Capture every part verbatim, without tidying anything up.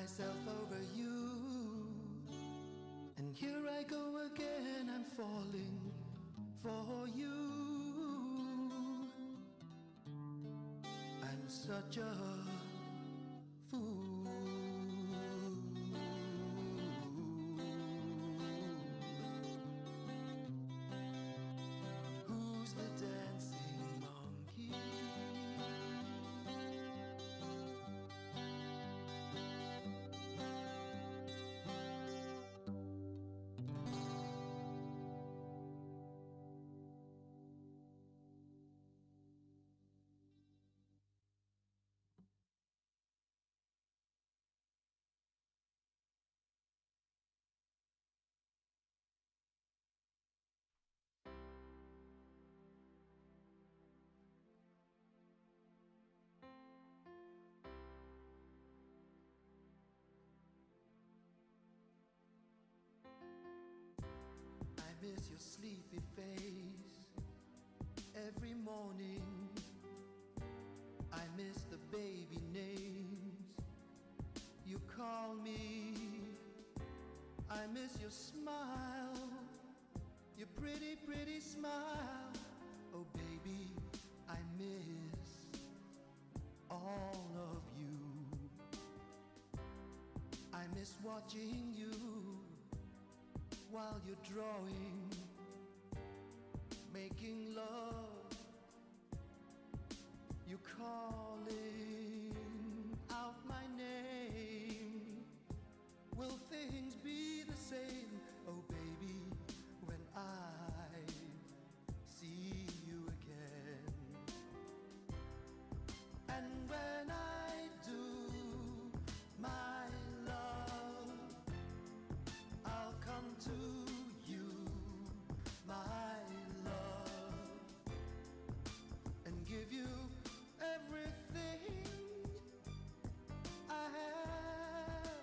myself over you. And here I go again, I'm falling for you. I'm such a fool. Who's the dancing monkey? I miss your sleepy face every morning. I miss the baby names you call me. I miss your smile, your pretty, pretty smile. Oh baby, I miss all of you. I miss watching you while you're drawing, making love. You calling out my name. Will things be the same, oh baby, when I see you again? And when I do, my love, I'll come to you, my love, and give you everything I have.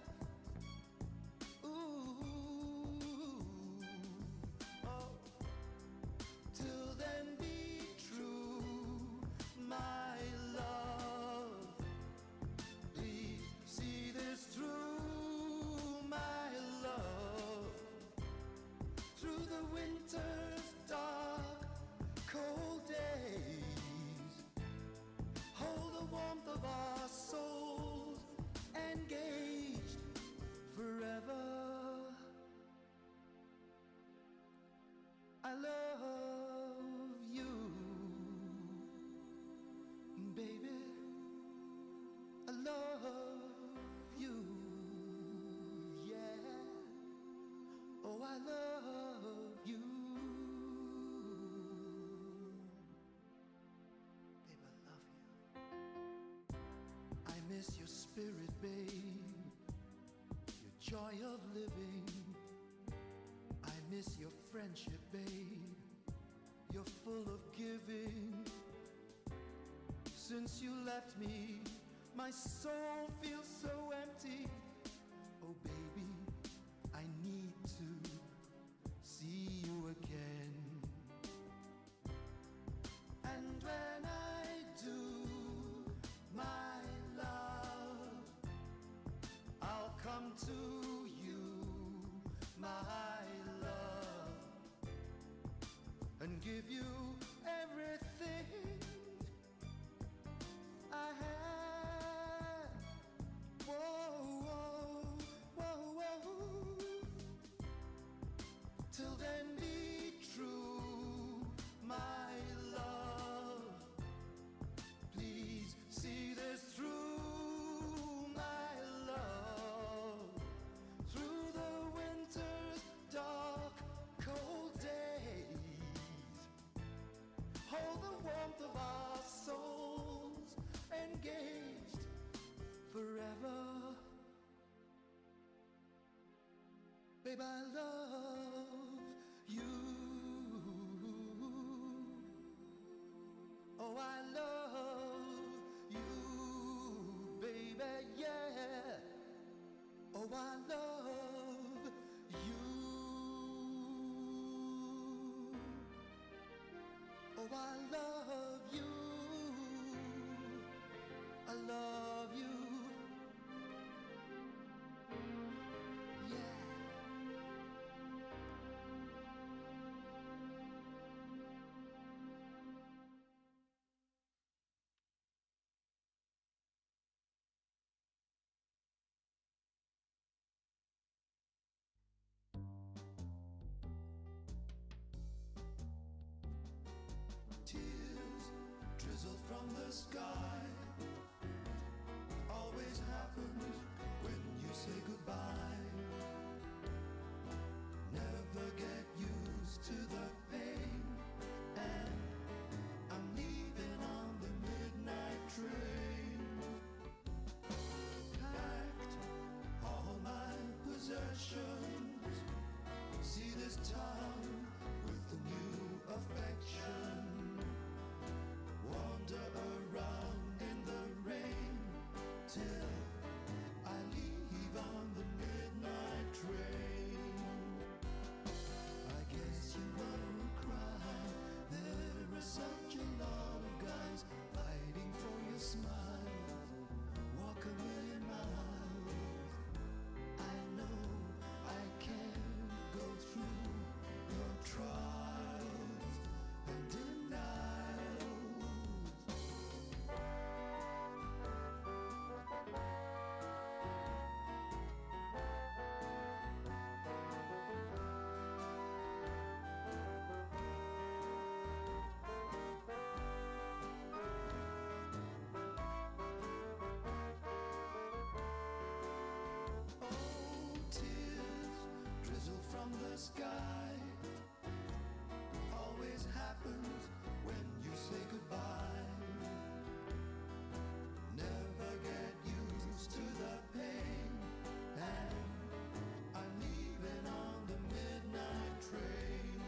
Ooh, oh. Till then be true, my love. Please see this through, my love. Through the winter's dark, cold days, hold the warmth of our souls engaged forever. I love you, baby. I love you, yeah. Oh, I love you. Babe, I love you. I miss your spirit, babe, your joy of living. I miss your friendship, babe, you're full of giving. Since you left me, my soul feels so empty. Oh baby, I need to see you again. And when I do, my love, I'll come to you, my love, and give you everything I have. Whoa, whoa, whoa, whoa. Till then be true, my love. Please see this through, my love. Through the winter's dark, cold days, hold the warmth of our souls engaged forever. Babe, I love you. Oh, I love you, baby, yeah. Oh, I love you. Oh, I love you. I love you. the sky always happens when you say goodbye. Never get used to the pain, and I'm leaving on the midnight train. Packed all my possessions, see this town with a new affection. Wander around in the rain till I leave on the midnight train. I guess you wanna cry. There are such a lot of guys fighting for your smile. Walk a million miles. I know I can't go through your trials and denials. Oh, tears drizzle from the sky. Always happens when you say goodbye. Never get used to the pain, and I'm leaving on the midnight train.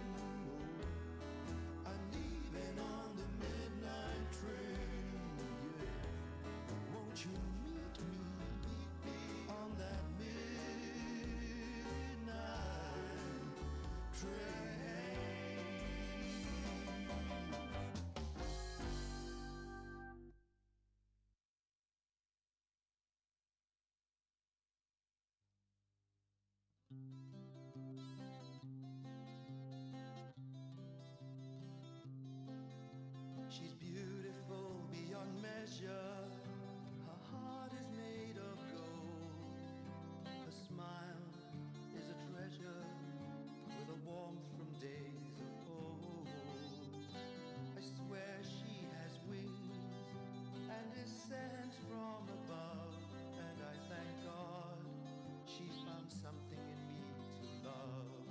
I'm leaving on the midnight train. Yeah. Won't you meet me, meet me on that midnight train? She's beautiful beyond measure. Her heart is made of gold. Her smile is a treasure with a warmth from days of old. I swear she has wings and is sent from above, and I thank God she found something in me to love.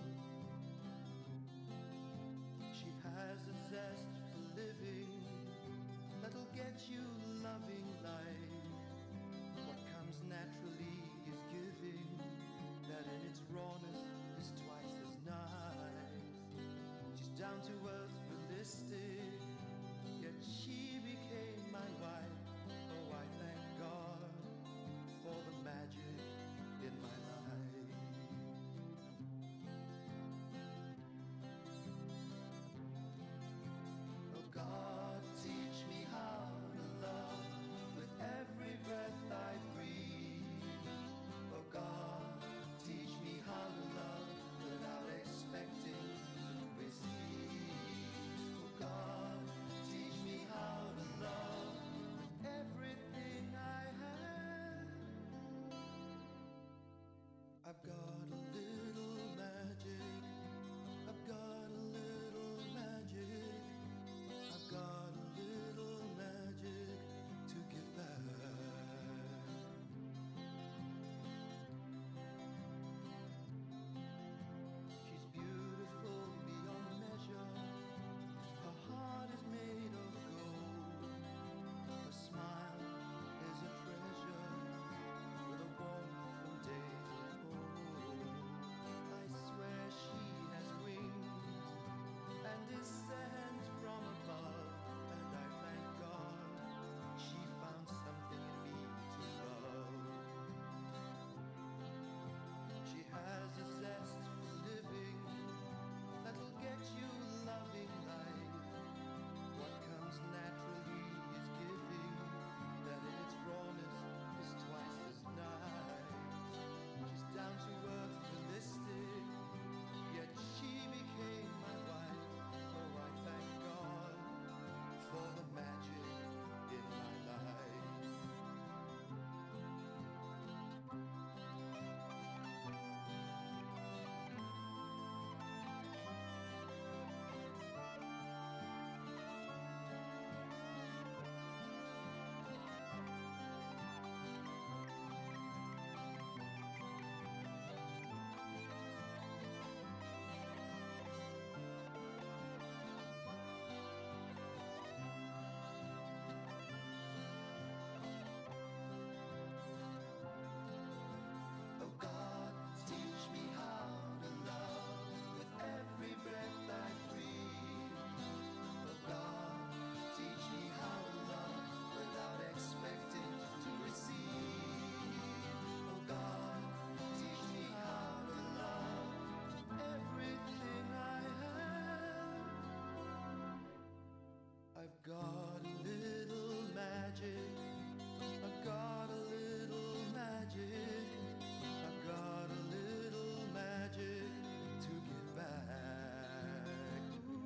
She has a zest for living that'll get you loving life. What comes naturally is giving, that in its rawness is twice as nice. She's down to earth, realistic, yet she became my wife. Oh, I thank God for the magic in my life. Oh God, teach me how to love with every breath I breathe. Oh God, teach me how to love without expecting to receive. Oh God, teach me how to love with everything I have. I've got a little magic. I've got a little magic. I've got a little magic to give back. She's beautiful beyond measure. Her heart is made of gold. Her smile is a treasure with a warmth from days of old. got a little magic. I've got a little magic. I've got a little magic to give back.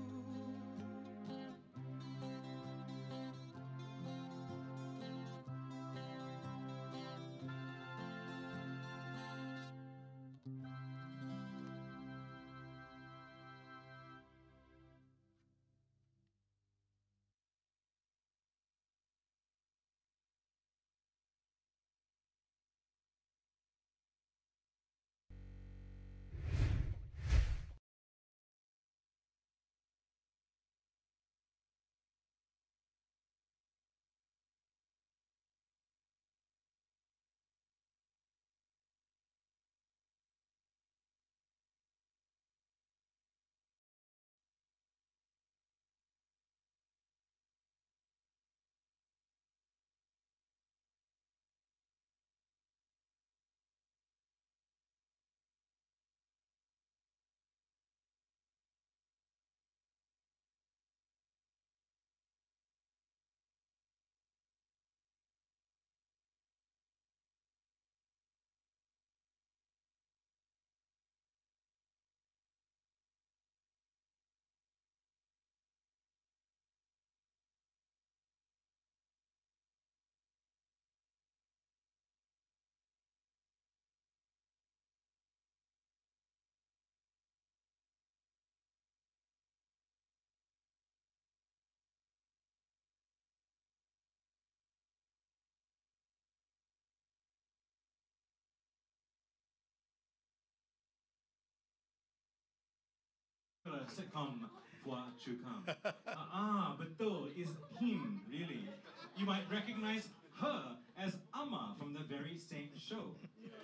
Sitcom Phua Chu Kam. Ah, betul is him, really. You might recognize her as Amma from the very same show.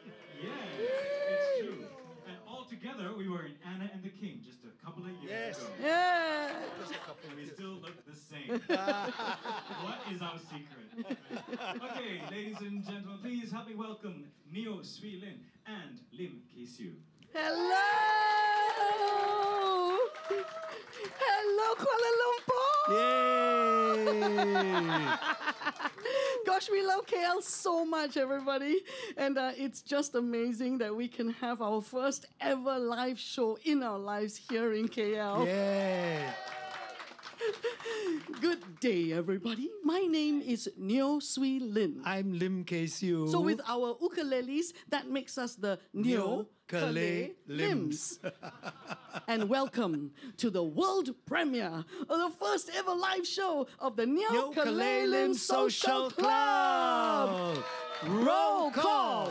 Yes, it's true. And all together, we were in Anna and the King just a couple of years Yes. ago. Yeah. And we still look the same. What is our secret? Okay, ladies and gentlemen, please help me welcome Neo Swee Lin and Lim Kay Siu. Hello. Hello, Kuala Lumpur. Yay! Gosh, we love K L so much, everybody. And uh, it's just amazing that we can have our first ever live show in our lives here in K L. Yay! Good day, everybody. My name is Neo Swee Lin. I'm Lim Kay Siu. So with our ukuleles, that makes us the Neo Kale Lims. And welcome to the world premiere of the first ever live show of the Neo, Neo Kale Kale Lim Lim Social Social Club. Club. Roll call.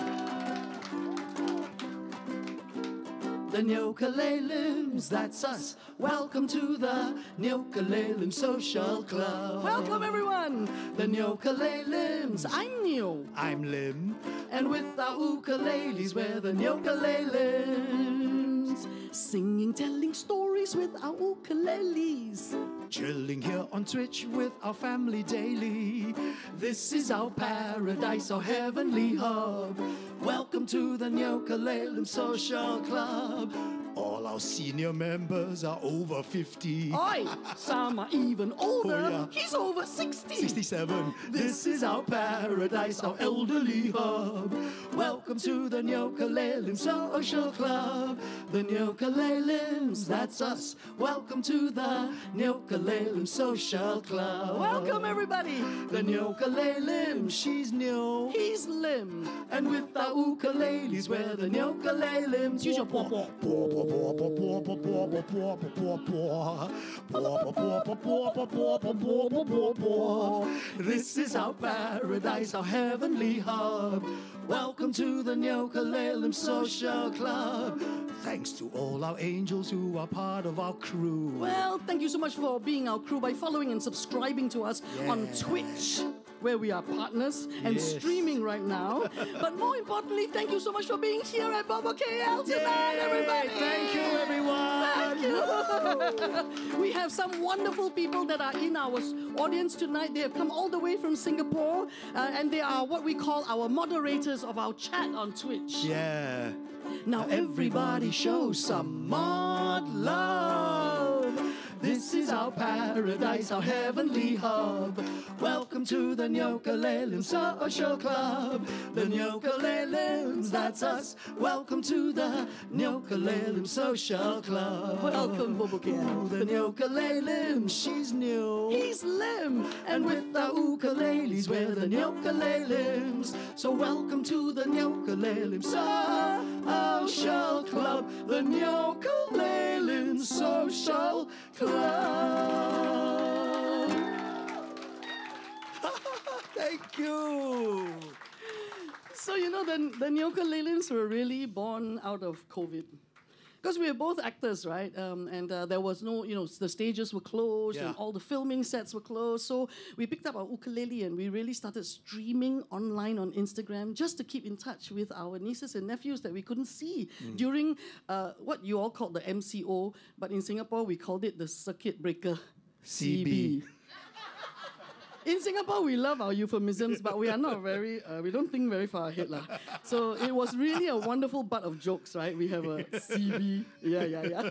The Neo Kale Lims, that's us. Welcome to the Neo Kale Lim Social Club. Welcome, everyone. The Neo Kale Lims. I'm Neo. I'm Lim. And with our ukuleles, we're the Neo Kale Lims. Singing, telling stories with our ukuleles. Chilling here on Twitch with our family daily. This is our paradise, our heavenly hub. Welcome to the Neo Kale Lim Social Club. All our senior members are over fifty. Oi, some are even older. Oh, yeah. He's over sixty. sixty-seven. This is our paradise, our elderly hub. Welcome to the Neo Kale Lim Social Club. The Neo Kale Lims, that's us. Welcome to the Neo Kale Lim Social Club. Welcome, everybody. The Neo Kale Lim, she's Neo, he's Lim. And with our ukuleles, we're the Neo Kale Lims. Use your paw paw. This is our paradise, our heavenly hub. Welcome to the Neo Kale Lim Social Club. Thanks to all our angels who are part of our crew. Well, thank you so much for being our crew by following and subscribing to us on Yes. Twitch, where we are partners and Yes. streaming right now. But more importantly, thank you so much for being here at Bobo K L tonight, Yay! everybody. Thank you, everyone. Thank you. We have some wonderful people that are in our s- audience tonight. They have come all the way from Singapore, uh, and they are what we call our moderators of our chat on Twitch. Yeah. Now everybody show some mod love. This is our paradise, our heavenly hub. Welcome to the Nyokalelin Social Club. The Nyokalelins, that's us. Welcome to the Nyokalelin Social Club. Welcome, Bobokia. The Nyokalelin, she's new. He's lim. And with the ukuleles, we're the Nyokalelins. So welcome to the Nyokalelin Social Club. The Nyokalelin Social Club. Thank you. So, you know, the, the Nyokalelins were really born out of COVID. Because we were both actors, right? Um, and uh, there was no, you know, the stages were closed Yeah. and all the filming sets were closed. So we picked up our ukulele and we really started streaming online on Instagram just to keep in touch with our nieces and nephews that we couldn't see during uh, what you all called the M C O, but in Singapore we called it the circuit breaker. C B. In Singapore, we love our euphemisms, but we are not very, uh, we don't think very far ahead. lah. So it was really a wonderful butt of jokes, right? We have a C B. Yeah, yeah, yeah.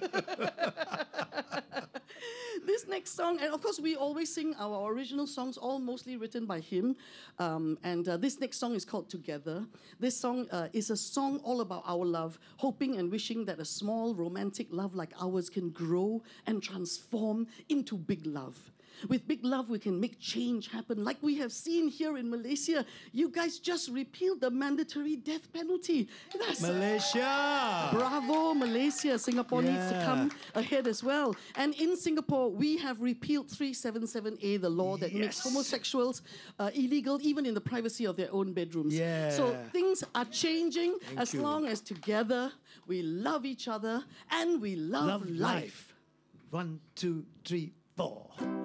This next song, and of course, we always sing our original songs, all mostly written by him. Um, and uh, this next song is called Together. This song uh, is a song all about our love, hoping and wishing that a small romantic love like ours can grow and transform into big love. With big love, we can make change happen. Like we have seen here in Malaysia, you guys just repealed the mandatory death penalty. That's Malaysia. Bravo, Malaysia. Singapore needs to Yeah. come ahead as well. And in Singapore, we have repealed three seventy-seven A, the law that makes Yes. homosexuals uh, illegal even in the privacy of their own bedrooms. Yeah. So things are changing Thank as you. long as together we love each other and we love, Love life. life. One, two, three, four.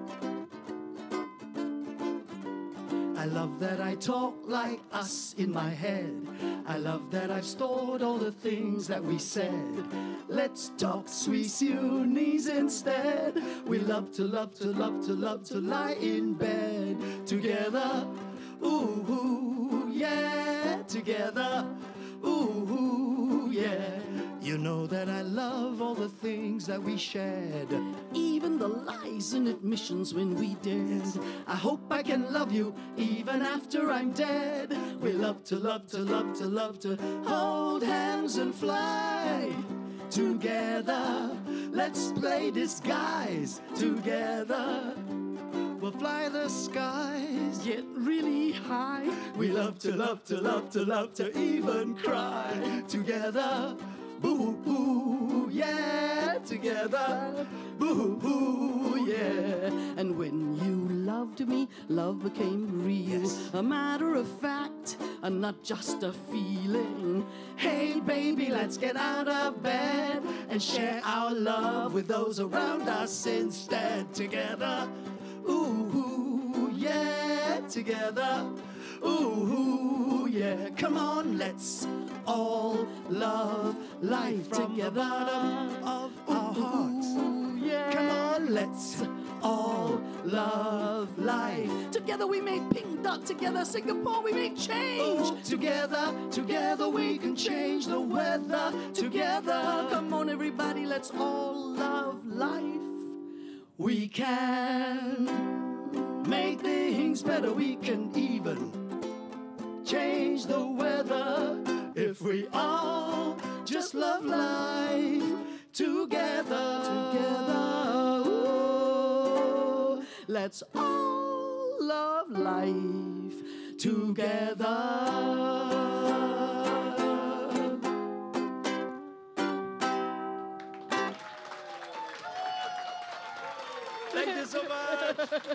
I love that I talk like us in my head. I love that I've stored all the things that we said. Let's talk Swiss-Unis instead. We love to, love to, love to, love to lie in bed together. Ooh, ooh, yeah, together. Ooh, ooh, yeah. You know that I love all the things that we shared. Even the lies and admissions when we did. I hope I can love you even after I'm dead. We love to, love to, love to, love to hold hands and fly together. Let's play disguise together. We'll fly the skies, Get really high. we love to, love to, love to, love to even cry together. Boo hoo, yeah, together. Boo hoo, yeah. And when you loved me, love became real. Yes. A matter of fact, and not just a feeling. Hey baby, let's get out of bed and share our love with those around us instead. Together, ooh, ooh, yeah, together, ooh, ooh, yeah. Come on, let's all love life from the bottom of our hearts. Ooh, yeah. Come on, let's all love life. Together we make Pink Dot. Together Singapore we make change. Oh, together, together we can change the weather. Together, Come on everybody, let's all love life. we can make things better. We can even change the weather if we all just love life together. Together, ooh, let's all love life Together. Thank you so much.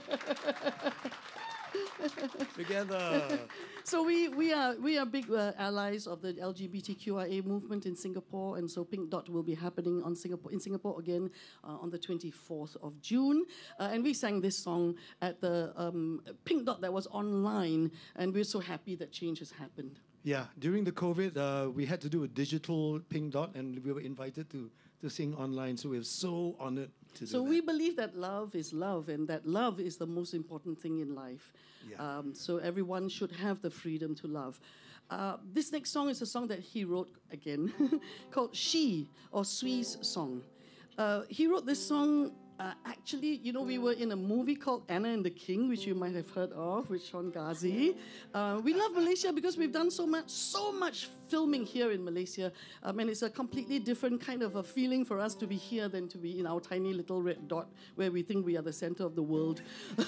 Together. So we, we are we are big uh, allies of the L G B T Q I A movement in Singapore, and so Pink Dot will be happening on Singapore in Singapore again uh, on the twenty-fourth of June. Uh, and we sang this song at the um, Pink Dot that was online, and we're so happy that change has happened. Yeah, during the COVID, uh, we had to do a digital Pink Dot, and we were invited to, to sing online. So we're so honored to So do that. we believe that love is love, and that love is the most important thing in life. Yeah. Um, so everyone should have the freedom to love. Uh, this next song is a song that he wrote again, called She, or Sui's Song. Uh, he wrote this song uh, actually, you know, we were in a movie called Anna and the King, which you might have heard of, with Sean Ghazi. Uh, we love Malaysia because we've done so much, so much filming here in Malaysia. Um, and it's a completely different kind of a feeling for us to be here than to be in our tiny little red dot where we think we are the center of the world.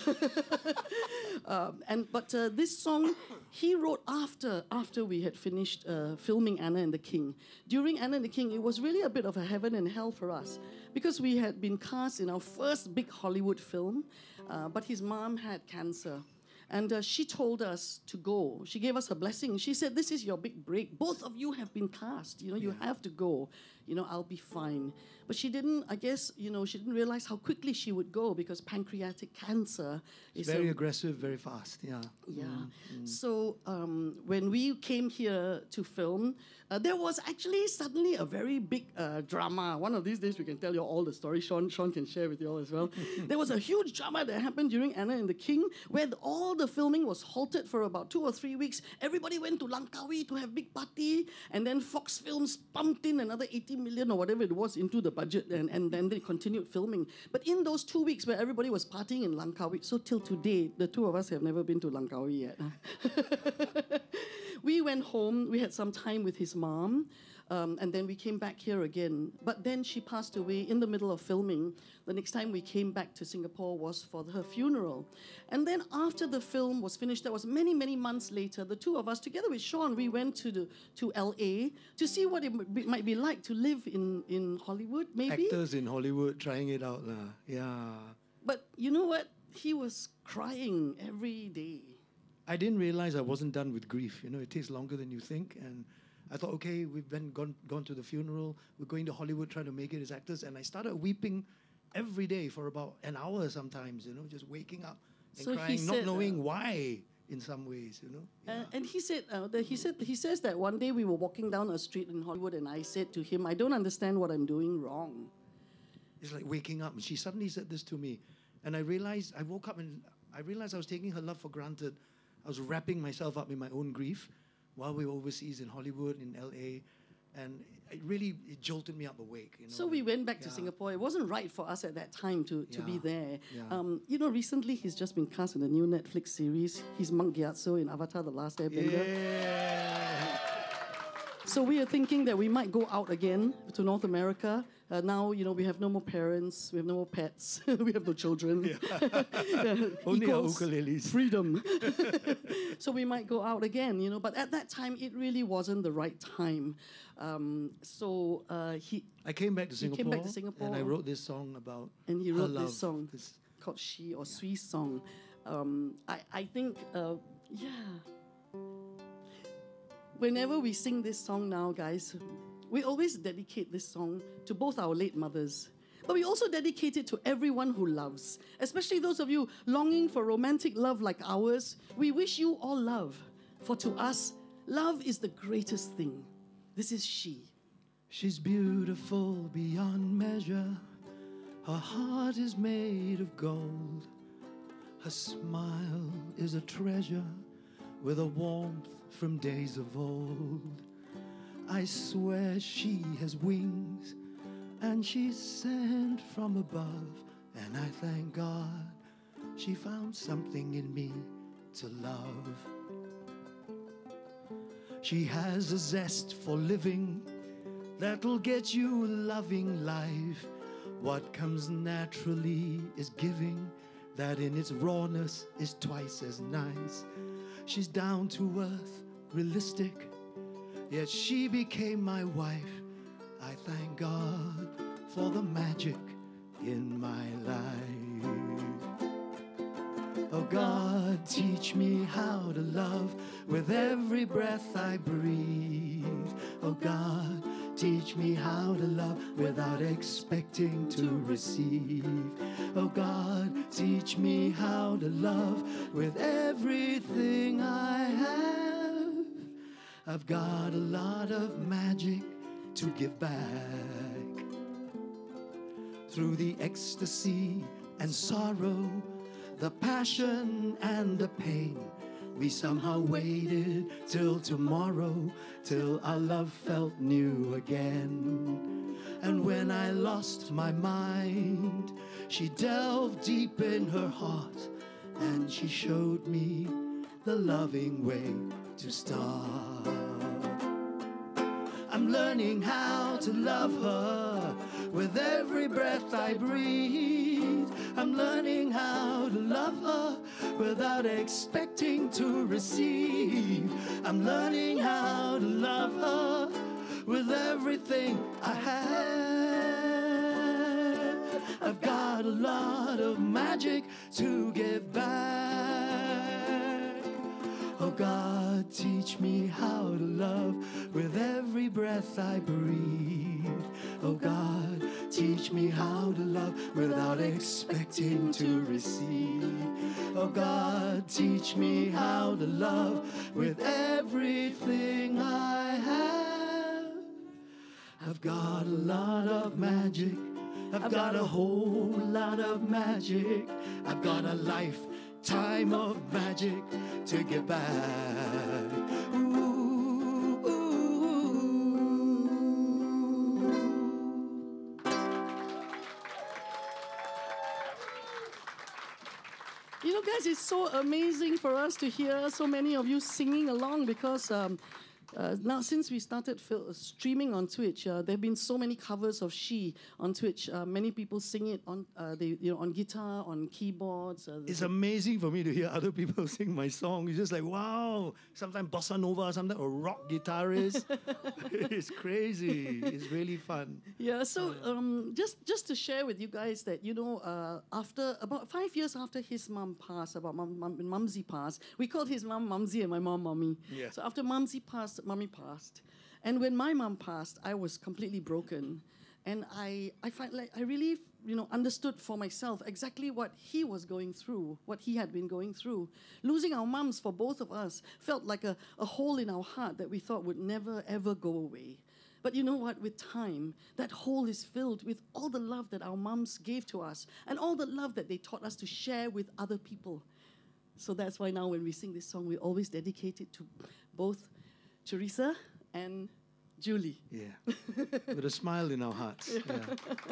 um, and But uh, this song, he wrote after, after we had finished uh, filming Anna and the King. During Anna and the King, it was really a bit of a heaven and hell for us because we had been cast in our first big Hollywood film, uh, but his mom had cancer. And uh, she told us to go. She gave us a blessing. She said, this is your big break. Both of you have been cast. You know, you have to go. You know, I'll be fine. But she didn't, I guess, you know, she didn't realize how quickly she would go because pancreatic cancer is very a, aggressive, very fast. Yeah. Yeah. Mm, mm. So um, when we came here to film, uh, there was actually suddenly a very big uh, drama. One of these days we can tell you all the story. Sean, Sean can share with you all as well. There was a huge drama that happened during Anna and the King where the, all the filming was halted for about two or three weeks. Everybody went to Langkawi to have big party, and then Fox Films pumped in another eighty million or whatever it was into the budget, and, and then they continued filming. But in those two weeks where everybody was partying in Langkawi, so till today, the two of us have never been to Langkawi yet. We went home, we had some time with his mom, um, and then we came back here again. But then she passed away in the middle of filming. The next time we came back to Singapore was for her funeral. And then after the film was finished, that was many, many months later, the two of us, together with Sean, we went to the to L A to see what it m- be, might be like to live in, in Hollywood, maybe. Actors in Hollywood trying it out. Uh, yeah. But you know what? He was crying every day. I didn't realize I wasn't done with grief. You know, it takes longer than you think. And I thought, okay, we've been gone, gone to the funeral. We're going to Hollywood trying to make it as actors. And I started weeping every day for about an hour sometimes, you know, just waking up and So he crying, not said, knowing uh, why in some ways, you know. Yeah. Uh, and he said, uh, that he said, he says that one day we were walking down a street in Hollywood, and I said to him, I don't understand what I'm doing wrong. It's like waking up. And she suddenly said this to me. And I realized, I woke up and I realized I was taking her love for granted. I was wrapping myself up in my own grief while we were overseas in Hollywood, in L A. And it really, it jolted me up awake. You know? So we went back to Yeah. Singapore. It wasn't right for us at that time to, to be Yeah. there. Yeah. Um, you know, recently he's just been cast in a new Netflix series. He's Monk Gyatso in Avatar: The Last Airbender. Yeah. So we are thinking that we might go out again to North America. Uh, now, you know, we have no more parents, we have no more pets, we have no children. Yeah. Only our Equals ukuleles. freedom. So we might go out again, you know. But at that time, it really wasn't the right time. Um, so uh, he I came back to He Singapore. came back to Singapore. And I wrote this song about and he her wrote love. this song This- called She or Sui Song. Um, I, I think, uh, yeah. Whenever we sing this song now, guys, we always dedicate this song to both our late mothers. But we also dedicate it to everyone who loves, especially those of you longing for romantic love like ours. We wish you all love, for to us, love is the greatest thing. This is She. She's beautiful beyond measure. Her heart is made of gold. Her smile is a treasure with a warmth from days of old. I swear she has wings and she's sent from above. And I thank God she found something in me to love. She has a zest for living that'll get you loving life. What comes naturally is giving, that in its rawness is twice as nice. She's down to earth, realistic, yet she became my wife. I thank God for the magic in my life. Oh God, teach me how to love with every breath I breathe. Oh God, teach me how to love without expecting to receive. Oh God, teach me how to love with everything I have. I've got a lot of magic to give back. Through the ecstasy and sorrow, the passion and the pain, We somehow waited till tomorrow, till our love felt new again. And when I lost my mind, she delved deep in her heart, and she showed me the loving way to start. I'm learning how to love her with every breath I breathe. I'm learning how to love her without expecting to receive. I'm learning how to love her with everything I have. I've got a lot of magic to give back. Oh God, teach me how to love with every breath I breathe. Oh God, teach me how to love without expecting to receive. Oh God, teach me how to love with everything I have. I've got a lot of magic. I've got a whole lot of magic. I've got a lifetime of magic to give back. Ooh, ooh. You know, guys, it's so amazing for us to hear so many of you singing along because um, uh, now since we started fil- streaming on Twitch, uh, there have been so many covers of She on Twitch. Uh, many people sing it on, uh, they, you know, on guitar, on keyboards. Uh, It's amazing for me to hear other people sing my song. It's just like, wow. Sometimes bossa nova, sometimes a rock guitarist. It's crazy. It's really fun. Yeah, so um, just just to share with you guys that, you know, uh, after about five years after his mum passed, about mum, mum, when Mumsy passed, we called his mum Mumsy and my mom Mummy. Yeah. So after Mumsy passed, Mummy passed. And when my mum passed, I was completely broken. And I, I find like I really, you know, understood for myself exactly what he was going through, what he had been going through. Losing our mums for both of us felt like a, a hole in our heart that we thought would never, ever go away. But you know what? With time, that hole is filled with all the love that our mums gave to us and all the love that they taught us to share with other people. So that's why now when we sing this song, we always dedicate it to both Teresa and Julie. Yeah. With a smile in our hearts. Yeah. Yeah.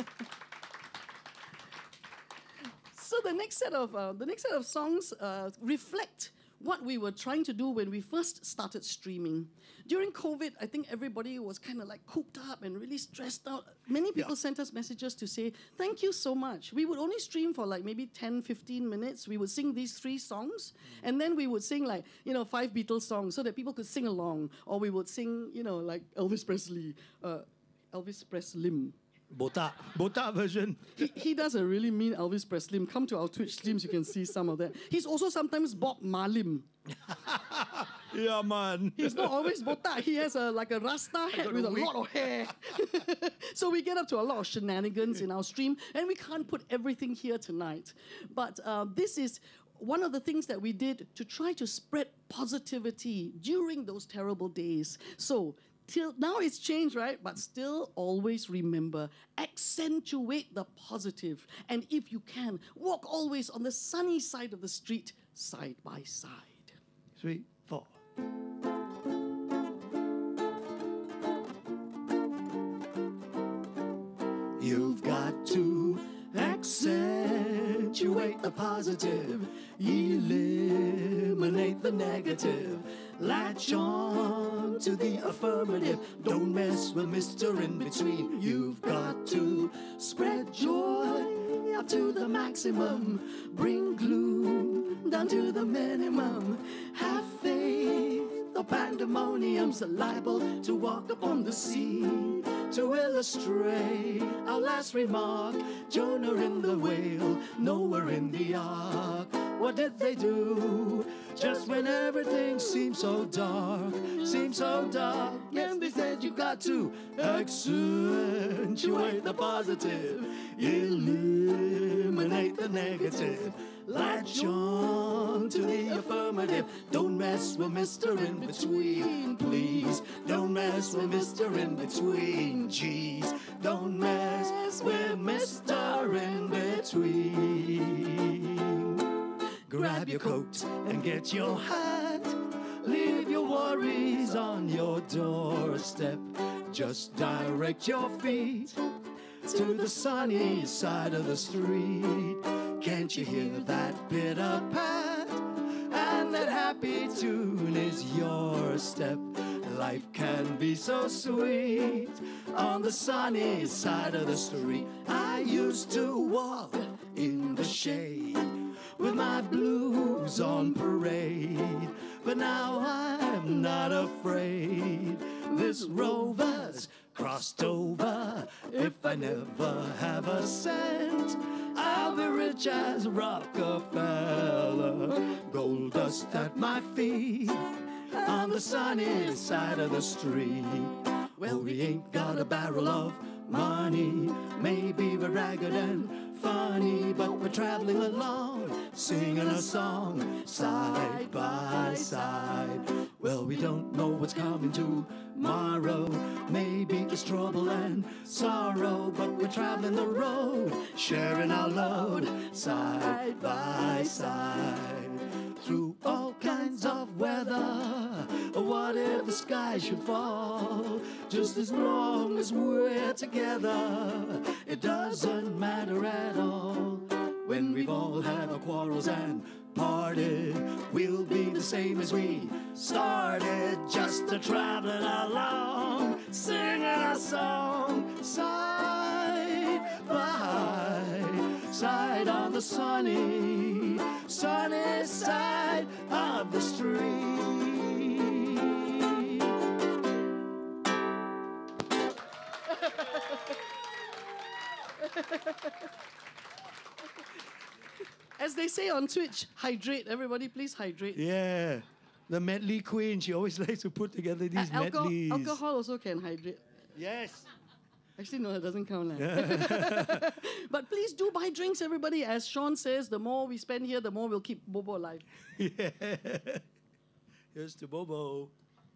So the next set of uh, the next set of songs uh, reflect what we were trying to do when we first started streaming. During COVID, I think everybody was kind of like cooped up and really stressed out. Many people Yeah. sent us messages to say, thank you so much. We would only stream for like maybe ten, fifteen minutes. We would sing these three songs, mm. and then we would sing like, you know, five Beatles songs so that people could sing along. Or we would sing, you know, like Elvis Presley, uh, Elvis Presley. Botak. Botak version. He, he does a really mean Elvis Presley. Come to our Twitch streams, you can see some of that. He's also sometimes Bob Marlim. Yeah, man. He's not always botak. He has a like a rasta hat with a wig. lot of hair. So we get up to a lot of shenanigans in our stream, and we can't put everything here tonight. But uh, this is one of the things that we did to try to spread positivity during those terrible days. So till now it's changed, right? But still always remember, accentuate the positive. And if you can, walk always on the sunny side of the street, side by side. Three, four. You've got to accentuate the positive, eliminate the negative, latch on to the affirmative, don't mess with Mister In Between. You've got to spread joy up to the maximum, bring gloom down to the minimum, have faith, the pandemonium's liable to walk upon the scene. To illustrate our last remark, Jonah in the whale, Noah in the ark. What did they do? Just when everything seemed so dark, seemed so dark, and they said you got to accentuate the positive, eliminate the negative, latch on to the affirmative, don't mess with Mister In Between, please. Don't mess with Mister In Between, jeez. Don't mess with Mister In Between. Grab your coat and get your hat, worries on your doorstep. Just direct your feet to the sunny side of the street. Can't you hear that pitter pat? And that happy tune is your step. Life can be so sweet on the sunny side of the street. I used to walk in the shade with my blues on parade, but now I'm not afraid. This rover's crossed over. If I never have a cent, I'll be rich as Rockefeller. Gold dust at my feet on the sunny side of the street. Well, we ain't got a barrel of money. Maybe we're ragged and funny, but we're traveling along, singing a song side by side. Well, we don't know what's coming tomorrow. Maybe it's trouble and sorrow, but we're traveling the road, sharing our load side by side. Through all kinds of weather, what if the sky should fall? Just as long as we're together, it doesn't matter at all. When we've all had our quarrels and parted, we'll be the same as we started, just a traveling along, singing a song side by side on the sunny, sunny side of the street. As they say on Twitch, hydrate. Everybody, please hydrate. Yeah. The medley queen, she always likes to put together these Uh, alco- medleys. alcohol also can hydrate. Yes. Actually, no, it doesn't count. Like. But please do buy drinks, everybody. As Sean says, the more we spend here, the more we'll keep Bobo alive. Yeah. Here's to Bobo.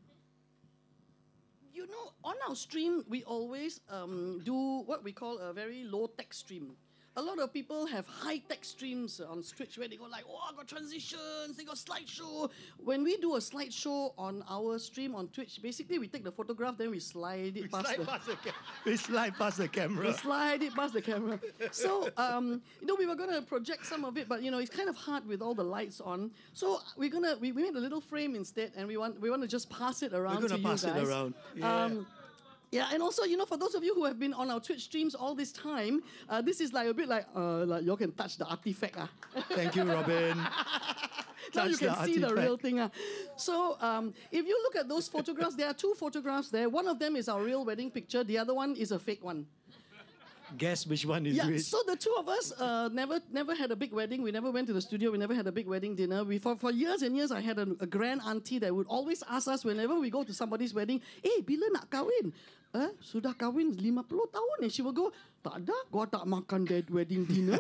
You know, on our stream, we always um, do what we call a very low-tech stream. A lot of people have high-tech streams on Twitch where they go like, oh, I got transitions, they got slideshow. When we do a slideshow on our stream on Twitch, basically we take the photograph, then we slide it We past slide the... past the, ca- we slide past the camera. We slide it past the camera. So, um, you know, we were going to project some of it, but, you know, it's kind of hard with all the lights on. So we're going to, we, we made a little frame instead, and we want we want to just pass it around We're to gonna you pass guys. it around. Yeah. Um, yeah, and also, you know, for those of you who have been on our Twitch streams all this time, uh, this is like a bit like, uh, like you can touch the artifact. Uh. Thank you, Robin. Now you Touch can the see the artifact. real thing. Uh. So um, if you look at those photographs, there are two photographs there. One of them is our real wedding picture. The other one is a fake one. Guess which one is Yeah, which. so the two of us uh, never never had a big wedding. We never went to the studio. We never had a big wedding dinner. We, for, for years and years, I had a, a grand auntie that would always ask us whenever we go to somebody's wedding, eh, bila nak kahwin? Eh, sudah kahwin lima puluh tahun. And she will go, tak ada, gua tak makan that wedding dinner.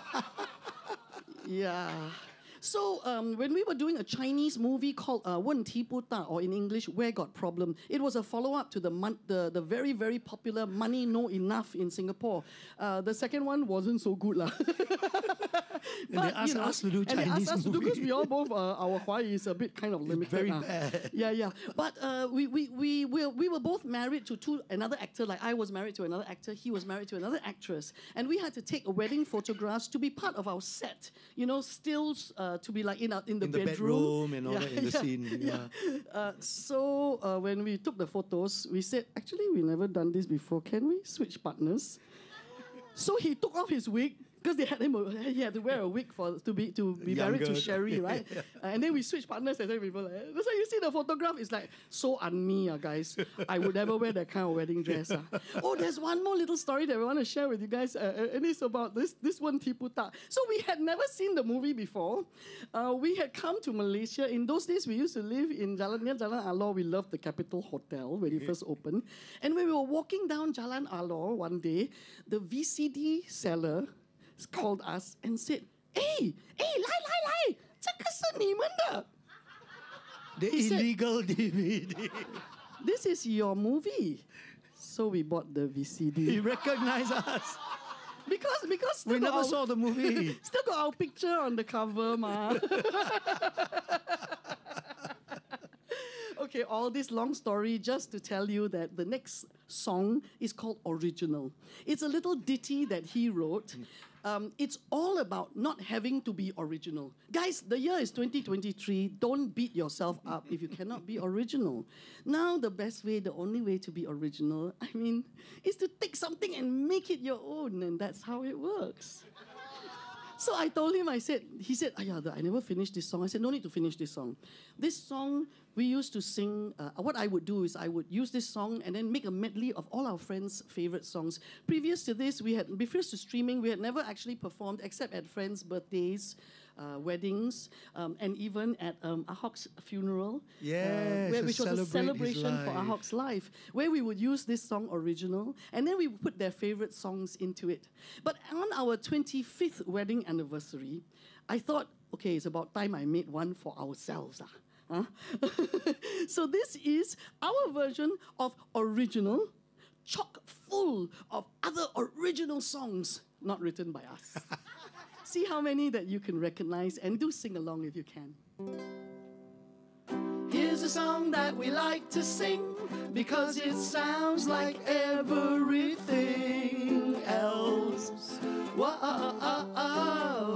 Yeah. So um, when we were doing a Chinese movie called uh, 问题不大, or in English, Where Got Problem, it was a follow-up to the, mon- the the very, very popular Money No Enough in Singapore. Uh, the second one wasn't so good. lah. And they asked us to do and they Chinese asked us to do, because movie. we all both, uh, our Huai is a bit kind of limited. very ah. bad. Yeah, yeah. But uh, we, we, we, we, we were both married to two, another actor, like I was married to another actor, he was married to another actress. And we had to take wedding photographs to be part of our set. You know, stills uh, to be like in, our, in the In the bedroom. bedroom and all that in the scene, yeah. Uh, so uh, when we took the photos, we said, actually, we never done this before. Can we switch partners? So he took off his wig, because they had him, he had to wear a wig for to be to be married to Younger. Sherry, right? uh, and then we switched partners, and then people like, that's why you see the photograph. It's like so un-me, uh, guys. I would never wear that kind of wedding dress. Uh. Oh, there's one more little story that we want to share with you guys, uh, and it's about this this one Tiputa. So we had never seen the movie before. Uh, we had come to Malaysia. In those days, we used to live in Jalan near Jalan Alor. We loved the Capital Hotel when it first opened. And when we were walking down Jalan Alor one day, the V C D seller called us and said, "Hey, hey, 来来来，这个是你们的。 The He said- illegal D V D. This is your movie." So we bought the V C D. He recognized us. because because still We got never our, saw the movie. still got our picture on the cover, ma. Okay, all this long story just to tell you that the next song is called Original. It's a little ditty that he wrote. Um, it's all about not having to be original. Guys, the year is twenty twenty-three. Don't beat yourself up if you cannot be original. Now, the best way, the only way to be original, I mean, is to take something and make it your own, and that's how it works. So I told him, I said, he said, Ayah, I never finished this song. I said, no need to finish this song. This song, we used to sing, uh, what I would do is I would use this song and then make a medley of all our friends' favorite songs. Previous to this, we had, previous to streaming, we had never actually performed except at friends' birthdays, uh, weddings, um, and even at um, Ahok's funeral, Yes, uh, where, to which was a celebrate his celebration for life. Ahok's life, where we would use this song Original, and then we would put their favorite songs into it. But on our twenty-fifth wedding anniversary, I thought, okay, it's about time I made one for ourselves. Ah. Huh? So this is our version of Original, chock full of other original songs not written by us. See how many that you can recognize, and do sing along if you can. Here's a song that we like to sing because it sounds like everything else. Whoa.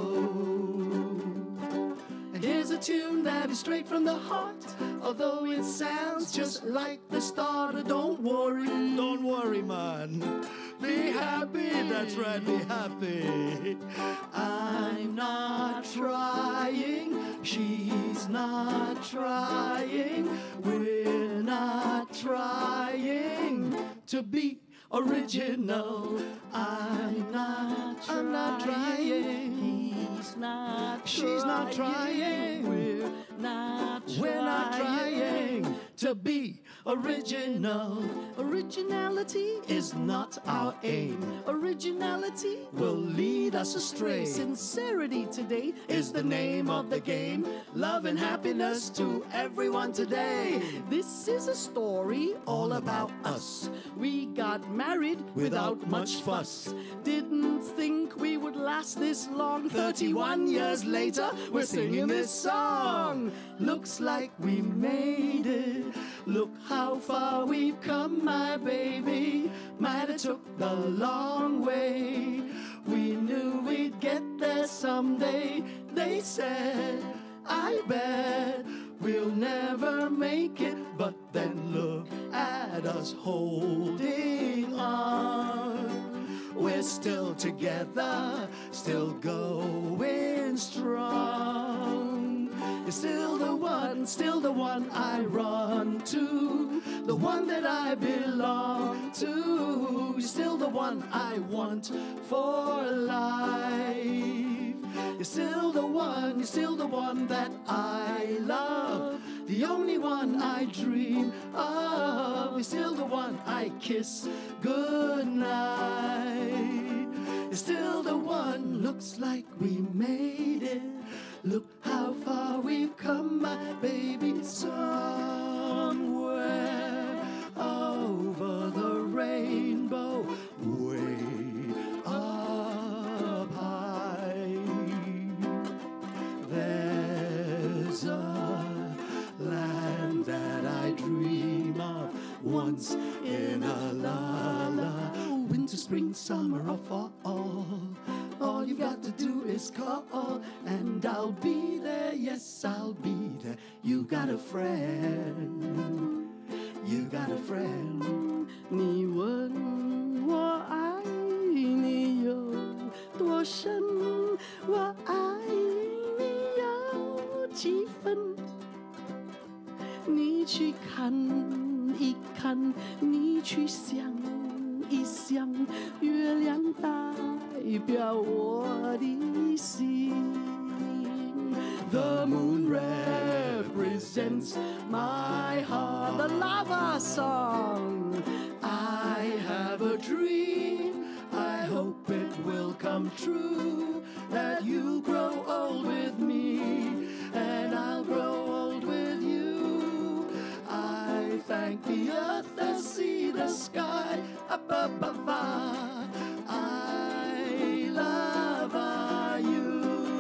And here's a tune that is straight from the heart, although it sounds just like the starter. Don't worry, Don't worry, man. Be happy, that's right, be happy. I'm not trying, she's not trying, we're not trying to be original. I'm not trying, I'm not trying. he's not She's not trying. we're not We're not trying to be original. Originality is not our aim. Originality will lead us astray. Sincerity today is the name of the game. Love and happiness to everyone today. This is a story all about us. We got married without much fuss. Didn't think we would last this long. thirty-one years later, we're singing this song. Looks like we made it. Look how far we've come, my baby. Might have took the long way. We knew we'd get there someday. They said, I bet we'll never make it. But then look at us holding on. We're still together, still going strong. You're still the one, still the one I run to, the one that I belong to. You're still the one I want for life. You're still the one, you're still the one that I love, the only one I dream of. You're still the one I kiss goodnight. You're still the one, looks like we made it. Look how far we've come, my baby. Somewhere over the rainbow, way up high, there's a land that I dream of once in a la la. Winter, spring, summer, or fall. All you've got to do is call, and I'll be there. Yes, I'll be there. You got a friend. You got a friend. 你问我爱你有多深，我爱你有几分？你去看一看，你去想一想，月亮代表我的心。The moon represents my heart. The lava song. I have a dream. I hope it will come true. That you grow old with me, and I'll grow old with you. I thank the earth, the sea, the sky up above. I love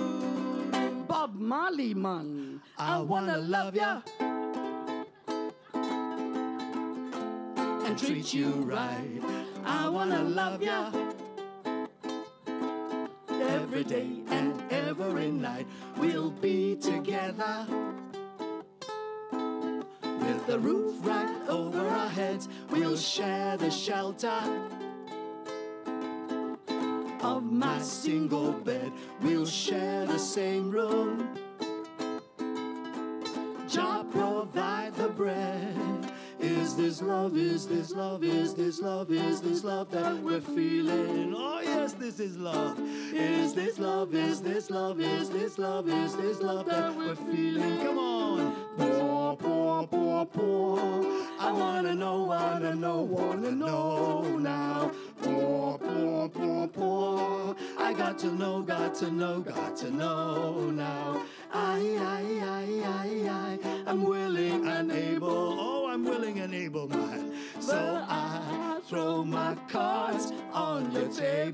you. Bob Marley, man. I, I wanna, wanna love ya. and treat you right. I wanna love ya every day and every night. We'll be together with the roof right over our heads. We'll share the shelter of my single bed. We'll share the same room. Jah provide the bread. Is this love, is this love, is this love, is this love that we're feeling? Oh yes, this is love. Is this love, is this love, is this love, is this love that we're feeling? Come on. Poor, poor, poor, poor. I wanna know, wanna know, wanna know now. Poor, poor, poor, poor. I got to know, got to know, got to know now. I, I, I, I, I, I'm willing and able. Oh, I'm willing and able, man. So I throw my cards on your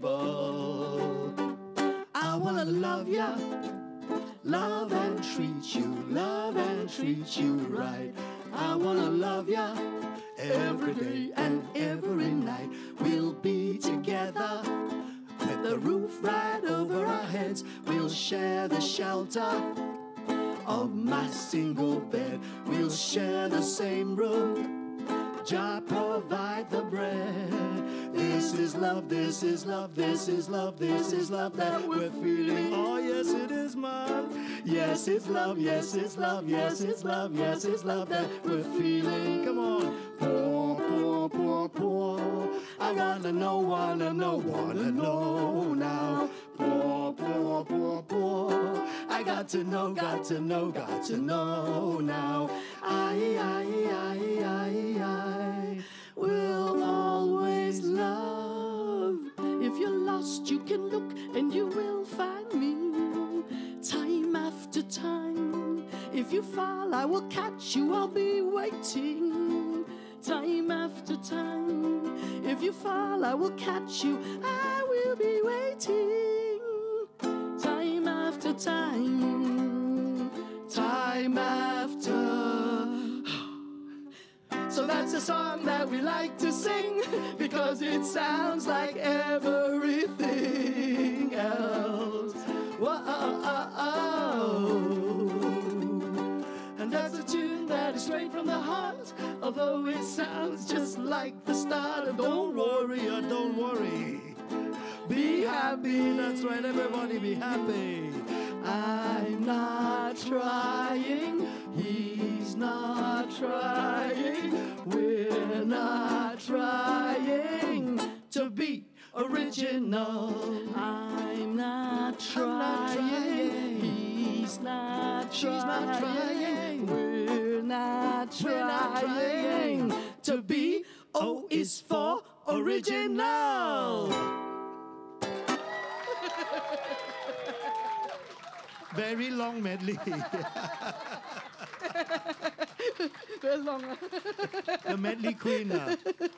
table. I wanna love ya, love and treat you, love and treat you right. I wanna love ya every day and every night. We'll be together with the roof right over our heads. We'll share the shelter of my single bed. We'll share the same room. Jah provide the bread. This is love, this is love, this is love, this is love that we're feeling. Oh yes it is, man. Yes it's love, yes it's love, yes it's love, yes it's love that we're feeling. Come on. Poor, poor, poor, poor. I gotta know, wanna know, wanna know now. Poor, poor, poor, poor. I got to know, got to know, got to know now. I, I, I, I, I will always love. If you're lost, you can look and you will find me. Time after time. If you fall, I will catch you, I'll be waiting. Time after time. If you fall, I will catch you, I will be waiting. Time after time. Time after. So that's a song that we like to sing because it sounds like everything else. Whoa. And that's a tune that is straight from the heart, although it sounds just like the start of Don't Worry or Don't Worry. Be happy, that's right, everybody be happy. I'm not trying, he's not trying, we're not trying to be original. I'm not trying, he's not trying, she's not trying, we're not trying to be. O is for original. Very long medley. Very long. The medley queen. Uh.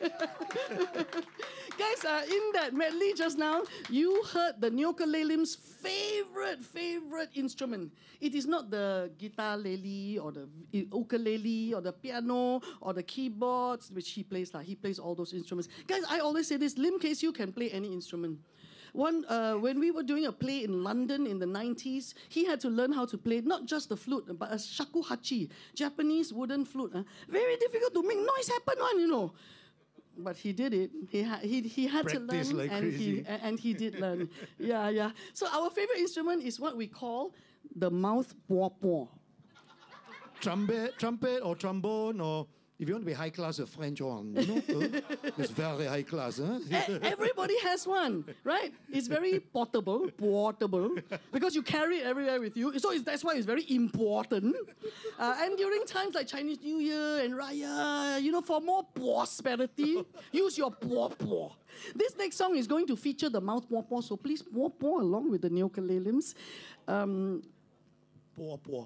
Guys, uh, in that medley just now, you heard the Nyoka-Lelim's favorite, favorite instrument. It is not the guitar lele or the ukulele or the piano or the keyboards, which he plays. Like, he plays all those instruments. Guys, I always say this, Lim Kay Siu can play any instrument. One, uh, when we were doing a play in London in the nineties, he had to learn how to play not just the flute, but a shakuhachi, Japanese wooden flute. Uh, very difficult to make noise happen one, you know. But he did it. He, ha he, he had Practice to learn, like and, crazy. he, and he did learn. Yeah, yeah. So our favorite instrument is what we call the mouth po-po. Trumpet, trumpet or trombone, or if you want to be high class, a French one. You know? uh, it's very high class. Huh? E- Everybody has one, right? It's very portable, portable, because you carry it everywhere with you. So it's, that's why it's very important. Uh, and during times like Chinese New Year and Raya, you know, for more prosperity, use your po-po. This next song is going to feature the mouth po-po, so please po-po along with the Nyoka-Lelims. Um, Po-po.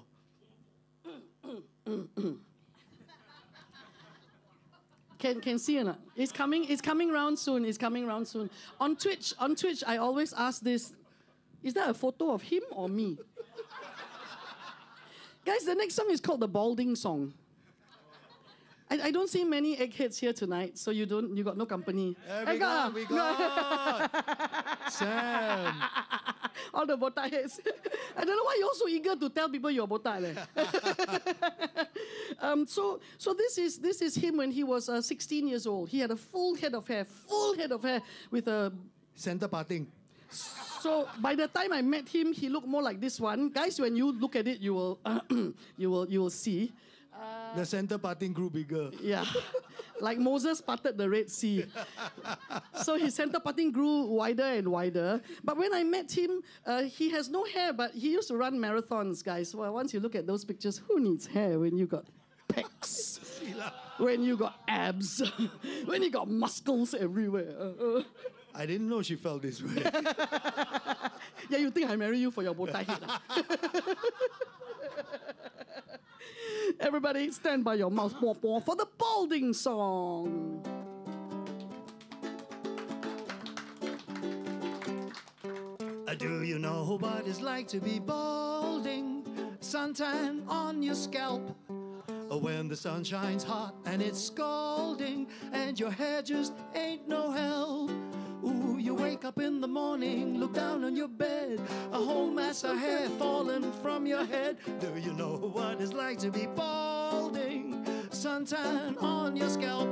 Can can see or not? It's coming. It's coming round soon. It's coming round soon. On Twitch, on Twitch, I always ask this: is that a photo of him or me? Guys, the next song is called the Balding Song. I, I don't see many eggheads here tonight, so you don't. You got no company. Uh, we got, we got. Sam. All the botak heads. I don't know why you're so eager to tell people you're botak. leh. um, so, so this is this is him when he was uh, sixteen years old. He had a full head of hair, full head of hair with a. Center parting. So by the time I met him, he looked more like this one. Guys, when you look at it, you will you will you will see. Uh, the center parting grew bigger. Yeah, like Moses parted the Red Sea. So his center parting grew wider and wider. But when I met him, uh, he has no hair, but he used to run marathons, guys. Well, once you look at those pictures, who needs hair when you got pecs? When you got abs? When you got muscles everywhere? Uh, uh. I didn't know she felt this way. Yeah, you think I marry you for your botak head? ah? Everybody stand by your mouth paw, paw, for the balding song. Uh, Do you know what it's like to be balding? Suntan on your scalp. Uh, When the sun shines hot and it's scalding, and your hair just ain't no help. Ooh, you wake up in the morning, look down on your bed, a whole mass of hair falling from your head. Do you know what it's like to be balding? Suntan on your scalp.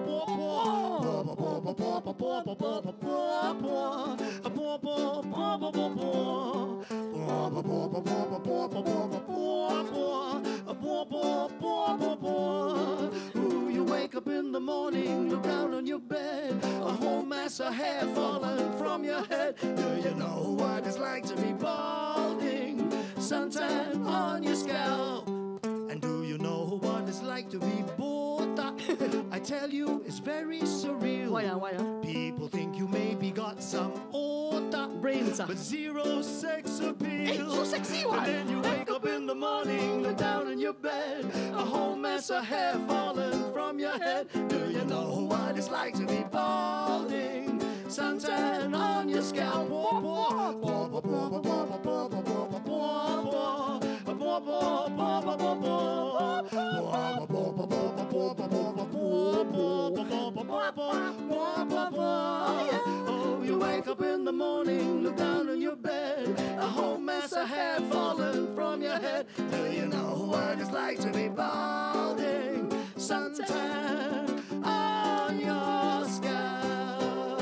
Ooh, you wake up in the morning, look down on your bed, a whole mass of hair falling from your head. Do you know what it's like to be balding? Suntan on your scalp. And do you know what it's like to be botak? I tell you, it's very surreal. Why, ah, why, ah? People think you maybe got some otak Brains, ah. but zero sex appeal. Hey, so sexy, what? And then you wake up in the morning, look down in your bed, a whole mess of hair falling from your head. Do you know what it's like to be balding? Suntan on your scalp. Oh, you wake up in the morning, look down on your bed, a whole mess of hair falling from your head. Do you know what it's like to be balding? Suntan on your scalp.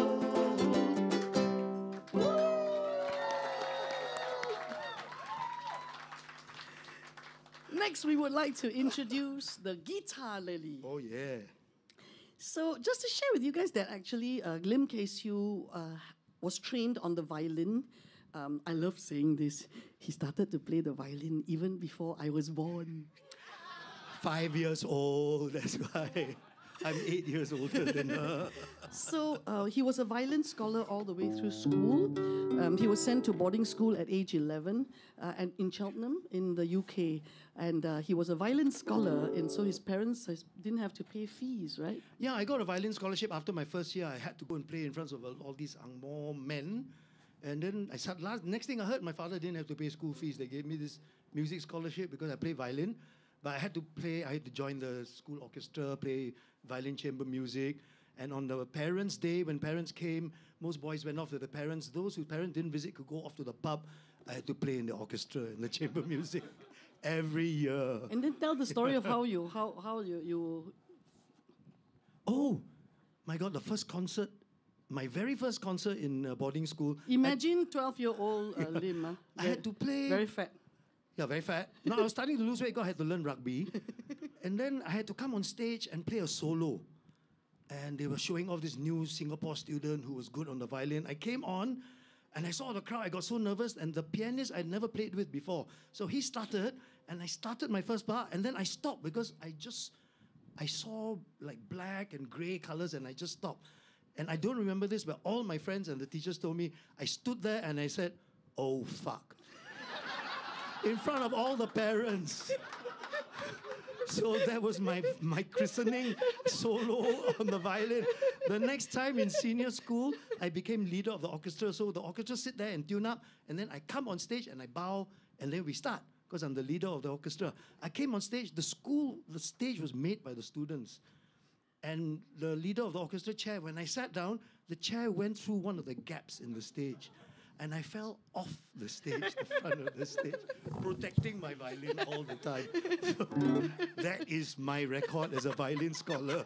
Next, we would like to introduce the guitar lily. Oh yeah. So, just to share with you guys that actually uh, Lim Kay Siu uh, was trained on the violin. Um, I love saying this. He started to play the violin even before I was born. Five years old, that's why. I'm eight years older than her. So uh, he was a violin scholar all the way through school. Um, he was sent to boarding school at age eleven uh, and in Cheltenham in the U K. And uh, he was a violin scholar, and so his parents uh, didn't have to pay fees, right? Yeah, I got a violin scholarship after my first year. I had to go and play in front of all, all these Angmo men. And then I said, last, next thing I heard, my father didn't have to pay school fees. They gave me this music scholarship because I play violin. But I had to play, I had to join the school orchestra, play violin chamber music. And on the parents' day, when parents came, most boys went off with the parents. Those whose parents didn't visit could go off to the pub. I had to play in the orchestra, in the chamber music, every year. And then tell the story of how you, how, how you, you... Oh, my God, the first concert, my very first concert in uh, boarding school. Imagine twelve-year-old uh, Lim. Uh, I had to play... Very fat. Yeah, very fat. No, I was starting to lose weight because I had to learn rugby. And then I had to come on stage and play a solo. And they were showing off this new Singapore student who was good on the violin. I came on and I saw the crowd. I got so nervous. And the pianist I'd never played with before. So he started and I started my first bar. And then I stopped because I just, I saw like black and gray colors and I just stopped. And I don't remember this, but all my friends and the teachers told me, I stood there and I said, oh, fuck. In front of all the parents. So that was my, my christening solo on the violin. The next time in senior school, I became leader of the orchestra. So the orchestra sit there and tune up, and then I come on stage and I bow, and then we start. because I'm the leader of the orchestra. I came on stage. The school, the stage was made by the students. And the leader of the orchestra chair, when I sat down, the chair went through one of the gaps in the stage. And I fell off the stage, the front of the stage, protecting my violin all the time. So that is my record as a violin scholar.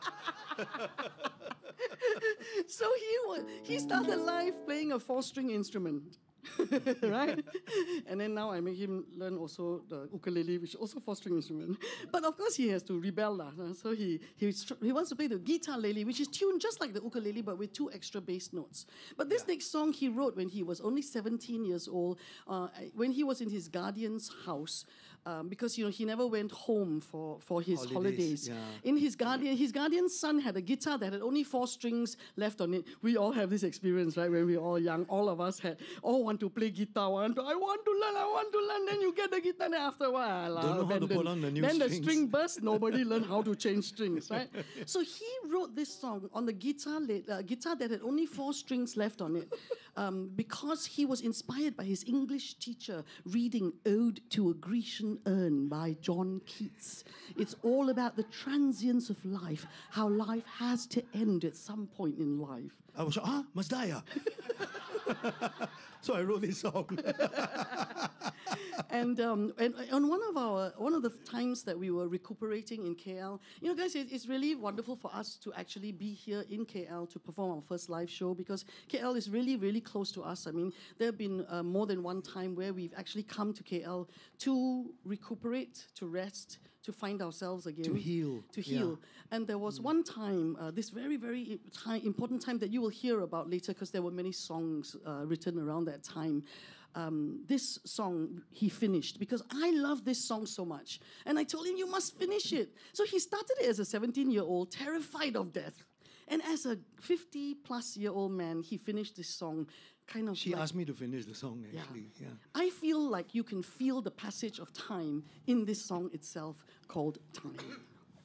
So he wa- he started life playing a four-string instrument, right? And then now I make him learn also the ukulele, which is also four-string instrument. But of course he has to rebel lah. So he he str- he wants to play the guitar-lele, which is tuned just like the ukulele, but with two extra bass notes. But this Yeah. next song he wrote when he was only seventeen years old, uh, when he was in his guardian's house. Um, because you know he never went home for, for his holidays. Holidays, yeah. In his guardian, his guardian's son had a guitar that had only four strings left on it. We all have this experience, right? When we were all young, all of us had all want to play guitar. Want to, I want to learn. I want to learn. Then you get the guitar, and after a while, Don't know how to put on the new then strings. the string burst. Nobody learned how to change strings, right? So he wrote this song on the guitar, uh, guitar that had only four strings left on it, um, because he was inspired by his English teacher reading "Ode to a Grecian Urn" by John Keats. It's all about the transience of life, how life has to end at some point in life. I was like, ah, must die. ah." So I wrote this song. And, um, and on one of our one of the times that we were recuperating in K L, you know, guys, it, it's really wonderful for us to actually be here in K L to perform our first live show, because K L is really, really close to us. I mean, there have been uh, more than one time where we've actually come to K L to recuperate, to rest, to find ourselves again. To heal. To heal. Yeah. And there was one time, uh, this very, very time, important time that you will hear about later, because there were many songs uh, written around that time. Um, this song he finished because I love this song so much. And I told him, you must finish it. So he started it as a seventeen-year-old, terrified of death. And as a fifty-plus-year-old man, he finished this song kind of She like, asked me to finish the song, yeah. actually. Yeah. I feel like you can feel the passage of time in this song itself called Time.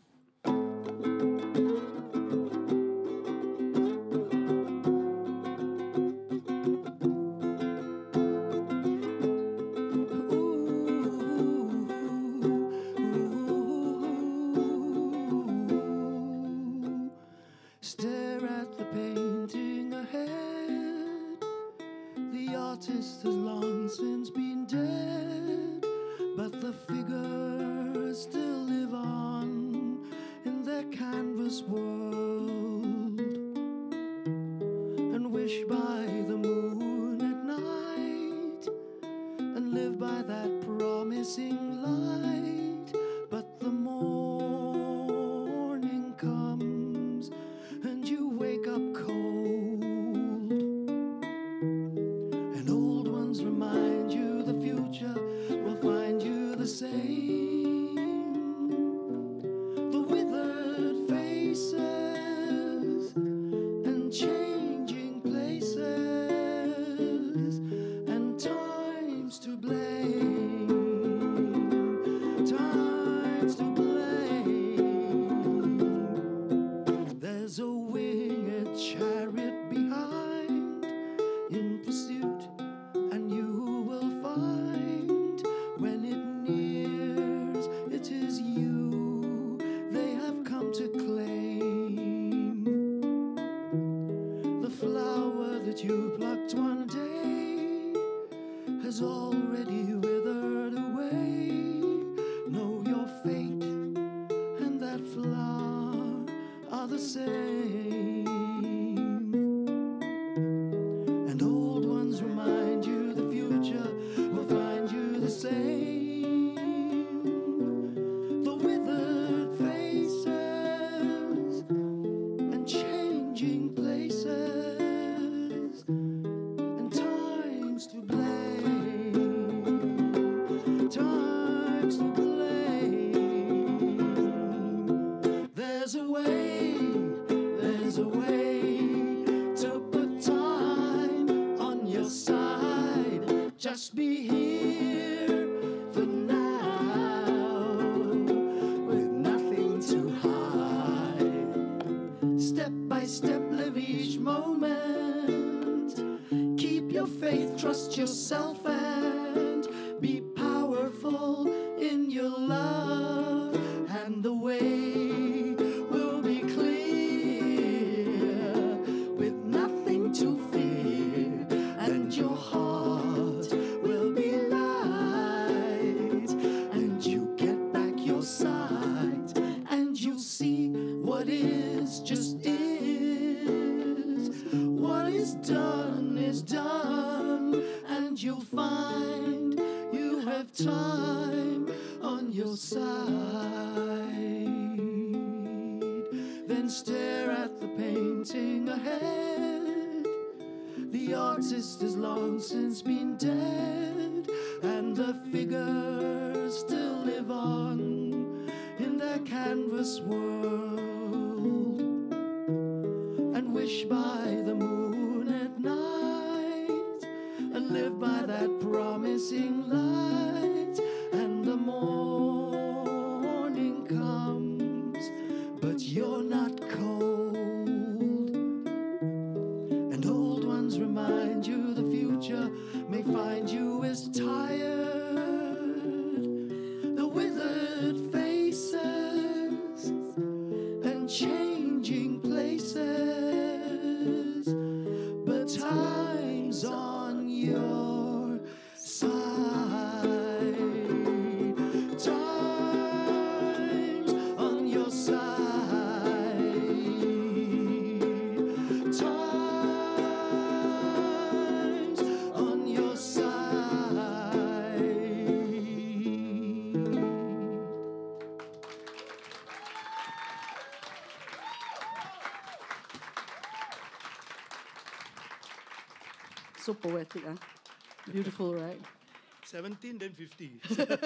Stare at the painting ahead. The artist has long since been dead, but the figures still live on in their canvas world, and wish by the moon at night and live by that promising light. But the morning comes and you wake up cold, and old ones remind you the future will find you the same. The withered faces and changing places, and times to blame, times to blame. There's a winged chariot behind in pursuit, and you will find when it nears, it is you they have come to claim. The flower that you plucked one day has already withered away. Know your fate and that flower are the same. And old ones remind you the future will find you the same. The withered faces and changing places, and times to blame, times to blame. There's a way, there's a way to put time on your side. Just be here for now, with nothing to hide. Step by step, live each moment. Keep your faith, trust yourself, and be powerful. is done is done, and you'll find you have time on your side. Then stare at the painting ahead. The artist has long since been dead, and the figures still live on in their canvas world. And wish by the moon at night, and live by that promising light. And the morning comes, but you're not cold. And old ones remind you the future may find you as tired. The withered faces and changing places, but time's on your side. Time's on your side. Time's on your side. So poetic, huh? Beautiful, right? seventeen, then fifty.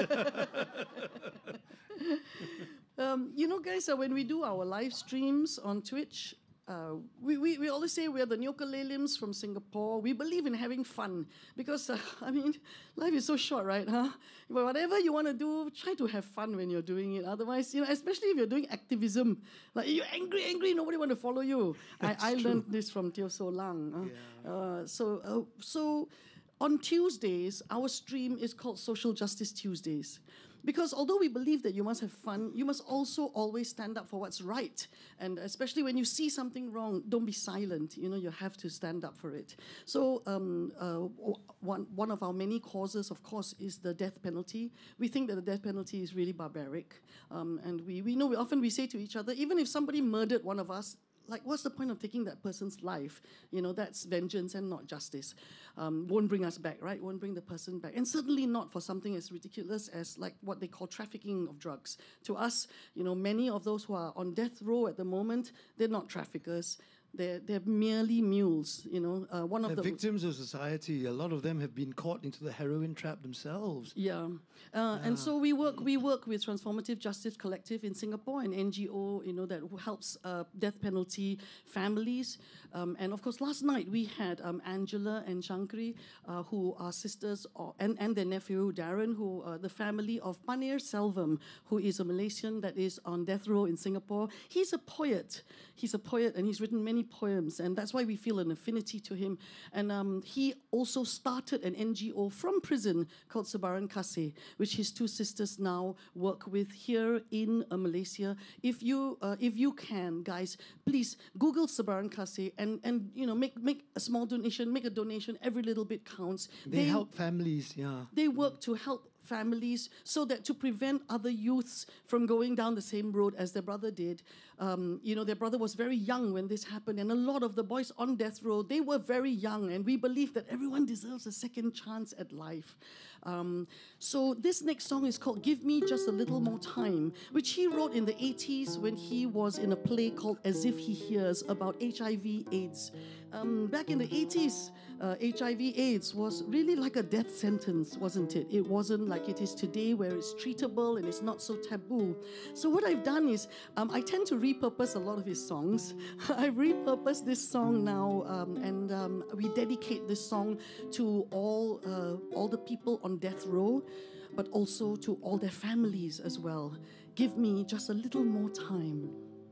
Um, you know, guys, uh, when we do our live streams on Twitch, uh, we, we, we always say we're the Nyokalelims from Singapore. We believe in having fun because, uh, I mean, life is so short, right? Huh? But whatever you want to do, try to have fun when you're doing it. Otherwise, you know, especially if you're doing activism, like you're angry, angry, nobody want to follow you. I, I learned this from Teo So Lang. Uh, Yeah. uh, so, uh, so on Tuesdays, our stream is called Social Justice Tuesdays. Because although we believe that you must have fun, you must also always stand up for what's right. And especially when you see something wrong, don't be silent. You know, you have to stand up for it. So um, uh, one, one of our many causes, of course, is the death penalty. We think that the death penalty is really barbaric. Um, and we, we know, we often we say to each other, even if somebody murdered one of us, like, what's the point of taking that person's life? You know, that's vengeance and not justice. Um, won't bring us back, right? Won't bring the person back. And certainly not for something as ridiculous as, like, what they call trafficking of drugs. To us, you know, many of those who are on death row at the moment, they're not traffickers. They're, they're merely mules, you know. Uh, one of They're the victims of society. A lot of them have been caught into the heroin trap themselves. Yeah, uh, and so we work. We work with Transformative Justice Collective in Singapore, an N G O, you know, that helps uh, death penalty families. Um, and of course, last night we had um, Angela and Shankri, uh, who are sisters, or, and and their nephew Darren, who are the family of Panir Selvam, who is a Malaysian that is on death row in Singapore. He's a poet. He's a poet, and he's written many poems, and that's why we feel an affinity to him. And um, he also started an N G O from prison called Sebaran Kasih, which his two sisters now work with here in uh, Malaysia. If you uh, if you can, guys, please Google Sebaran Kasih and and you know make make a small donation, make a donation. Every little bit counts. They, they help families, yeah. They work to help families so that to prevent other youths from going down the same road as their brother did. Um, you know, their brother was very young when this happened, and a lot of the boys on death row, they were very young, and we believe that everyone deserves a second chance at life. Um, so this next song is called Give Me Just a Little More Time, which he wrote in the eighties when he was in a play called As If He Hears about H I V AIDS. Um, back in the eighties, uh, H I V AIDS was really like a death sentence, wasn't it? It wasn't like it is today where it's treatable and it's not so taboo. So what I've done is um, I tend to repurpose a lot of his songs. I've repurposed this song now, um, and um, we dedicate this song to all, uh, all the people on death row, but also to all their families as well. Give me just a little more time.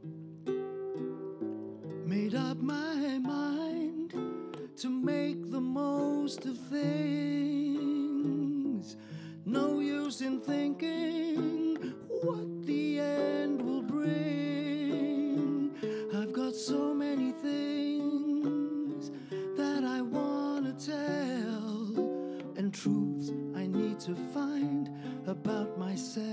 Made up my mind to make the most of things. No use in thinking what the end will bring. I've got so many things that I want to tell, and truths I need to find about myself.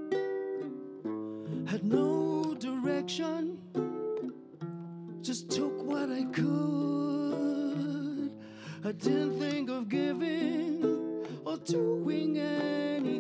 Had no direction, just took thought I could. I didn't think of giving or doing any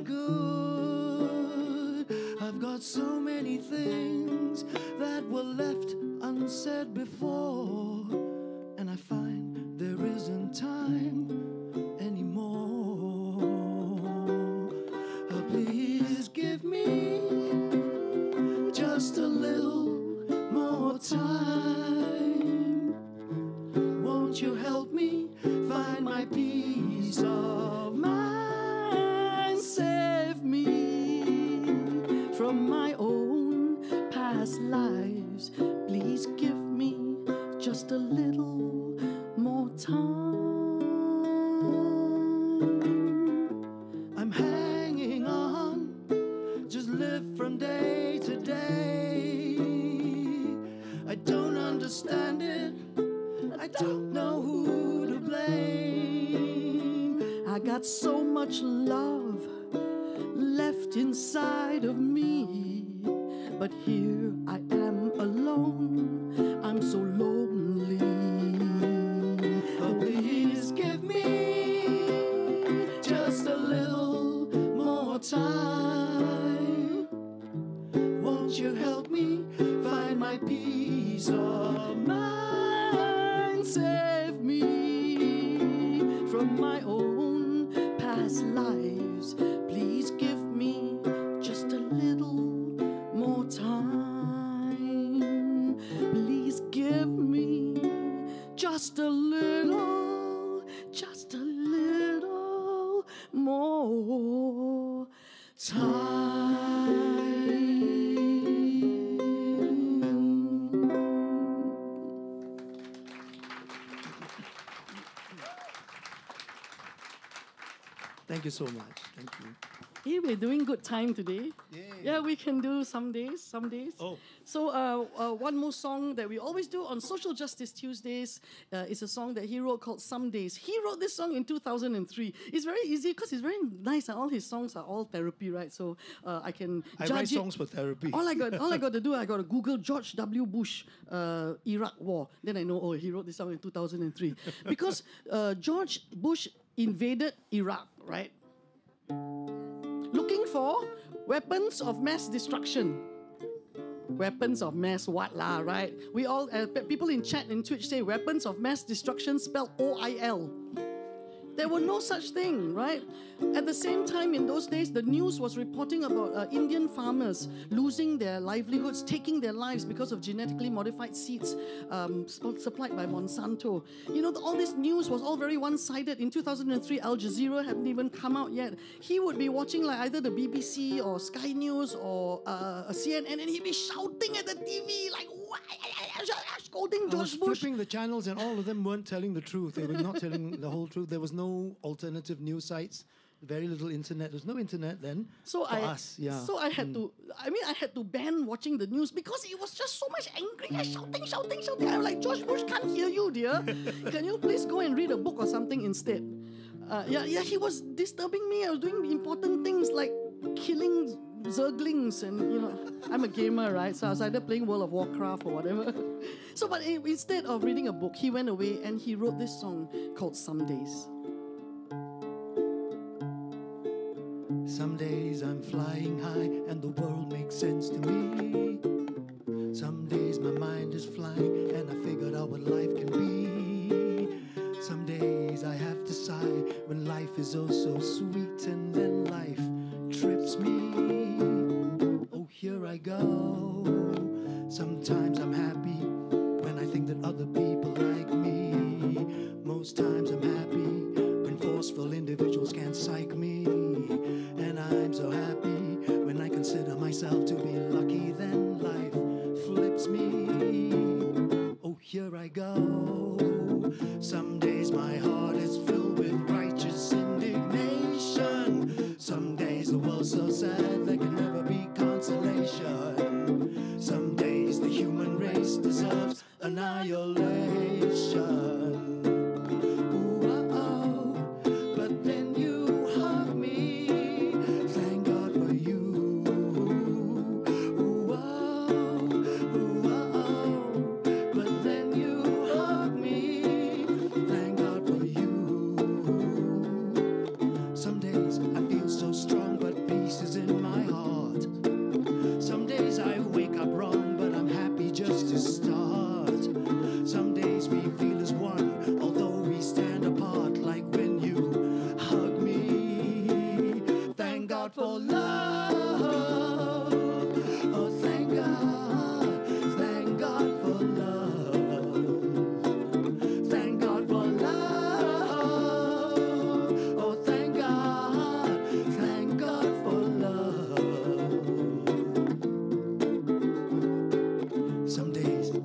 good. I've got so many things that were left unsaid before, and I find there isn't time anymore. Oh, please give me just a little more time. Won't you help me find my peace of mind? Save me from my own past lives. Please give me just a little more time. I'm hanging on, just live from day to day. I don't understand it, I don't know who to blame. I got so much love left inside of me, but here I am alone, I'm so lonely. Oh, please give me just a little more time. Won't you help me find my peace of mind? Save me from my own past lives. Please give me just a little more time. Please give me just a little, just a little more time. Thank you so much. Thank you. Hey, we're doing good time today. Yay. Yeah, we can do some days, some days. Oh. So uh, uh, one more song that we always do on Social Justice Tuesdays uh, is a song that he wrote called Some Days. He wrote this song in two thousand three. It's very easy because it's very nice. And all his songs are all therapy, right? So uh, I can I judge write it. songs for therapy. All I got, all I got to do, I got to Google George W. Bush, uh, Iraq War. Then I know, oh, he wrote this song in two thousand three. Because uh, George Bush invaded Iraq, right? Looking for weapons of mass destruction. Weapons of mass what lah, right? We all, uh, pe- people in chat and Twitch say weapons of mass destruction spelled O I L. There were no such thing, right? At the same time, in those days, the news was reporting about uh, Indian farmers losing their livelihoods, taking their lives because of genetically modified seeds um, sp- supplied by Monsanto. You know, the, all this news was all very one-sided. In two thousand three, Al Jazeera hadn't even come out yet. He would be watching like either the B B C or Sky News or uh, a C N N, and he'd be shouting at the T V like, "Why?" Scolding I was George Bush. flipping the channels and all of them weren't telling the truth. They were not telling the whole truth. There was no alternative news sites, very little internet. There's no internet then So for I, us. Yeah. So I had to, I mean, I had to ban watching the news because it was just so much angry and shouting, shouting, shouting. I'm like, George Bush can't hear you, dear. Can you please go and read a book or something instead? Uh, yeah, yeah, he was disturbing me. I was doing important things like killing zerglings, and you know, I'm a gamer, right? So I was either playing World of Warcraft or whatever. So, but i- instead of reading a book, he went away and he wrote this song called Some Days. Some days I'm flying high and the world makes sense to me. Some days my mind is flying and I figured out what life can be. Some days I have to sigh when life is oh so sweet, and then life trips me. Oh, here I go. Sometimes I'm happy when I think that other people like me. Most times I'm happy when forceful individuals can't psych me. And I'm so happy when I consider myself to be lucky, then life flips me. Oh, here I go. Some days my heart is filled with righteous indignation. Some days the world's so sad there can never be consolation. Some days the human race deserves annihilation. Ooh, oh, oh. But then you hug me. Thank God for you. Ooh, oh, ooh, oh, oh. But then you hug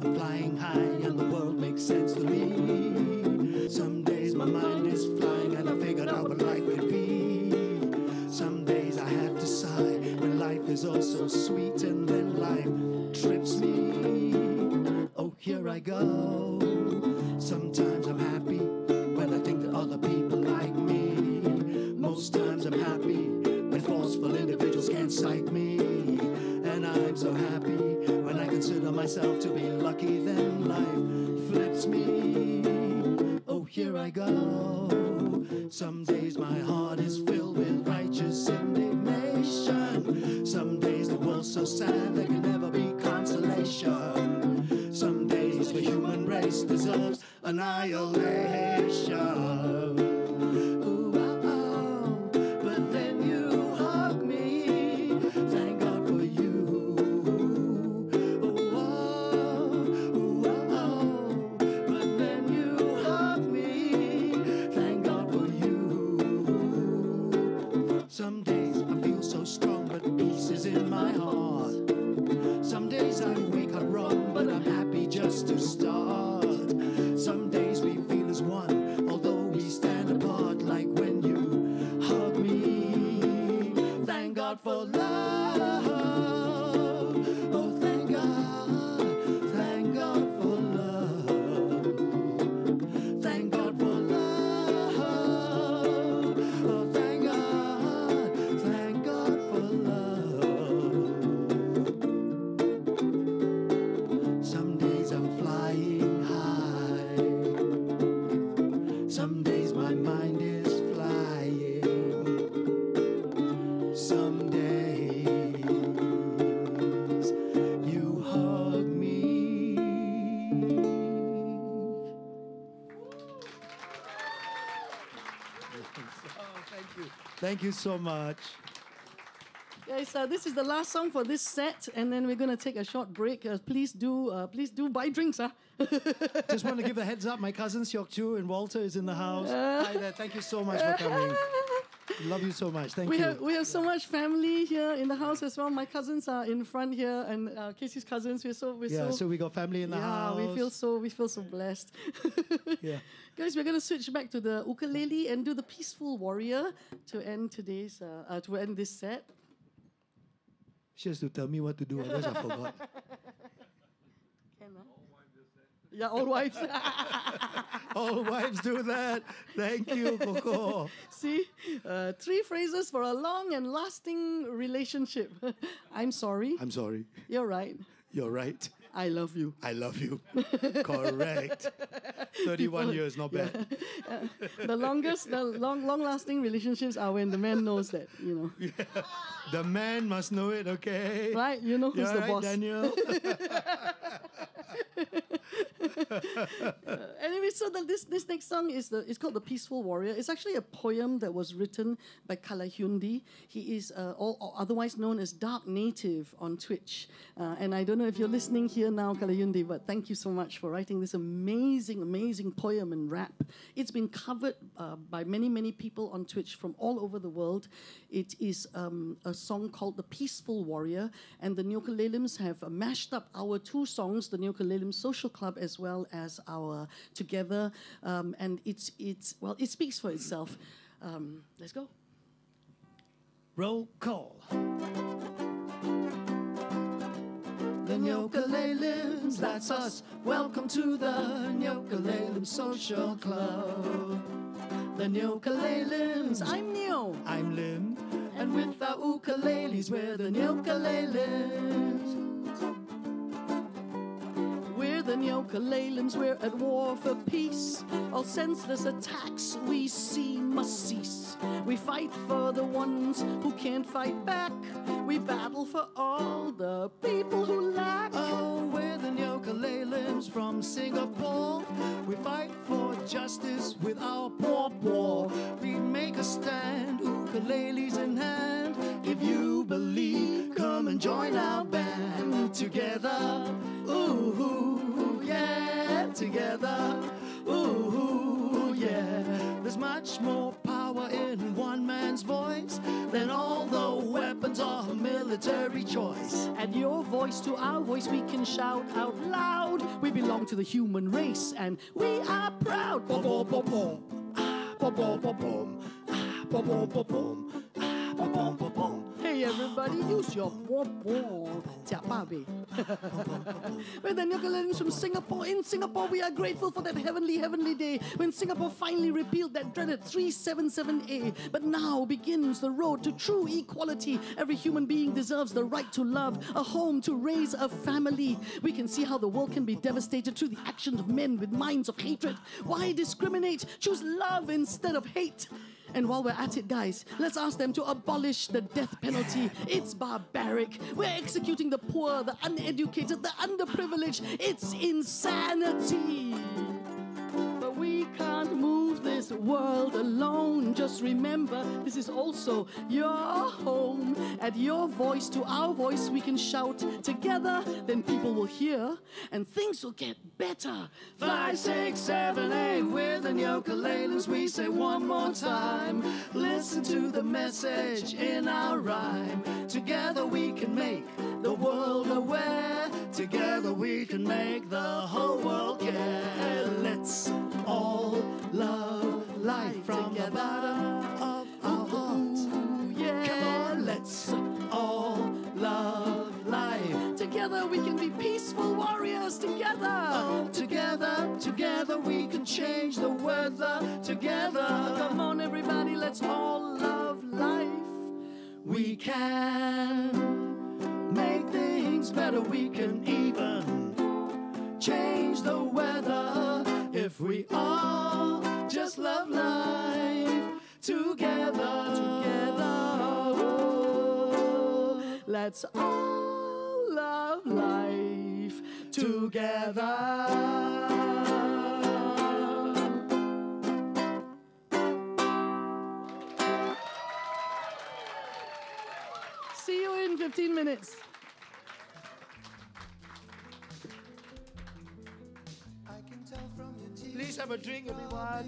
I'm flying high and the world makes sense to me. Some days my mind is flying and I figured out what life could be. Some days I have to sigh when life is all so sweet, and then life trips me. Oh, here I go. Sometimes I'm happy when I think that other people like me. Most times I'm happy when forceful individuals can't cite me. And I'm so happy when I consider myself to be lucky, then life flips me. Oh, here I go. Some days my heart is filled with righteous indignation. Some days the world's so sad there can never be consolation. Some days the human race deserves annihilation. Ooh, oh, oh. But then you hug me. Thank God for you. Oh, oh, ooh, oh, oh. But then you hug me. Thank God for you. Some days I feel so strong, but peace is in my heart. Some days I wake up wrong, but I'm happy just to start. Some days we feel as one, although we stand apart, like when you hug me. Thank God for love. Oh, thank God. Thank God for love. Thank God for love. Oh, thank God. Thank God for love. Some days I'm flying high. Some days my mind is flying. Some days you hug me. Oh, thank you. Thank you so much. Guys, uh, this is the last song for this set, and then we're going to take a short break. Uh, please do, uh, please do buy drinks, huh? Just want to give a heads up. My cousins Seok Chu and Walter is in the house. Hi there. Thank you so much for coming. Love you so much. Thank we you. have we have so much family here in the house as well. My cousins are in front here, and uh, Casey's cousins. We're so we're yeah, so, so we got family in the yeah, house. we feel so we feel so blessed. Yeah. Guys, we're going to switch back to the ukulele and do the Peaceful Warrior to end today's uh, uh, to end this set. She has to tell me what to do, otherwise I forgot. Can, huh? Yeah, all wives. All wives do that. Thank you, Coco. See, uh, three phrases for a long and lasting relationship. I'm sorry. I'm sorry. You're right. You're right. I love you. I love you. Correct. thirty-one People- years, not bad. Uh, the longest, the long, long-lasting relationships are when the man knows that, you know. Yeah. The man must know it, okay? Right? You know who's You're the right, boss. Daniel. Uh, anyway, so the, this this next song is the it's called The Peaceful Warrior. It's actually a poem that was written by Kalahundi. He is uh, all, or otherwise known as Dark Native on Twitch. Uh, and I don't know if you're listening here now, Kalahundi, but thank you so much for writing this amazing, amazing poem and rap. It's been covered uh, by many, many people on Twitch from all over the world. It is um, a song called The Peaceful Warrior, and the Nyokalelims have uh, mashed up our two songs, the Nyokalelims Social Club as well as our Together, um, and it's, it's, well, it speaks for itself. Um, let's go. Roll call. The Nyokalelims, that's us. Welcome to the Nyokalelims Social Club. The Nyokalelims, I'm Nyo. I'm Lim. And with our ukuleles, we're the Nyokalelims. We're the Nyokalelims, we're at war for peace. All senseless attacks we see must cease. We fight for the ones who can't fight back. We battle for all the people who lack. Oh, we're the Nyokalelims from Singapore. We fight for justice with our paw paw. We make a stand, ukuleles in hand. If you believe, come and join our band. Together, ooh, yeah, together, ooh, yeah. There's much more power in one man's voice than all the weapons of a million. military choice. Add your voice to our voice, we can shout out loud. We belong to the human race and we are proud. Boom, boom, boom, boom. Ah, boom, boom, boom, boom. Ah, boom, boom, boom, boom. Ah, boom, boom, boom, boom. Hey everybody, use your boom boom. We're the Nyokalelins from Singapore. In Singapore, we are grateful for that heavenly, heavenly day when Singapore finally repealed that dreaded three seventy-seven A. But now begins the road to true equality. Every human being deserves the right to love, a home to raise a family. We can see how the world can be devastated through the actions of men with minds of hatred. Why discriminate? Choose love instead of hate. And while we're at it, guys, let's ask them to abolish the death penalty. It's barbaric. We're executing the poor, the uneducated, the underprivileged. It's insanity. But we can't move this world alone. Just remember, this is also your home. Add your voice to our voice, we can shout together. Then people will hear, and things will get better. Five, six, seven, eight, with the Nyokalelins, we say one more time. Listen to the message in our rhyme. Together we can make the world aware. Together we can make the whole world care. Let's all love life from the bottom of our hearts. Yeah. Come on, let's all love life. Together we can be peaceful warriors. Together. Oh, together, together we can change the weather. Together. Come on, everybody, let's all love life. We can make things better. We can even change the weather if we all just love life together. Together. Oh, let's all love life together. See you in fifteen minutes. Please have a drink, everyone.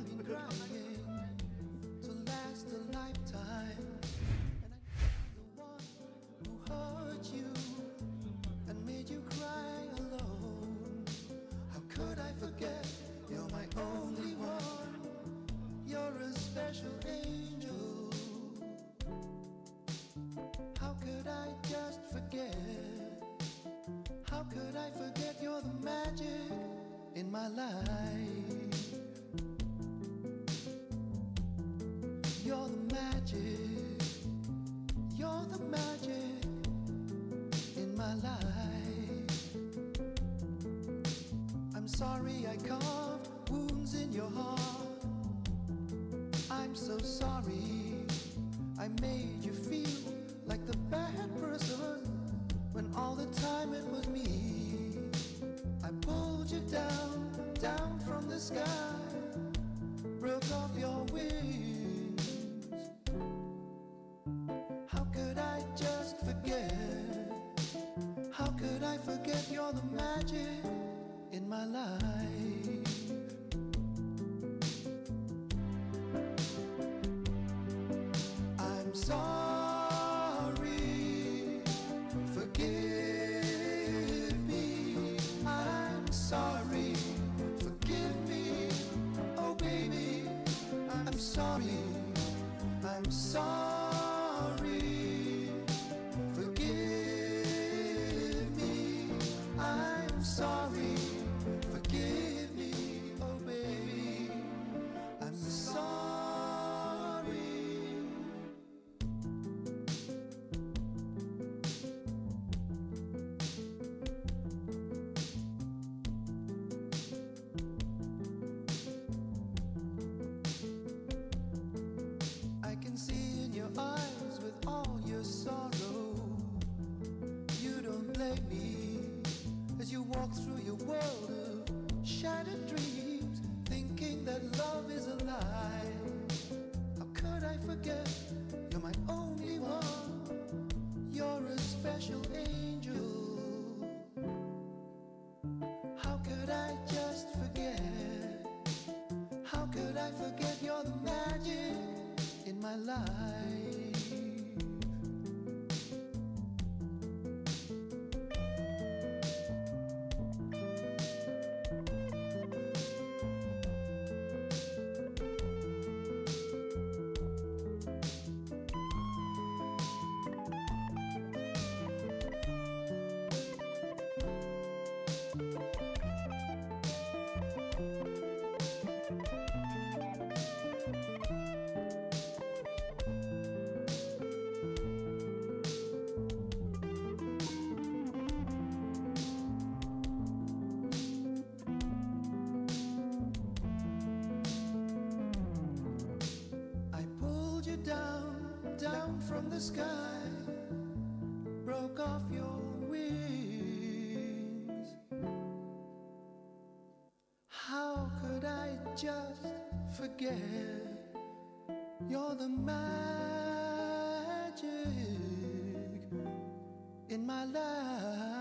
To last a lifetime, and I know the one who hurt you and made you cry alone. How could I forget? You're my only one. You're a special angel. How could I just forget? How could I forget you're the magic in my life? You're the magic, you're the magic in my life. I'm sorry I carved wounds in your heart. I'm so sorry I made you feel like the bad person when all the time it was me. I pulled you down, down from the sky, broke off your wings. How could I just forget? How could I forget you're the magic in my life? I'm sorry, forgive me. I'm sorry, forgive me. Oh baby, I'm sorry, I'm sorry, forgive me. I'm sorry, forgive me. Oh baby, I'm sorry. I can see in your eyes with all your sorrow. You don't blame me as you walk through your world of shattered dreams, thinking that love is a lie. How could I forget? You're my only one. You're a special angel. How could I just forget? How could I forget you're the magic in my life? the sky broke off your wings. How could I just forget? You're the magic in my life.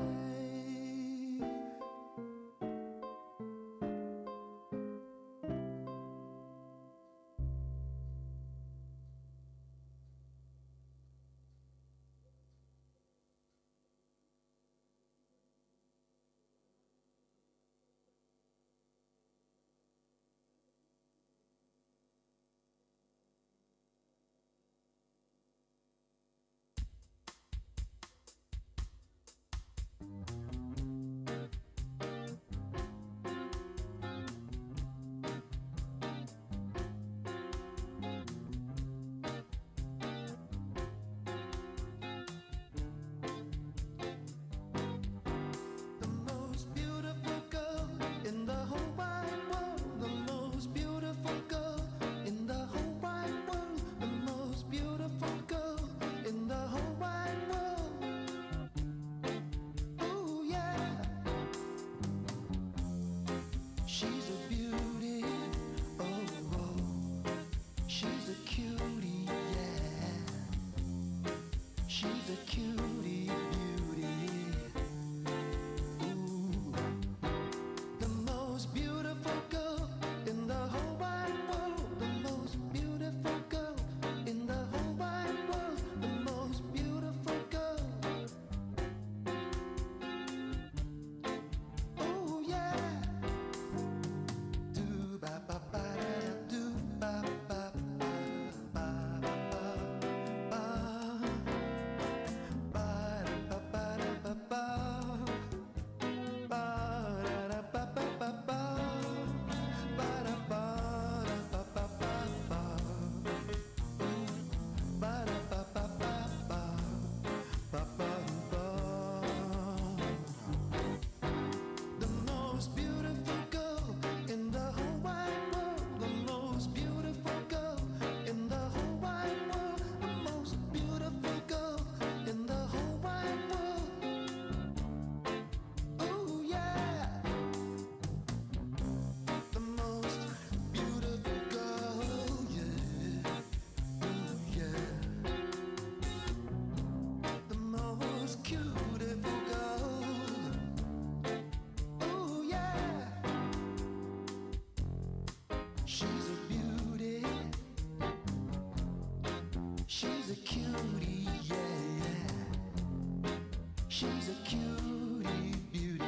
She's a cutie beauty.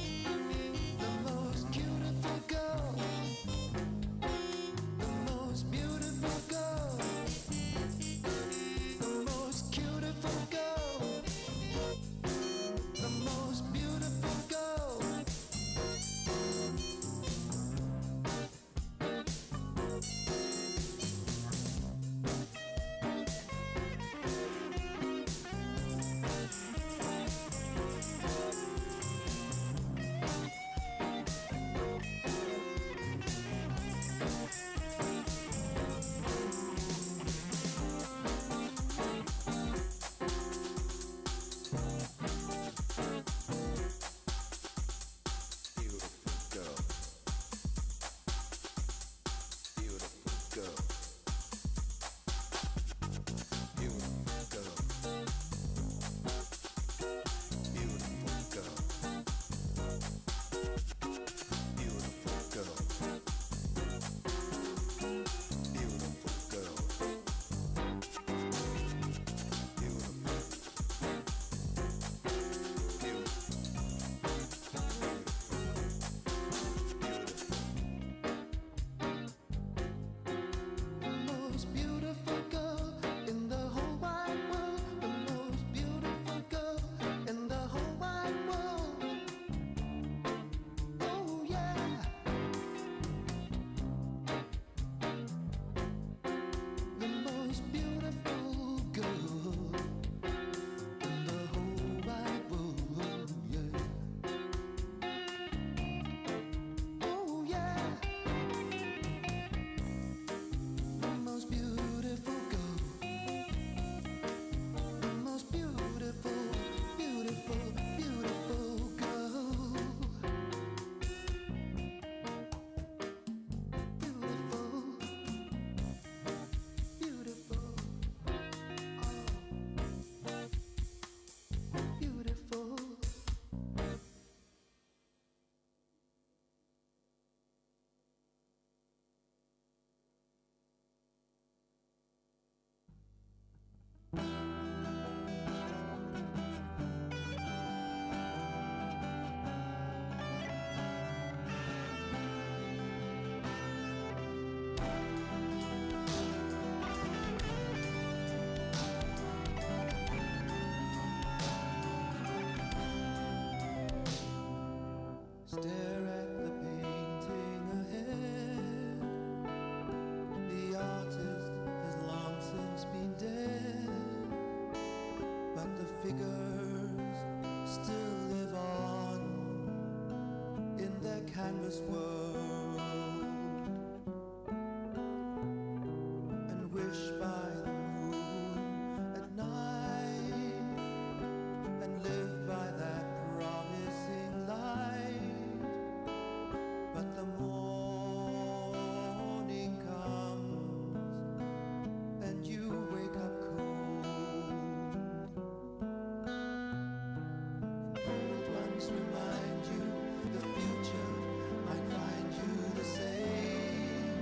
The most beautiful girl, the most this world and wish by the moon at night and live by that promising light. But the morning comes and you wake up cold. Old ones remind you the future might find you the same.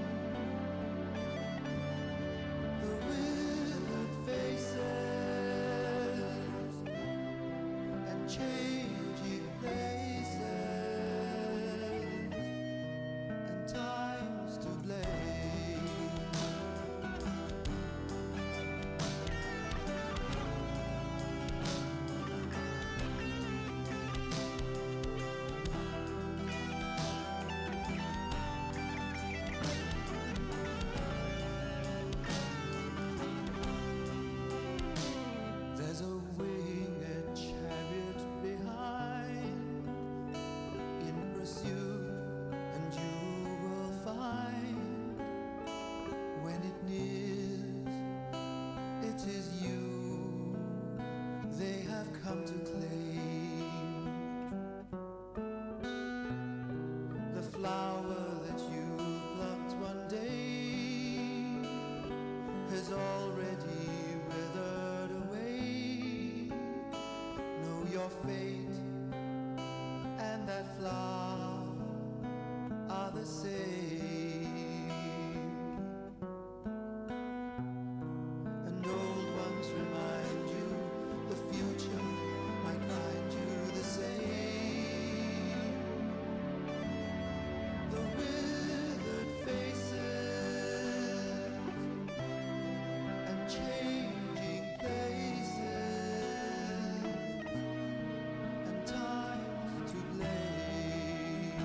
The withered faces and changing places and times to blame. There's a winged chariot behind in pursuit, and you will find when it nears, it is you they have come to claim. The flower that you plucked one day has already withered away. Know your fate and that flower are the same. And old ones remind you the future might find you the same. The withered faces and changing places and times to blame.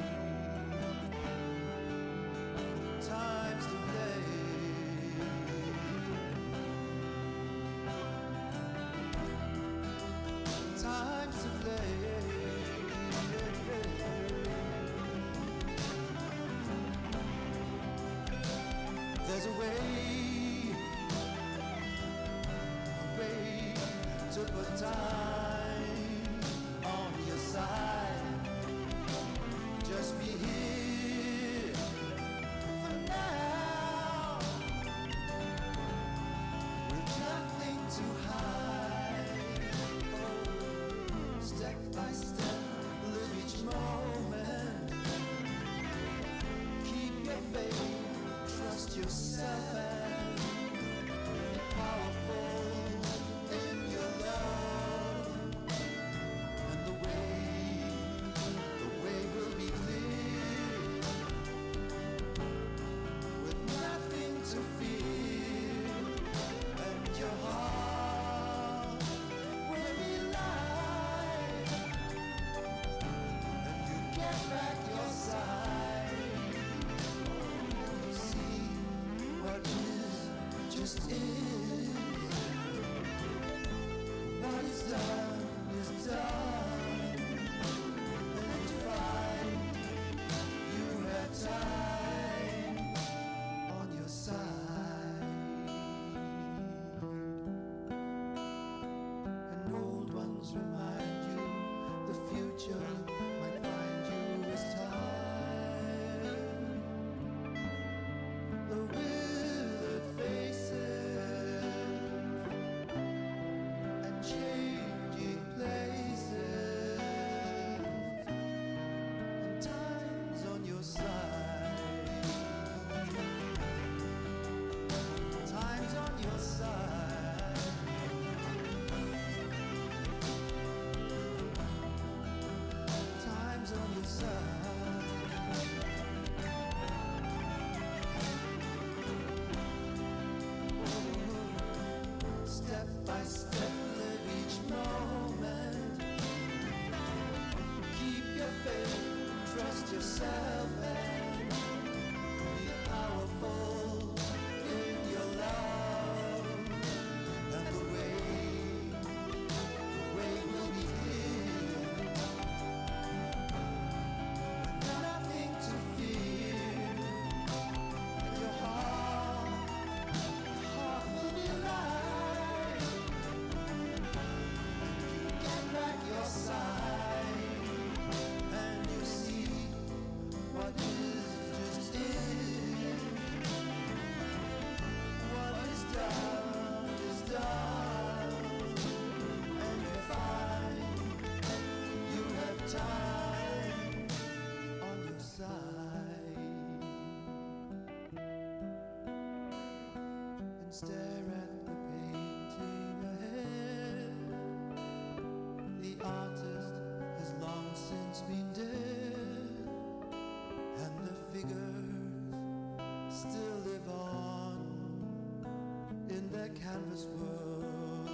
Times to blame. Times to blame. There's a way, a way to put time on your side. Just be here for now, with nothing to hide. Step by step, live each moment. Keep your faith, trust yourself, and be powerful in your love. And the way, the way will be clear, with nothing to fear, and your heart will be light, and you get back your sight. You see what is just is. What is done is done, and you find you have time on your side. And old ones remind you the future might find you as time. The withered faces and changing places and times on your side. Times on your side. Times on your side. Step by step, live each moment. Keep your faith, trust yourself, and be powerful in your love. And the way, the way will be clear, with nothing to stare at the painting ahead. The artist has long since been dead, and the figures still live on in their canvas world,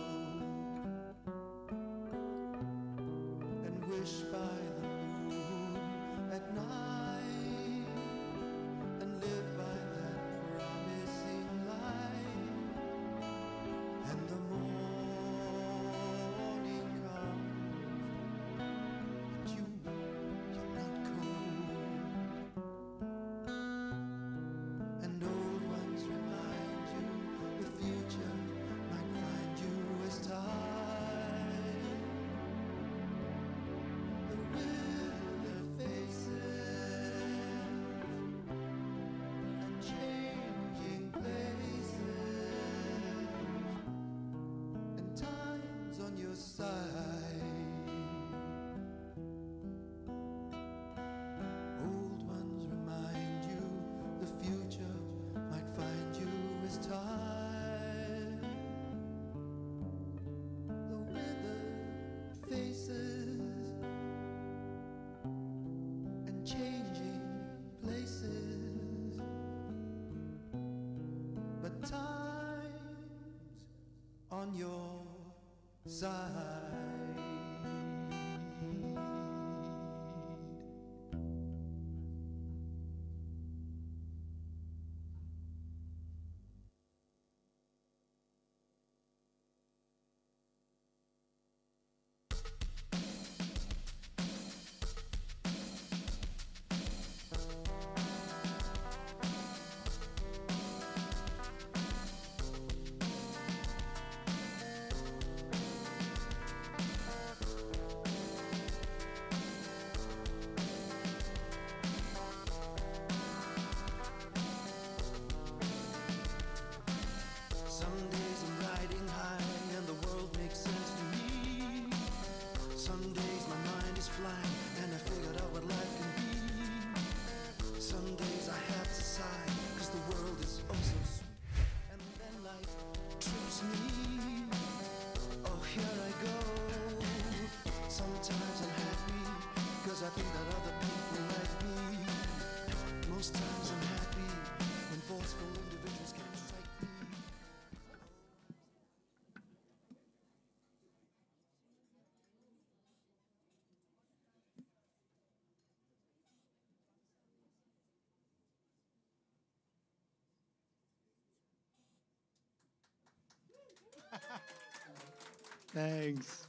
and wish by the moon at night, and live by that promising light. And the morning comes, and you, you're not cold, and old ones remind you the future might find you as tired. The withered faces and changing places, and time's on your side. Old ones remind you the future might find you as tired. The withered faces and changing places, but time's on your side. Some days I'm riding high and the world makes sense to me. Some days my mind is flying and I figured out what life can be. Some days I have to sigh cause the world is oh so sweet. And then life trips me. Oh, here I go. Sometimes I'm happy cause I think that other people like me. Most times I'm happy when forceful individuals can't strike me. Thanks.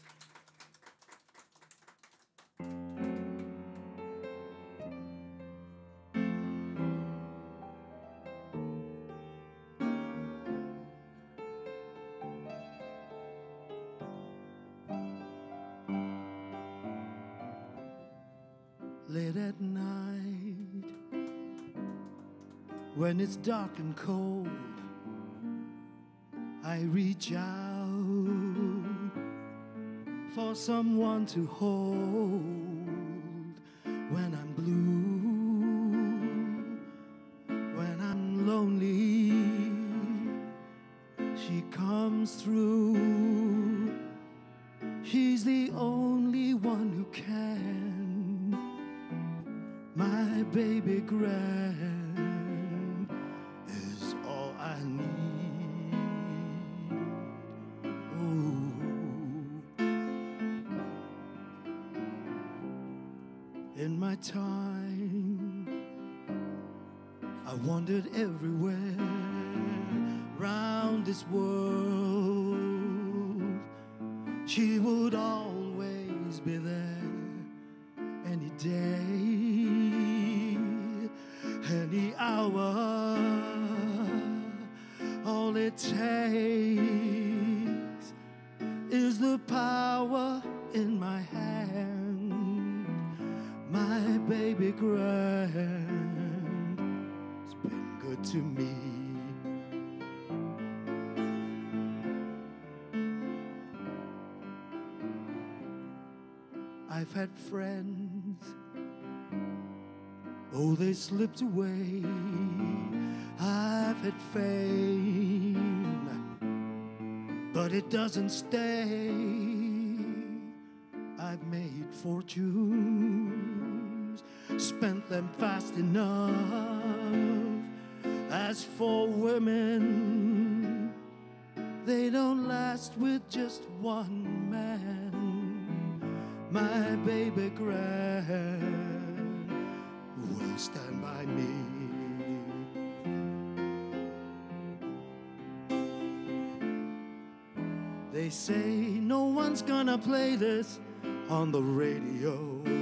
Late at night, when it's dark and cold, I reach out for someone to hold. When I'm blue, when I'm lonely, she comes through. She's the only one who can. My baby grand is all I need. Oh, in my time, I wandered everywhere round this world. She would always be there any day, any hour. All it takes is the power in my hand. My baby grand has been good to me. I've had friends, oh, they slipped away. I've had fame, but it doesn't stay. I've made fortunes, spent them fast enough. As for women, they don't last with just one man. My baby Grand will stand by me. They say no one's gonna play this on the radio.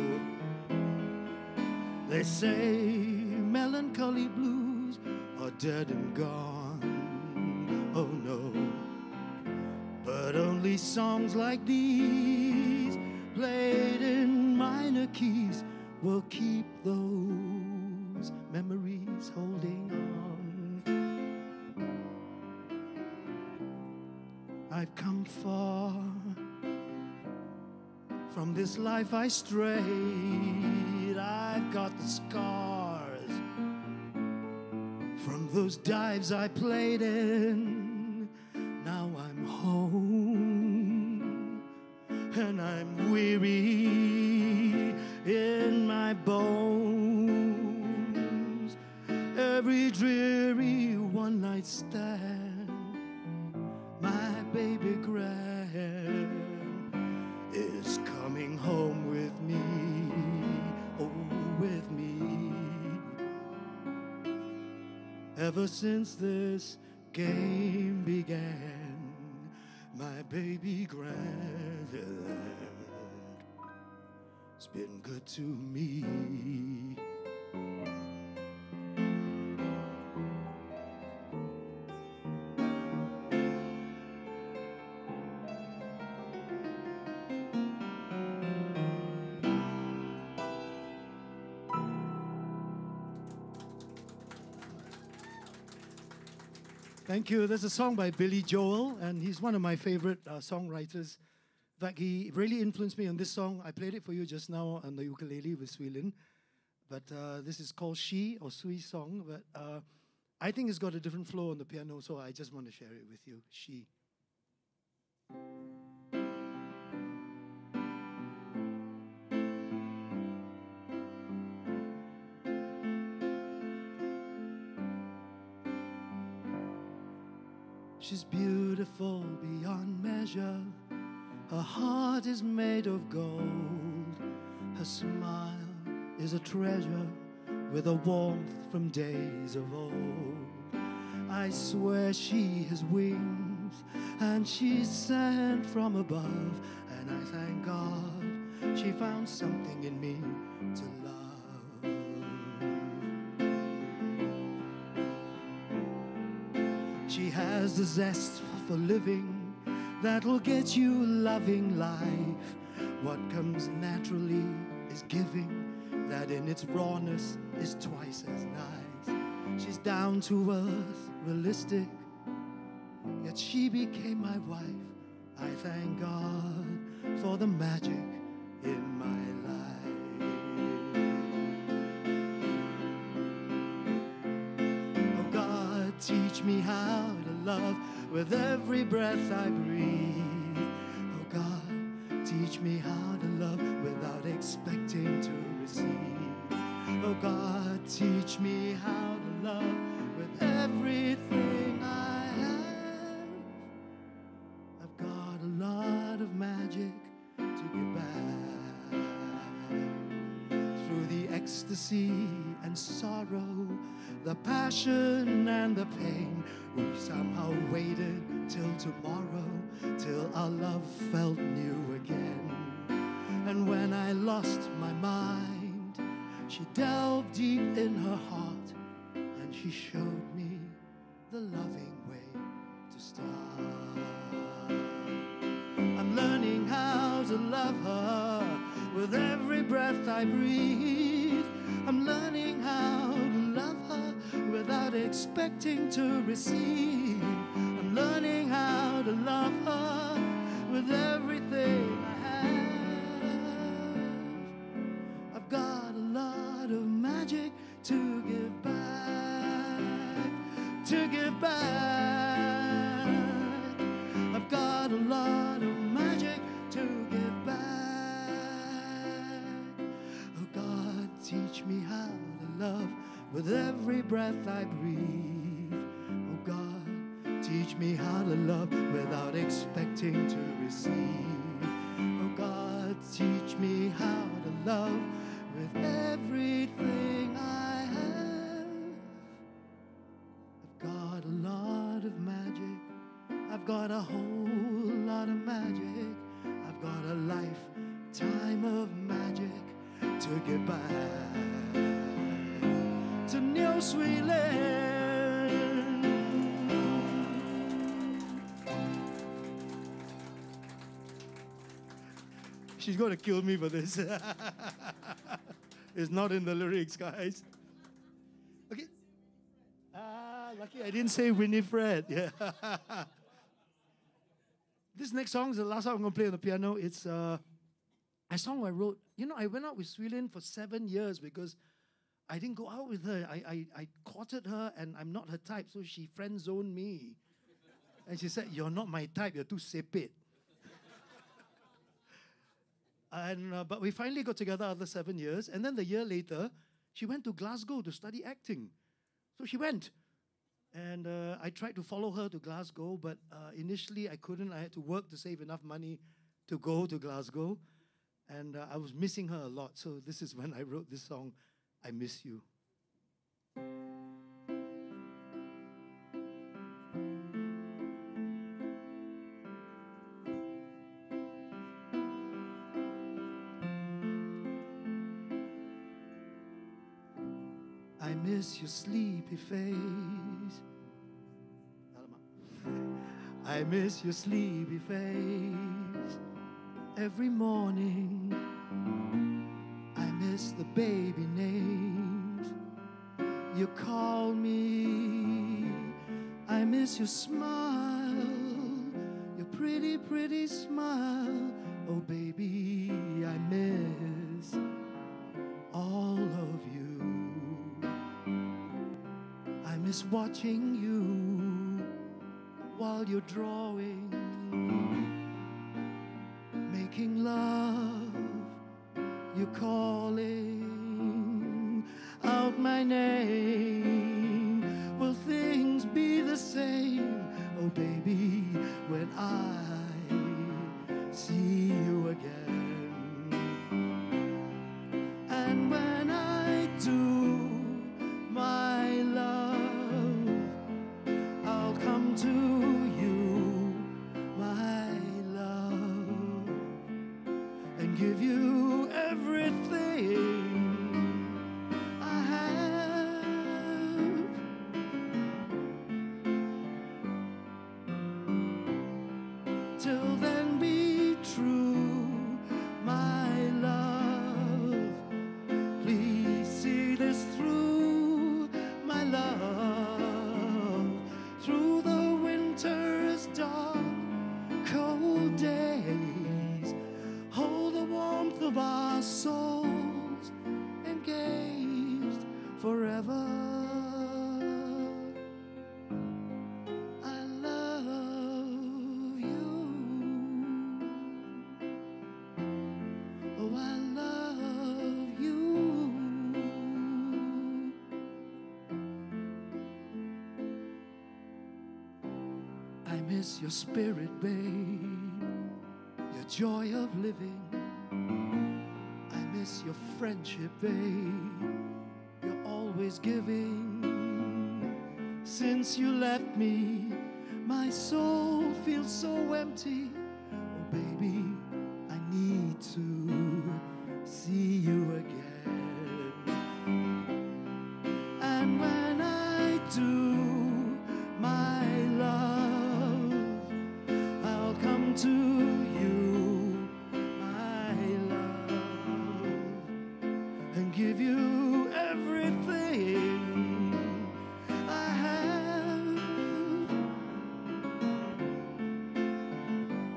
They say melancholy blues are dead and gone. Oh no, but only songs like these, played in minor keys, will keep those memories holding on. I've come far from this life I strayed. I've got the scars from those dives I played in. Now I'm home and I'm weary in my bones. Every dreary one night stand, my baby Grand is coming home with me, oh, with me. Ever since this game began, my baby Grand has been good to me. Thank you. There's a song by Billy Joel, and he's one of my favorite uh, songwriters. In fact, he really influenced me on this song. I played it for you just now on the ukulele with Swee Lin. But uh, this is called She, or Sui Song. But uh, I think it's got a different flow on the piano, so I just want to share it with you. She. She's beautiful beyond measure. Her heart is made of gold. Her smile is a treasure with a warmth from days of old. I swear she has wings and she's sent from above. And I thank God she found something in me to love. She has the zest for living that'll get you loving life. What comes naturally is giving, that in its rawness is twice as nice. She's down to earth, realistic, yet she became my wife. I thank God for the magic in my life. Oh God, teach me how to love with every breath I breathe. Oh God, teach me how to love without expecting to receive. Oh God, teach me how to love with everything I have. I've got a lot of magic to give back. Through the ecstasy and sorrow, the passion and the pain, we somehow waited till tomorrow, till our love felt new again. And when I lost my mind, she delved deep in her heart, and she showed me the loving way to start. I'm learning how to love her with every breath I breathe. I'm learning how to love her without expecting to receive. I'm learning how to love her with everything I have. I've got a lot of magic to give back, to give back. I've got love with every breath I breathe. Oh God, teach me how to love without expecting to receive. Oh God, teach me how to love with everything I have. I've got a lot of magic. I've got a whole lot of magic. I've got a lifetime of magic to give back to New Sweet Land. She's going to kill me for this. It's not in the lyrics, guys. Okay. Ah, lucky I didn't say Winifred. Yeah. This next song is the last song I'm going to play on the piano. It's uh, a song I wrote. You know, I went out with Swee Lin for seven years because I didn't go out with her. I, I, I courted her, and I'm not her type, so she friend-zoned me. And she said, you're not my type, you're too sepit. and uh, But we finally got together after seven years, and then the year later, she went to Glasgow to study acting. So she went. And uh, I tried to follow her to Glasgow, but uh, initially I couldn't. I had to work to save enough money to go to Glasgow. And uh, I was missing her a lot. So this is when I wrote this song, I Miss You. I miss your sleepy face. I miss your sleepy face. Every morning I miss the baby names you call me. I miss your smile, your pretty, pretty smile. Oh baby, I miss all of you. I miss watching you while you're drawing, making love, you're calling out my name. Will things be the same, oh baby, when I see you again? And when I do, my love, I'll come to you, my love, and give you everything I have. Till then be true, my love. Please see this through, my love. Through the winter's dark, cold days, hold the warmth of our souls engaged forever. I love you. Oh, I love you. I miss your spirit, babe, your joy of living. I miss your friendship, babe, you're always giving. Since you left me, my soul feels so empty. Oh baby, I need to see you again. And when I do, my love, I'll come to you, my love, and give you everything I have.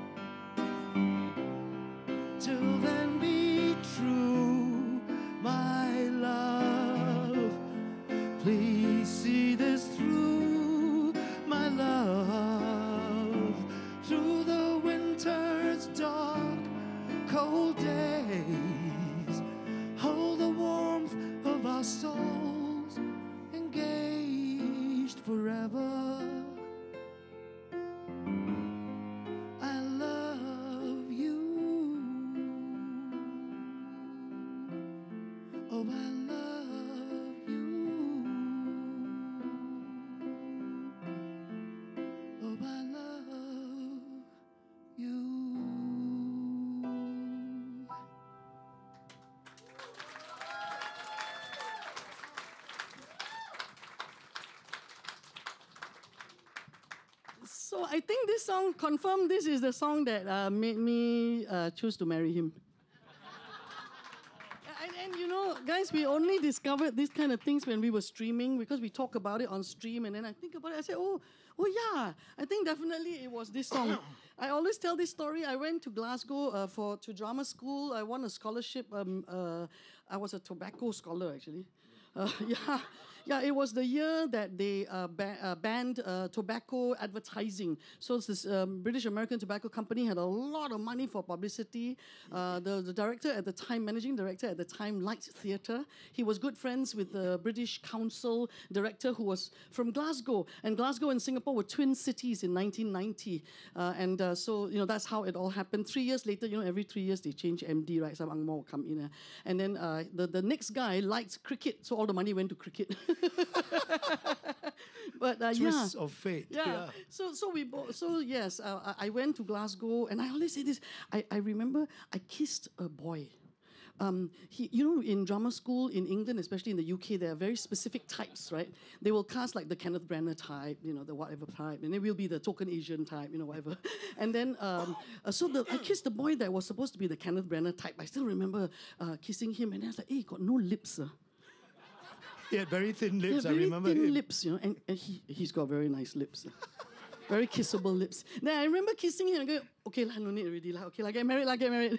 I think this song, confirmed, this is the song that uh, made me uh, choose to marry him. and, and you know, guys, we only discovered these kind of things when we were streaming because we talk about it on stream, and then I think about it, I said, oh, oh yeah, I think definitely it was this song. I always tell this story. I went to Glasgow uh, for to drama school. I won a scholarship. Um, uh, I was a tobacco scholar, actually. Uh, yeah. Yeah, it was the year that they uh, ba- uh, banned uh, tobacco advertising. So this um, British American Tobacco Company had a lot of money for publicity. Uh, the, the director at the time, managing director at the time, liked theatre. He was good friends with the British Council director who was from Glasgow. And Glasgow and Singapore were twin cities in nineteen ninety. Uh, and uh, so, you know, that's how it all happened. Three years later, you know, every three years they change M D, right? Some Ang Mo will come in. Uh, and then uh, the, the next guy liked cricket, so all the money went to cricket. But uh, Twists yeah, of fate. yeah. Yeah. So so we bo- so yes, uh, I went to Glasgow, and I always say this. I, I remember I kissed a boy. Um, he, you know, in drama school in England, especially in the U K, there are very specific types, right? They will cast like the Kenneth Branagh type, you know, the whatever type, and then we'll be the token Asian type, you know, whatever. And then, um, uh, so the, I kissed the boy that was supposed to be the Kenneth Branagh type. I still remember uh, kissing him, and I was like, hey, he got no lips, uh. He had very thin He lips, had I very remember thin him. lips, you know, and, and he, he's got very nice lips. Very kissable lips. Then I remember kissing him and going, okay, lah, no need already, lah, okay, lah, get married, lah, get married.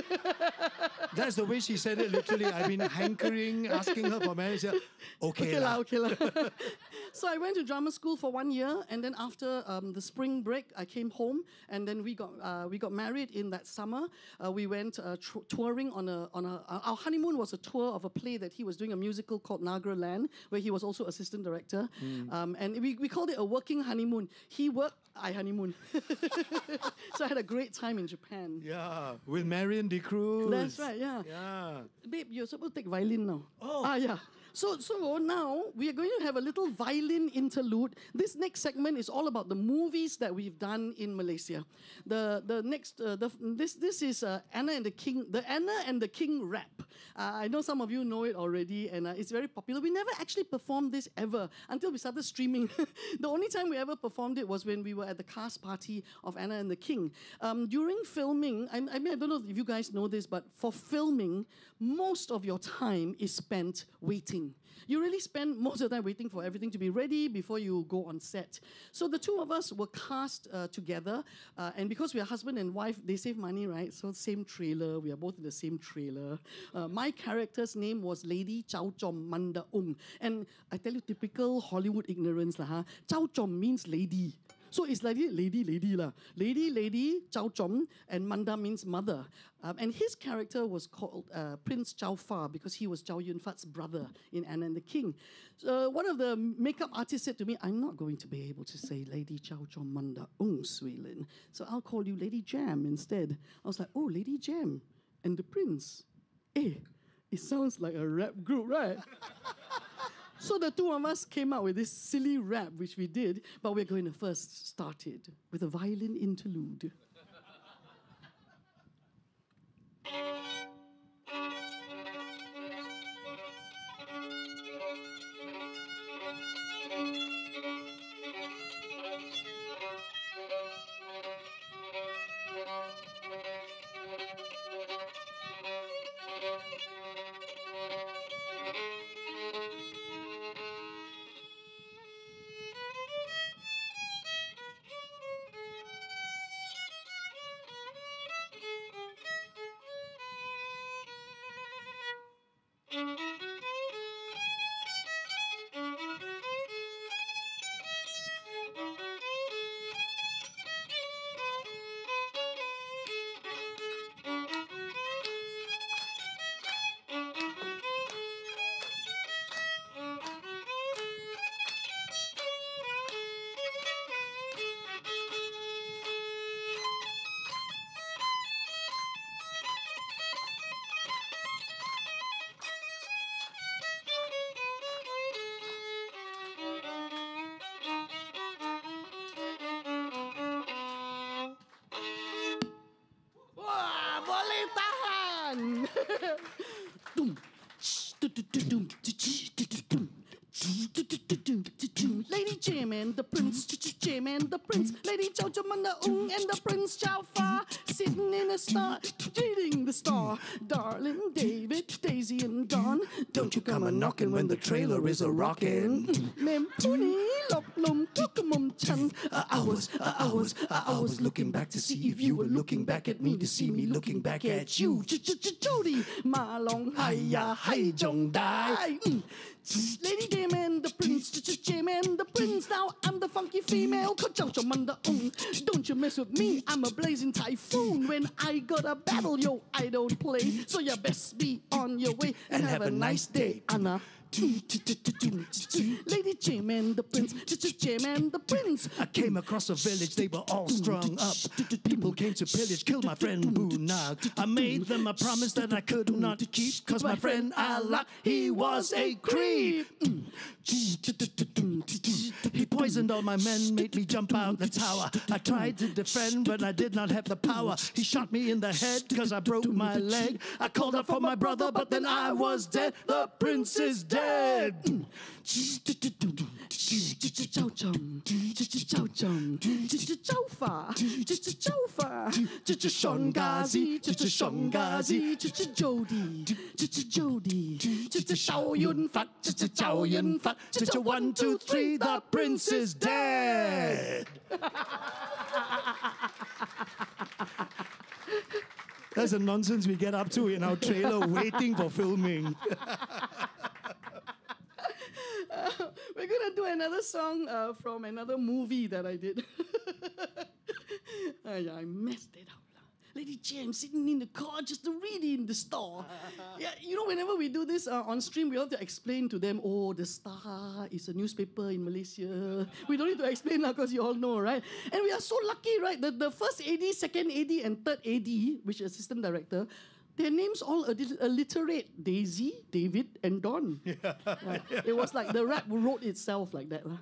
That's the way she said it, literally. I've been hankering, asking her for marriage. Yeah, okay, Okay, lah. lah, okay, lah. So I went to drama school for one year, and then after um, the spring break, I came home, and then we got uh, we got married in that summer. Uh, we went uh, tr- touring on a on a our honeymoon was a tour of a play that he was doing, a musical called Nagra Land, where he was also assistant director, mm. um, and we we called it a working honeymoon. He worked, I honeymoon. So I had a great time in Japan. Yeah, with Marion De Cruz. That's right. Yeah. Yeah. Babe, you're supposed to take violin now. Oh. Ah, yeah. So, so now we are going to have a little violin interlude. This next segment is all about the movies that we've done in Malaysia. The the next uh, the, this this is uh, Anna and the King, the Anna and the King rap. Uh, I know some of you know it already, and uh, it's very popular. We never actually performed this ever until we started streaming. The only time we ever performed it was when we were at the cast party of Anna and the King. Um, during filming, I, I mean, I don't know if you guys know this, but for filming, most of your time is spent waiting. You really spend most of the time waiting for everything to be ready before you go on set. So the two of us were cast uh, together, uh, and because we are husband and wife, they save money, right? So same trailer, we are both in the same trailer. Uh, my character's name was Lady Chow Chom Manda Um. And I tell you, typical Hollywood ignorance, lah, huh? Chow Chom means lady. So it's like lady, lady lah. Lady, lady, Chow Chom, and Manda means mother. Um, and his character was called uh, Prince Chow Fa because he was Chow Yun Fat's brother in Anna and the King. So one of the makeup artists said to me, I'm not going to be able to say Lady Chow Chom Manda Ung Swee Lin, so I'll call you Lady Jam instead. I was like, oh, Lady Jam and the Prince. Eh, it sounds like a rap group, right? So the two of us came out with this silly rap, which we did, but we're going to first start it with a violin interlude. Lady Jam and the Prince, Jam and the Prince, Lady Chow Manda Ung and the Prince Jafar sitting in a star, reading the star. Darling David, Daisy and Don, don't you come a knocking when the trailer is a rockin'. Mem Puni, Lop Lum, Tukamum Chan. I was, I was, I was looking back to see if you were looking back at me to see me looking back at you. Jody, Ma Long, Hiya, Hai Jong Dai. Lady Jim and the Prince, Jim and the Prince. Now I'm the funky female. Don't you mess with me, I'm a blazing typhoon. When I gotta battle, yo, I don't play. So you best be on your way and have a nice day, Anna. Lady Jim and the Prince, Jim and the Prince. I came across a village, they were all strung up. People came to pillage, kill my friend Bunag. I made them a promise that I could not keep, cause my friend Allah, he was a creep. He poisoned all my men, made me jump out the tower. I tried to defend, but I did not have the power. He shot me in the head, cause I broke my leg. I called out for my brother, but then I was dead. The prince is dead. Chow chum, chow chum, chow fa, chow fa, Shongazi, Shongazi, Jody, Jody, Chow Yun Fat, Chow Yun Fat, One, two, three, the prince is dead. That's the nonsense we get up to in our trailer waiting for filming. Uh, we're gonna do another song uh, from another movie that I did. uh, yeah, I messed it up. Lady James sitting in the car just reading the Star. Yeah, you know, whenever we do this uh, on stream, we have to explain to them, oh, the Star is a newspaper in Malaysia. We don't need to explain now because you all know, right? And we are so lucky, right? The, the first A D, second A D, and third A D, which is assistant director, their names all alliterate. Daisy, David, and Don. Yeah. Yeah. It was like the rap wrote itself like that.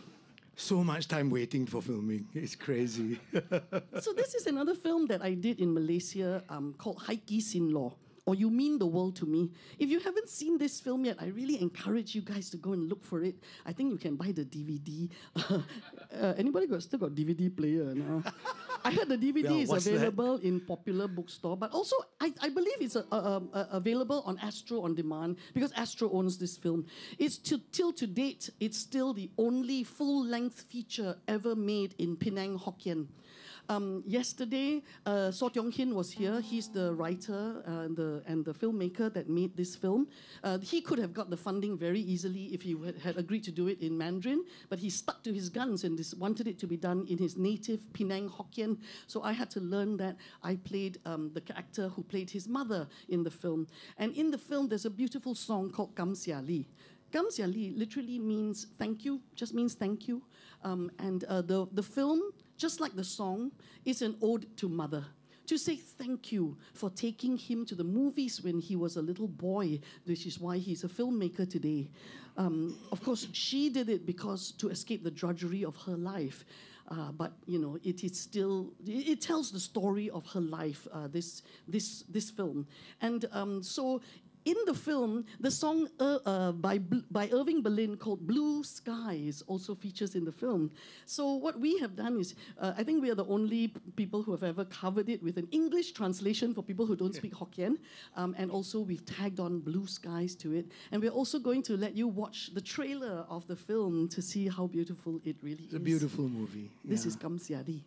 So much time waiting for filming. It's crazy. So this is another film that I did in Malaysia um, called Haiki Sin Law, or You Mean the World to Me. If you haven't seen this film yet, I really encourage you guys to go and look for it. I think you can buy the D V D. uh, anybody got still got D V D player now? I heard the D V D yeah, is available that? in popular bookstore, but also I, I believe it's a, a, a, available on Astro On Demand because Astro owns this film. It's to, till to date, it's still the only full-length feature ever made in Penang Hokkien. Um, yesterday, uh, So Tiong Hin was here. He's the writer uh, and, the, and the filmmaker that made this film. Uh, he could have got the funding very easily if he had, had agreed to do it in Mandarin, but he stuck to his guns and this, wanted it to be done in his native Penang Hokkien. So I had to learn that. I played um, the actor who played his mother in the film. And in the film, there's a beautiful song called Kam Sia Li. Kam Sia Li literally means thank you, just means thank you. Um, and uh, the, the film, just like the song, is an ode to mother. To say thank you for taking him to the movies when he was a little boy, which is why he's a filmmaker today. Um, of course, she did it because to escape the drudgery of her life. Uh, but you know, it is still. It, it tells the story of her life. Uh, this this this film, and um, so. In the film, the song uh, uh, by, by Irving Berlin called Blue Skies also features in the film. So what we have done is, uh, I think we are the only people who have ever covered it with an English translation for people who don't speak Hokkien. Um, and also we've tagged on Blue Skies to it. And we're also going to let you watch the trailer of the film to see how beautiful it really it's is. It's a beautiful movie. This yeah. is Kam Sia Li.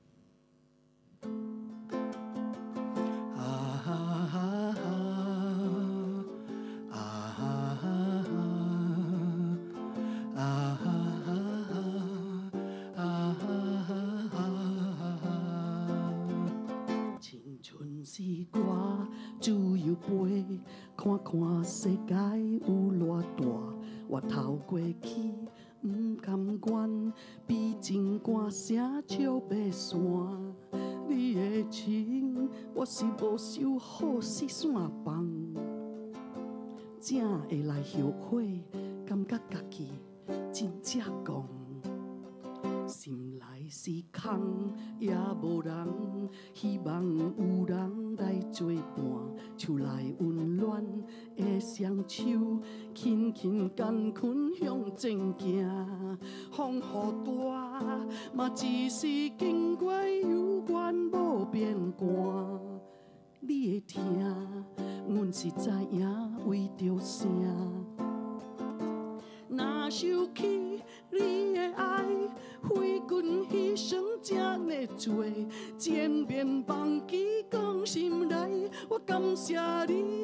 看看世界有偌大，我头过去唔甘愿，比情歌声笑白山。你的情我是无受好死线绑，正会来后悔，感觉家己真正戆，心内是空也无人，希望有人来作伴，厝内温暖的双手，轻轻干困向前行。风雨大，嘛只是经过有缘无变卦。你会听，阮是知影为着啥？若想起你的爱，为阮牺牲这呢多，千遍忘记讲心内，我感谢你。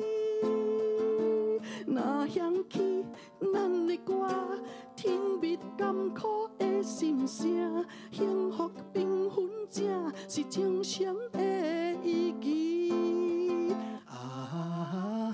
若想起咱的歌，甜蜜甘苦的心声，幸福平分这是正常的意义。啊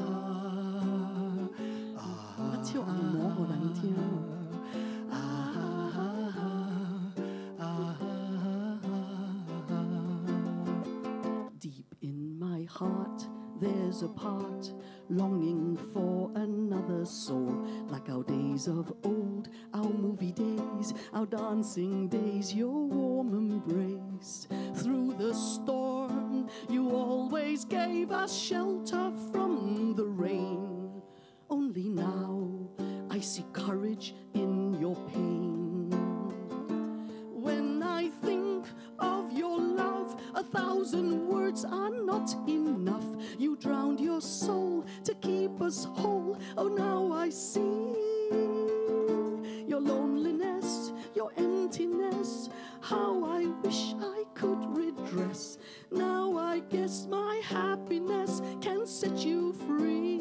啊！我唱红毛好难听。Deep in my heart, there's a part longing for another soul, like our days of old, our movie days, our dancing days, your warm embrace. Through the storm, you always gave us shelter from the rain. Only now, I see courage in your pain. When I think of your love, a thousand words are not enough. You drowned your soul to keep us whole. Oh, now I see your loneliness, your emptiness. How I wish I could redress. Now I guess my happiness can set you free.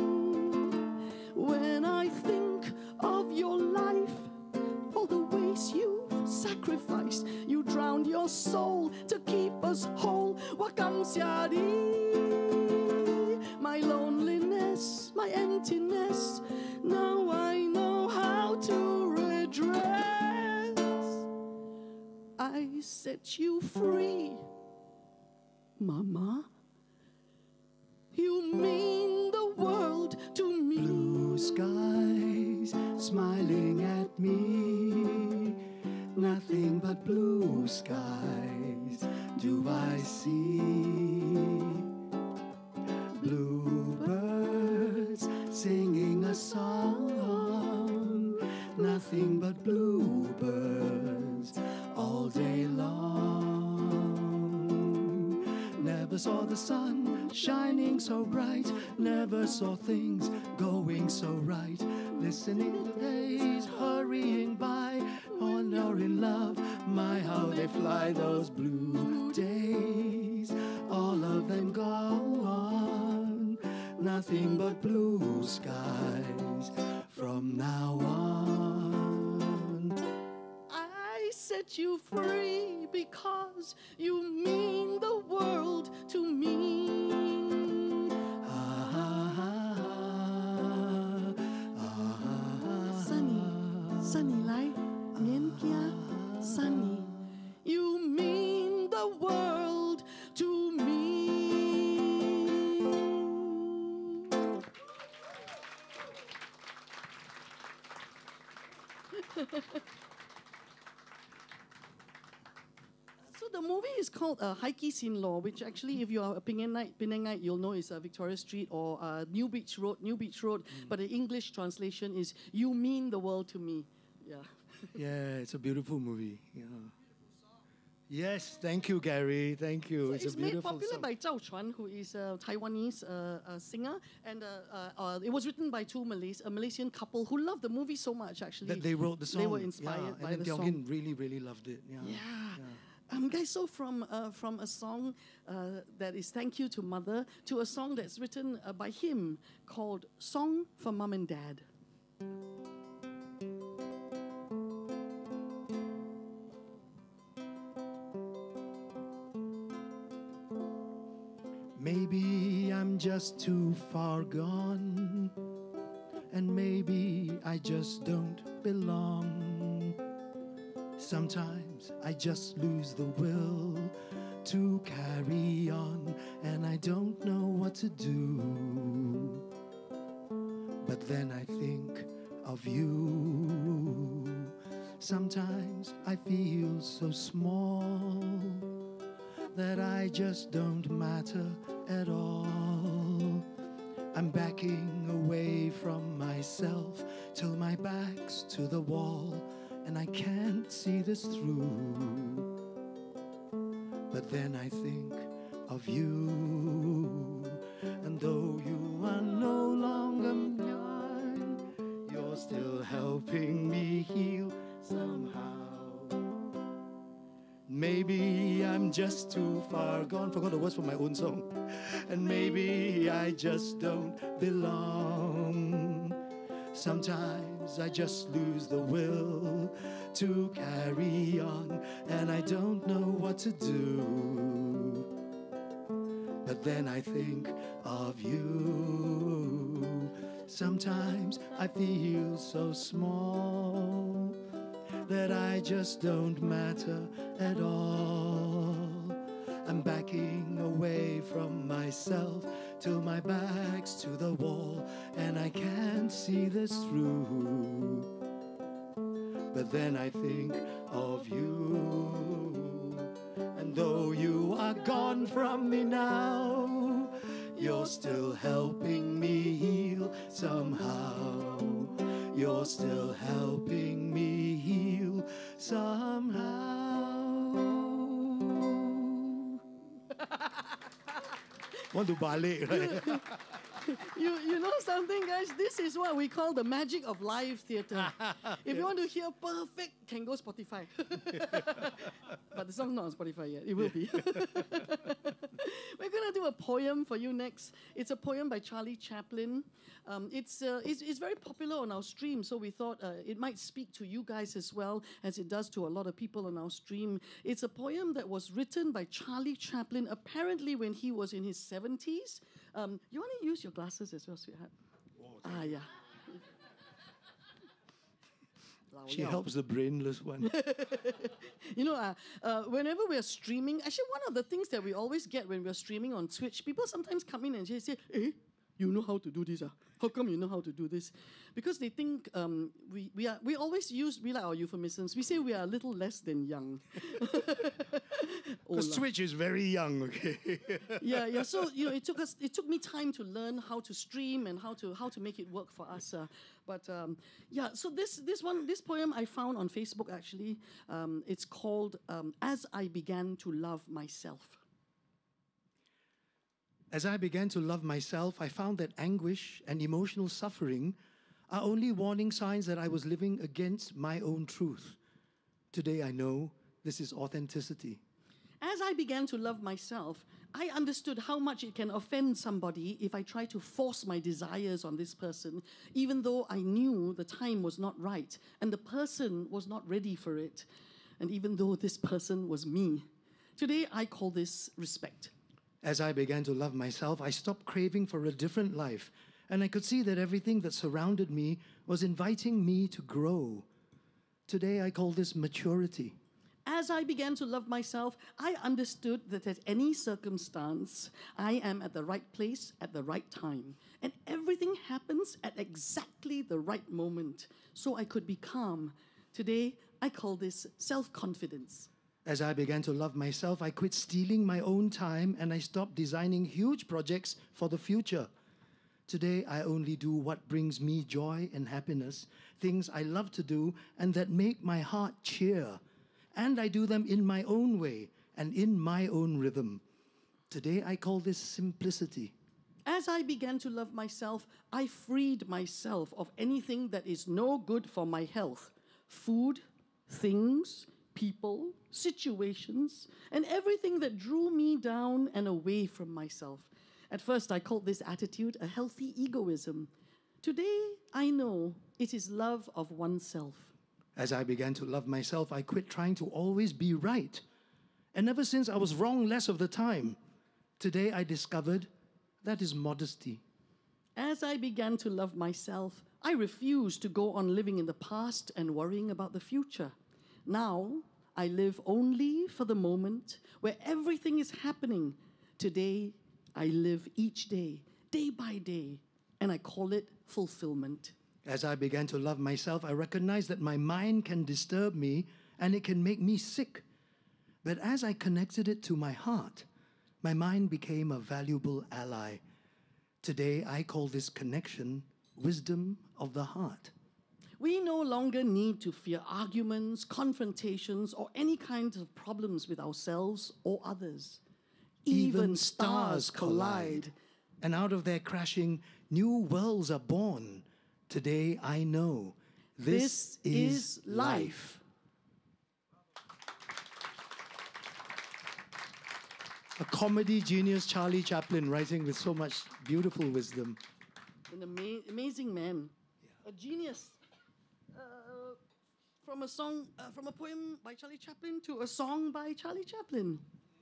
When I think of your life, all the ways you've sacrificed, you drowned your soul to keep us whole. 我感谢你 my loneliness, my emptiness. Now I know how to redress. I set you free, Mama. You mean the world to me. Blue skies smiling at me, nothing but blue skies do I see. Bluebirds singing a song, nothing but bluebirds all day long. Never saw the sun shining so bright, never saw things going so right. Listening to days hurrying by, on or in love, my how they fly those blue days. All of them gone, nothing but blue skies from now on. I set you free because you mean the world to me. Ah, ah, ah, ah, Sunny, Sunny 来，免惊 Sunny, you mean the world to me. So the movie is called uh, Haiki Sin Law, which actually, if you are a Penangite, Penangite, you'll know it's uh, Victoria Street or uh, New Beach Road, New Beach Road. Mm. But the English translation is "You Mean the World to Me." Yeah. Yeah, it's a beautiful movie. Yeah. Yes, thank you, Gary. Thank you. So it's, it's a beautiful made popular song. by Zhao Chuan, who is a Taiwanese uh, uh, singer, and uh, uh, uh, it was written by two Malays, a Malaysian couple who loved the movie so much. Actually, That they wrote the song. They were inspired yeah, by and the then song. Tiongin really, really loved it. Yeah. Yeah. yeah. Um, guys, so from uh, from a song uh, that is "Thank You to Mother" to a song that's written uh, by him called "Song for Mom and Dad." Maybe I'm just too far gone, and maybe I just don't belong. Sometimes I just lose the will to carry on, and I don't know what to do. But then I think of you, Sometimes I feel so small that I just don't matter at all. I'm backing away from myself till my back's to the wall, and I can't see this through. But then I think of you, and though you are no longer mine, you're still helping me heal somehow. Maybe I'm just too far gone, forgot the words from my own song, and maybe I just don't belong. Sometimes I just lose the will to carry on, and I don't know what to do. But then I think of you. Sometimes I feel so small that I just don't matter at all. I'm backing away from myself till my back's to the wall, and I can't see this through. But then I think of you, and though you are gone from me now, you're still helping me heal somehow. You're still helping me heal somehow. Want to balik, right? You, you know something, guys? This is what we call the magic of live theatre. If you want to hear perfect, can go Spotify. But the song's not on Spotify yet. It will be. We're going to do a poem for you next. It's a poem by Charlie Chaplin. Um, it's, uh, it's, it's very popular on our stream, so we thought uh, it might speak to you guys as well, as it does to a lot of people on our stream. It's a poem that was written by Charlie Chaplin, apparently when he was in his seventies. Um, you want to use your glasses as well, sweetheart? Oh, ah, yeah. She helps the brainless one. You know, uh, uh, whenever we're streaming, actually one of the things that we always get when we're streaming on Twitch, people sometimes come in and they say, eh, you know how to do this? Uh? How come you know how to do this? Because they think um, we, we, are, we always use, we like our euphemisms, we say we are a little less than young. Because Twitch is very young, okay? yeah, yeah. So you know, it took us, it took me time to learn how to stream and how to how to make it work for us. Uh, but um, yeah, so this this one, this poem I found on Facebook actually. Um, it's called um, "As I Began to Love Myself." As I began to love myself, I found that anguish and emotional suffering are only warning signs that I was living against my own truth. Today I know this is authenticity. As I began to love myself, I understood how much it can offend somebody if I try to force my desires on this person, even though I knew the time was not right and the person was not ready for it, and even though this person was me. Today, I call this respect. As I began to love myself, I stopped craving for a different life, and I could see that everything that surrounded me was inviting me to grow. Today, I call this maturity. As I began to love myself, I understood that at any circumstance, I am at the right place at the right time. And everything happens at exactly the right moment, so I could be calm. Today, I call this self-confidence. As I began to love myself, I quit stealing my own time and I stopped designing huge projects for the future. Today, I only do what brings me joy and happiness, things I love to do and that make my heart cheer. And I do them in my own way and in my own rhythm. Today, I call this simplicity. As I began to love myself, I freed myself of anything that is no good for my health. Food, things, people, situations, and everything that drew me down and away from myself. At first, I called this attitude a healthy egoism. Today, I know it is love of oneself. As I began to love myself, I quit trying to always be right. And ever since, I was wrong less of the time. Today, I discovered that is modesty. As I began to love myself, I refused to go on living in the past and worrying about the future. Now, I live only for the moment where everything is happening. Today, I live each day, day by day, and I call it fulfillment. As I began to love myself, I recognized that my mind can disturb me and it can make me sick. But as I connected it to my heart, my mind became a valuable ally. Today, I call this connection wisdom of the heart. We no longer need to fear arguments, confrontations, or any kind of problems with ourselves or others. Even, Even stars collide. And out of their crashing, new worlds are born. Today, I know this, this is, is life. life. A comedy genius, Charlie Chaplin, writing with so much beautiful wisdom. An ama- amazing man, yeah. A genius. Uh, from a song, uh, from a poem by Charlie Chaplin to a song by Charlie Chaplin.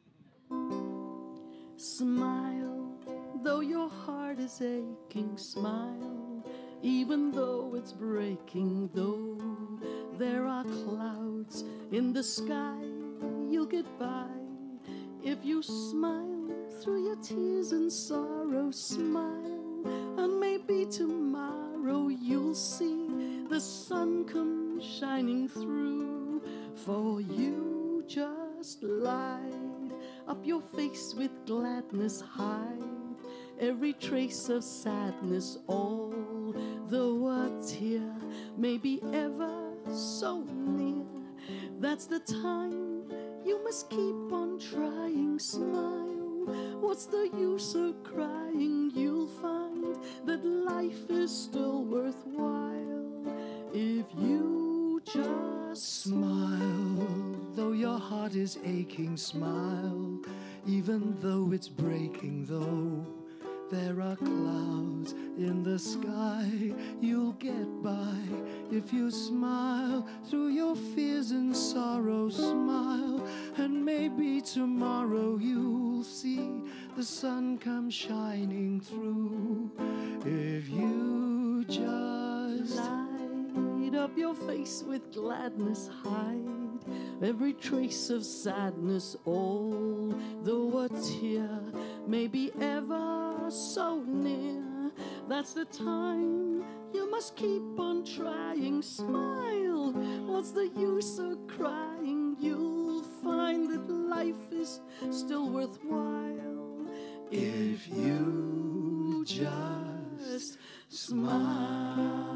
Smile, though your heart is aching. Smile, even though it's breaking. Though there are clouds in the sky, you'll get by. If you smile through your tears and sorrow, smile, and maybe tomorrow you'll see the sun come shining through. For you just light up your face with gladness, hide every trace of sadness, although a tear may be ever so near. That's the time you must keep on trying. Smile, what's the use of crying? You'll find that life is still worthwhile if you just smile. Though your heart is aching, smile, even though it's breaking. Though there are clouds in the sky, you'll get by if you smile through your fears and sorrow. Smile, and maybe tomorrow you'll see the sun come shining through. If you just light up your face with gladness, hide every trace of sadness, although a tear may be ever so near. That's the time you must keep on trying. Smile, what's the use of crying? You'll find that life is still worthwhile if you just smile.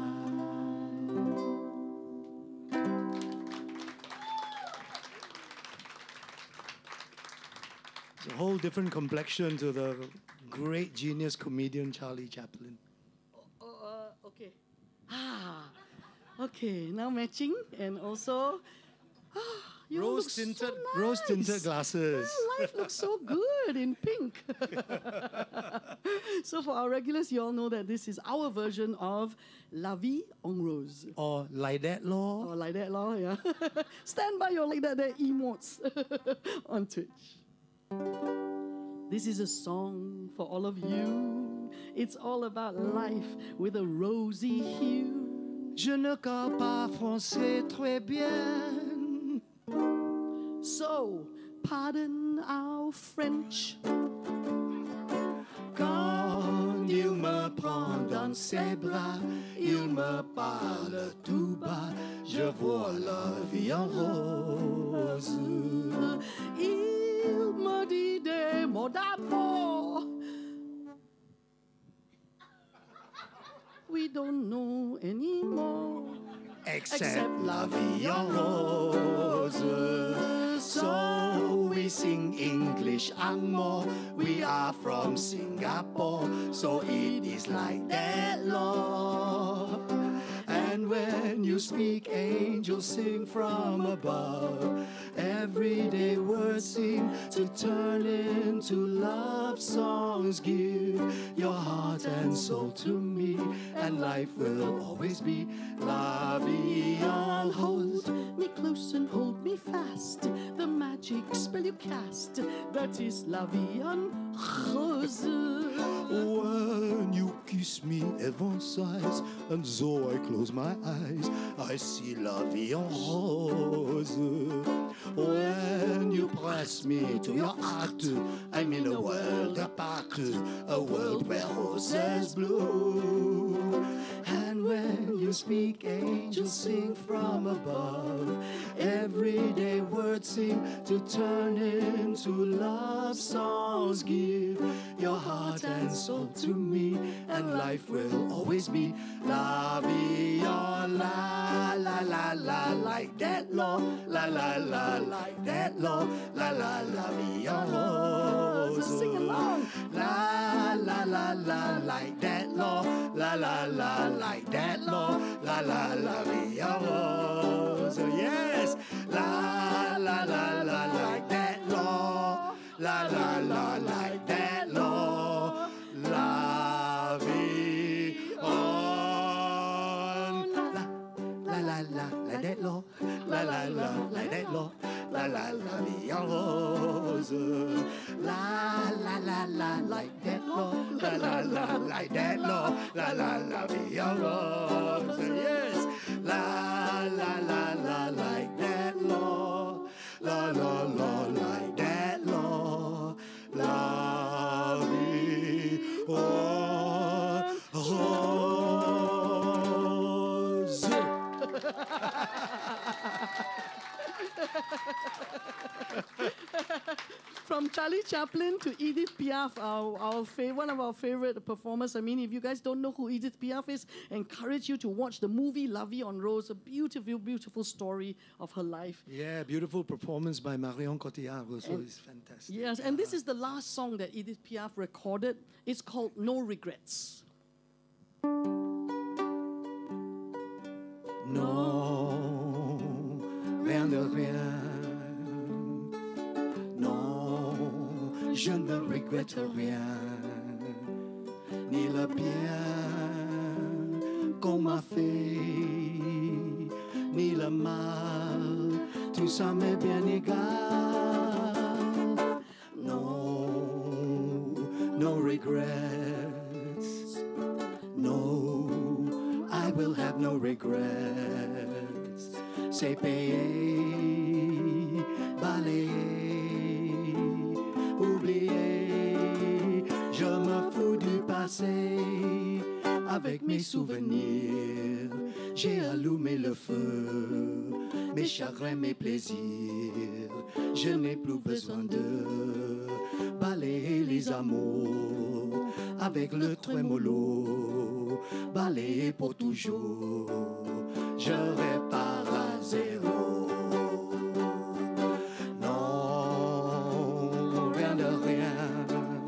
It's a whole different complexion to the great genius comedian Charlie Chaplin. Oh, uh, okay. Ah, okay. Now matching and also, ah, you rose look tinted, so nice. rose tinted glasses. Yeah, life looks so good in pink. So for our regulars, you all know that this is our version of La Vie en Rose. Or Like That Law. Or Like That Law, yeah. Stand by your Like That There emotes on Twitch. This is a song for all of you. It's all about life with a rosy hue. Je ne parle pas français très bien. So, pardon our French. Quand il me prend dans ses bras, il me parle tout bas. Je vois la vie en rose. Il me dit des mots d'amour. We don't know anymore. Except, except la vie en rose. So we sing English angmo. We are from Singapore, so it is like that, Lord. And when you speak, angels sing from above. Everyday words seem to turn into love songs. Give your heart and soul to me, and life will always be la vie en rose. Hold me close and hold me fast. The magic spell you cast, that is la vie en rose. When you kiss kiss me every size, and so I close my eyes, I see la vie en rose. When you press me to your heart, I'm in a world apart, a world where roses bloom. And when you speak, angels sing from above. Everyday words seem to turn into love songs. Give your heart and soul to me, and life will always be la vie en la la la la, like that law, la la la, like that law, la la la vie en rose. Sing along, la la la la, like that law, la la la, like that law, la la la vie en rose. Yes, la la la la, like that law, la la la, like that law, la vie en la la la, like that law, la la la, like that law, la la la vie en rose. La la la la, like that law, la la la, like that law, la la la vie en rose. Yes, la la la la, like that law, la la la, like that law, la vie en rose. From Charlie Chaplin to Edith Piaf, our, our fav- one of our favorite performers. I mean, if you guys don't know who Edith Piaf is, I encourage you to watch the movie La Vie en Rose, a beautiful, beautiful story of her life. Yeah, beautiful performance by Marion Cotillard also is fantastic. Yes, and this is the last song that Edith Piaf recorded. It's called No Regrets. Non, rien de rien. Non, je ne regrette rien. Ni le bien qu'on m'a fait, ni le mal, tout ça m'est bien égal. No, no regrets. No, I will have no regrets. C'est payé, balayé, oublié. Je me fous du passé. Avec mes souvenirs, j'ai allumé le feu. Mes chagrins, mes plaisirs, je n'ai plus besoin de balayer les amours. Avec le trémolo, balayer pour toujours, je répare à zéro. Non, rien de rien.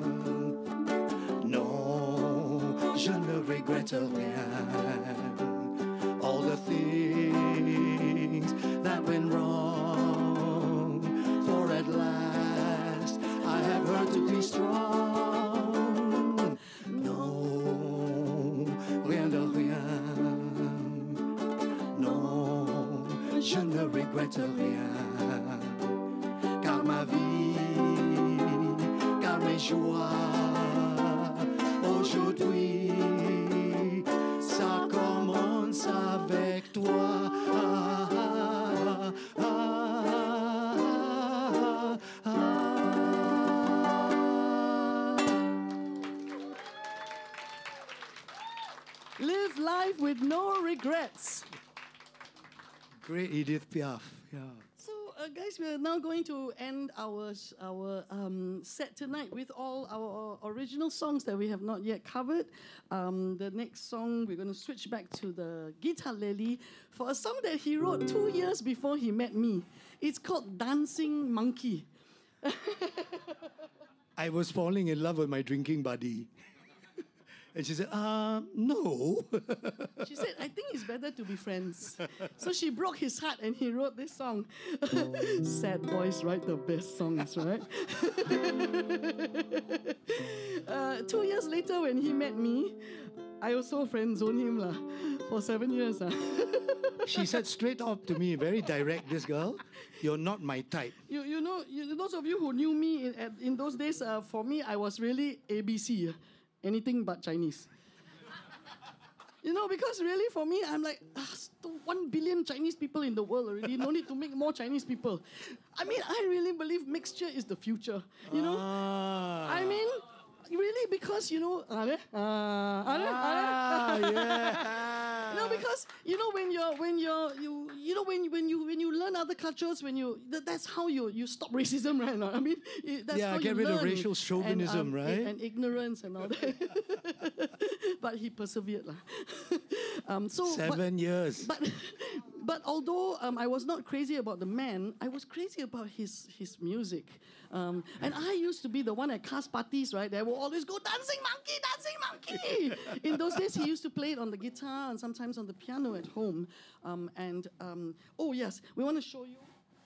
Non, je ne regrette rien. All the things that went wrong, for at last I have learned to be strong. Non, rien de rien. Non, je ne regrette rien. Car ma vie, car mes joies, aujourd'hui, ça commence avec toi. Ah, ah, ah, ah, ah. Live life with no regrets. Great Edith Piaf. Yeah. So, uh, guys, we are now going to end our our um, set tonight with all our original songs that we have not yet covered. Um, the next song, we're going to switch back to the Guitar Lily for a song that he wrote two years before he met me. It's called Dancing Monkey. I was falling in love with my drinking buddy. And she said, uh, no. She said, I think it's better to be friends. So she broke his heart and he wrote this song. Sad boys write the best songs, right? uh, two years later when he met me, I also friend zoned him lah, for seven years. Uh. She said straight up to me, very direct, this girl, you're not my type. You you know, you, those of you who knew me in, at, in those days, uh, for me, I was really A B C. Uh, anything but Chinese. You know, because really for me, I'm like, ah, one billion Chinese people in the world already. No need to make more Chinese people. I mean, I really believe mixture is the future. You know? Ah. I mean, really, because, you know, are there? Uh, are there? Ah, Are there? yeah. You know, because you know when you're when you're you you know when when you when you learn other cultures, when you that, that's how you you stop racism, right? No? I mean, it, that's Yeah, how get you rid of learn. racial chauvinism, and, um, right? And ignorance and all that. But he persevered, lah. um, so Seven but, years. But but although um, I was not crazy about the man, I was crazy about his his music. Um, and I used to be the one at cast parties, right? They will always go, dancing monkey, dancing monkey. In those days, he used to play it on the guitar and sometimes on the piano at home. Um, and, um, oh yes, we want to show you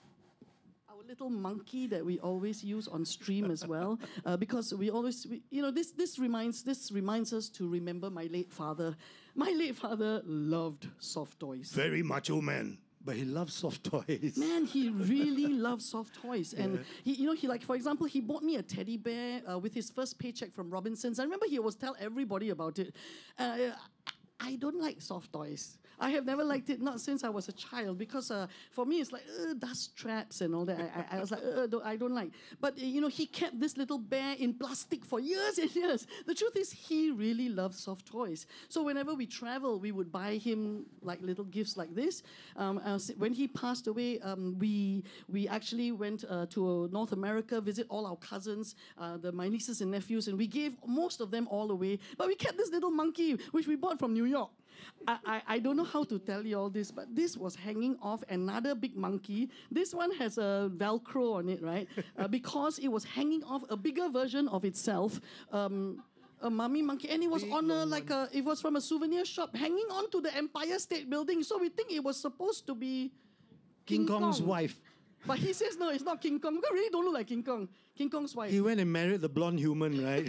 our little monkey that we always use on stream as well. Uh, because we always, we, you know, this, this, reminds, this reminds us to remember my late father. My late father loved soft toys. Very macho man. But he loves soft toys. Man, he really loves soft toys. And, Yeah. he, you know, he like, for example, he bought me a teddy bear uh, with his first paycheck from Robinsons. I remember he always tell everybody about it. Uh, I don't like soft toys. I have never liked it, not since I was a child, because uh, for me it's like uh, dust traps and all that. I, I, I was like, uh, don't, I don't like. But uh, you know, he kept this little bear in plastic for years and years. The truth is, he really loves soft toys. So whenever we travel, we would buy him like little gifts like this. Um, uh, when he passed away, um, we we actually went uh, to North America, visit all our cousins, uh, the my nieces and nephews, and we gave most of them all away. But we kept this little monkey, which we bought from New York. I, I, I don't know how to tell you all this, but this was hanging off another big monkey. This one has a Velcro on it, right? uh, because it was hanging off a bigger version of itself. Um, a mummy monkey, and it was Big on a long like a it was from a souvenir shop, hanging on to the Empire State Building. So we think it was supposed to be King, King Kong's Kong. wife. But he says no, it's not King Kong. Because it really don't look like King Kong. King Kong's wife. He went and married the blonde human, right?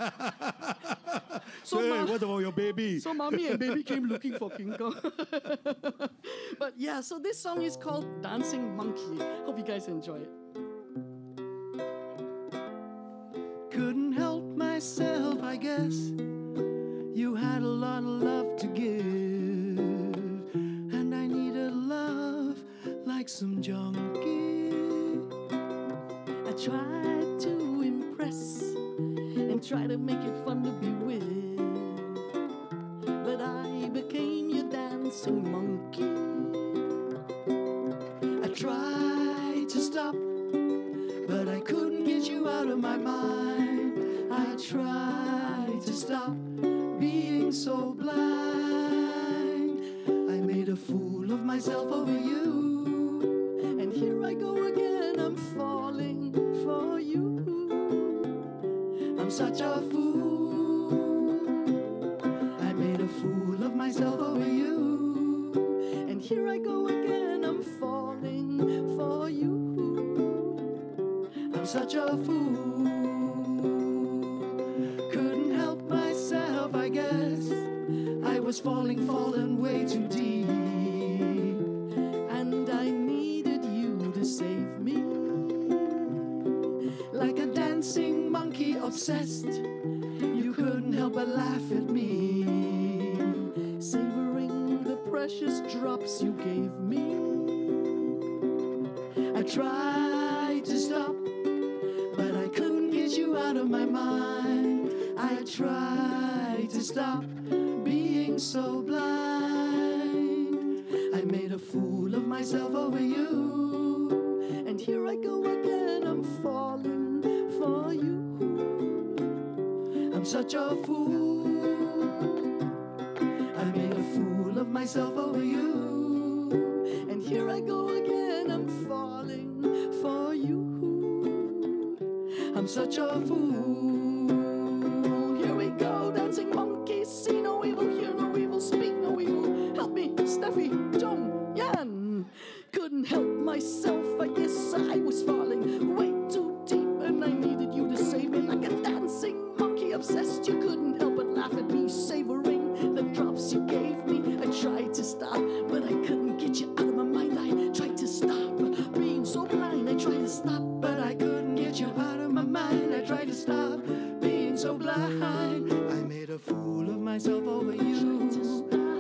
So hey, ma- what about your baby? So mommy and baby came looking for King Kong. But yeah, so this song is called Dancing Monkey. Hope you guys enjoy it. Couldn't help myself, I guess. You had a lot of love to give, and I needed love like some junkie. I tried to impress and try to make it fun to be with, but I became your dancing monkey. I tried to stop, but I couldn't get you out of my mind. I tried to stop being so blind. I made a fool of myself over you, And here I go again, I'm falling for you. I'm such a fool. I made a fool of myself over you. And here I go again, I'm falling for you. I'm such a fool. Couldn't help myself, I guess. I was falling, falling way too deep. And I needed you to save me. Like a dancing monkey obsessed, you couldn't help but laugh at me. Savoring the precious drops you gave me. I tried to stop, but I couldn't get you out of my mind. I tried to stop being so blind. I made a fool of myself over you. And here I go again, I'm falling for you. I'm such a fool. I made a fool of myself over you. And here I go again, I'm falling for you. I'm such a fool. Here we go, dancing monkey. See no evil, hear no evil, speak no evil. Help me, Steffi, Jong, Yan. Couldn't help myself, I guess I was falling way too deep, and I needed you to save me. Like a dancing monkey obsessed, you couldn't help but laugh at me, savoring the drops you gave me. I tried to stop, but I couldn't get you out of my mind. I tried to stop being so blind. I tried to stop, But I couldn't get you out of my mind. I tried to stop being so blind. I made a fool of myself over you.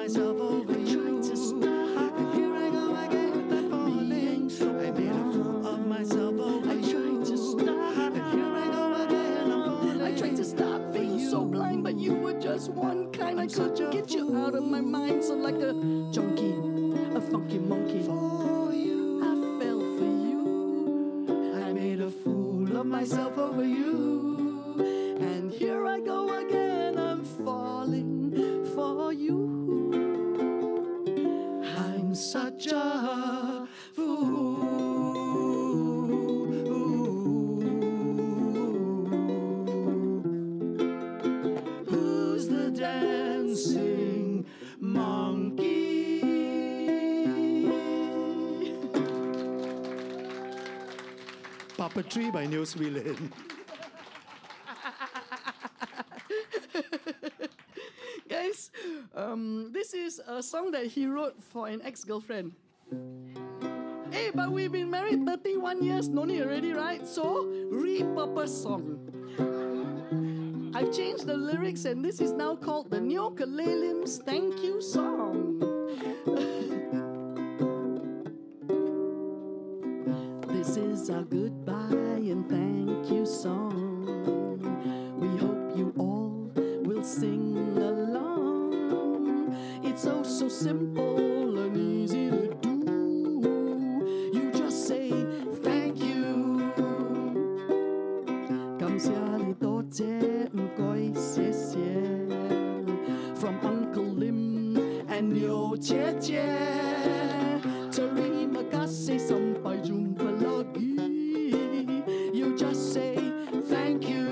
myself over I you. tried to stop. And here I go again with that falling. So I made a fool of myself over I you. tried to stop. And here I go again, I'm falling. I tried to stop, for feel you. so blind, but you were just one kind. I I'm such couldn't a get you out of my mind, so like a junkie, a funky monkey. For you, I fell for you. I made a fool of myself over you. And here I go again, I'm falling for you. I'm such a fool. Who's the dancing monkey? Puppetry by Neil Swillen. Guys, um, this is a song that he wrote for an ex-girlfriend. Hey, but we've been married thirty-one years, known it already, right? So, repurpose song. I've changed the lyrics and this is now called the Nyoka-Laylim's Thank You Song. This is our goodbye and thank you song. We hope you all will sing along. It's oh so simple and easy to do. You just say thank you. Cảm謝你多謝唔該謝謝 From Uncle Lim and Nyo姐姐 Terima kasih sampai jumpa lagi. You just say thank you.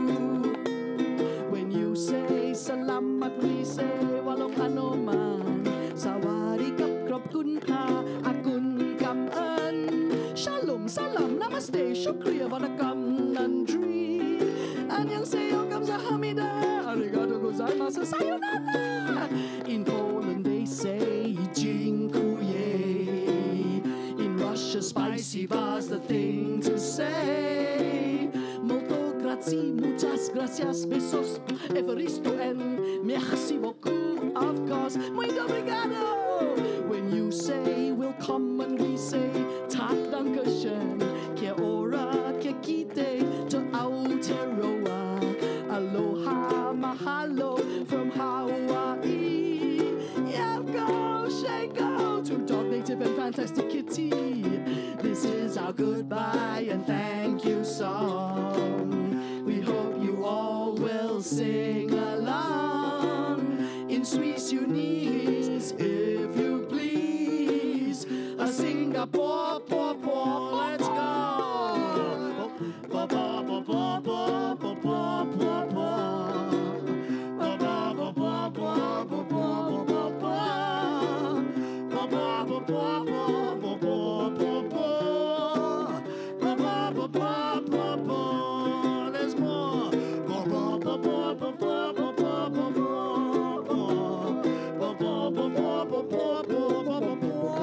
When you say salamat, we say walang ano man. Sawadee-kap, krop kun ka, akun kam an. Shalom, salam, namaste, shukriya, vadakam, nandri. Annyeonghaseyo, kamsahamnida, arigato gozaimasu, sayonara. In Poland they say dziękuję. In Russia, spicy bar's the thing to say. Molto grazie, muchas gracias, besos, evaristo, and merci beaucoup, of course. Muito obrigado. When you say welcome and we say tak dankeschön, kia ora, kia kite, to Aotearoa. Aloha, mahalo from Hawaii. Yeah, go, shake, go to Dog Native and Fantastic Kitty. This is our goodbye and thank you song. We hope you all will sing along in Swiss Unis, if you please. A Singapore, poor, poor, let's go. Poor, poor, poor, poor, poor, poor, poor, poor, poor. Poor, poor, poor, poor, poor, poor, poor, poor. Poor, poor, poor, poor, poor, poor, poor, poor. Poor, poor, poor, poor, poor, there's more. Poor, poor, poor, poor, poor, poor, poor, poor, poor, poor. Poor, poor, poor, poor, poor, poor, poor, poor, poor, poor.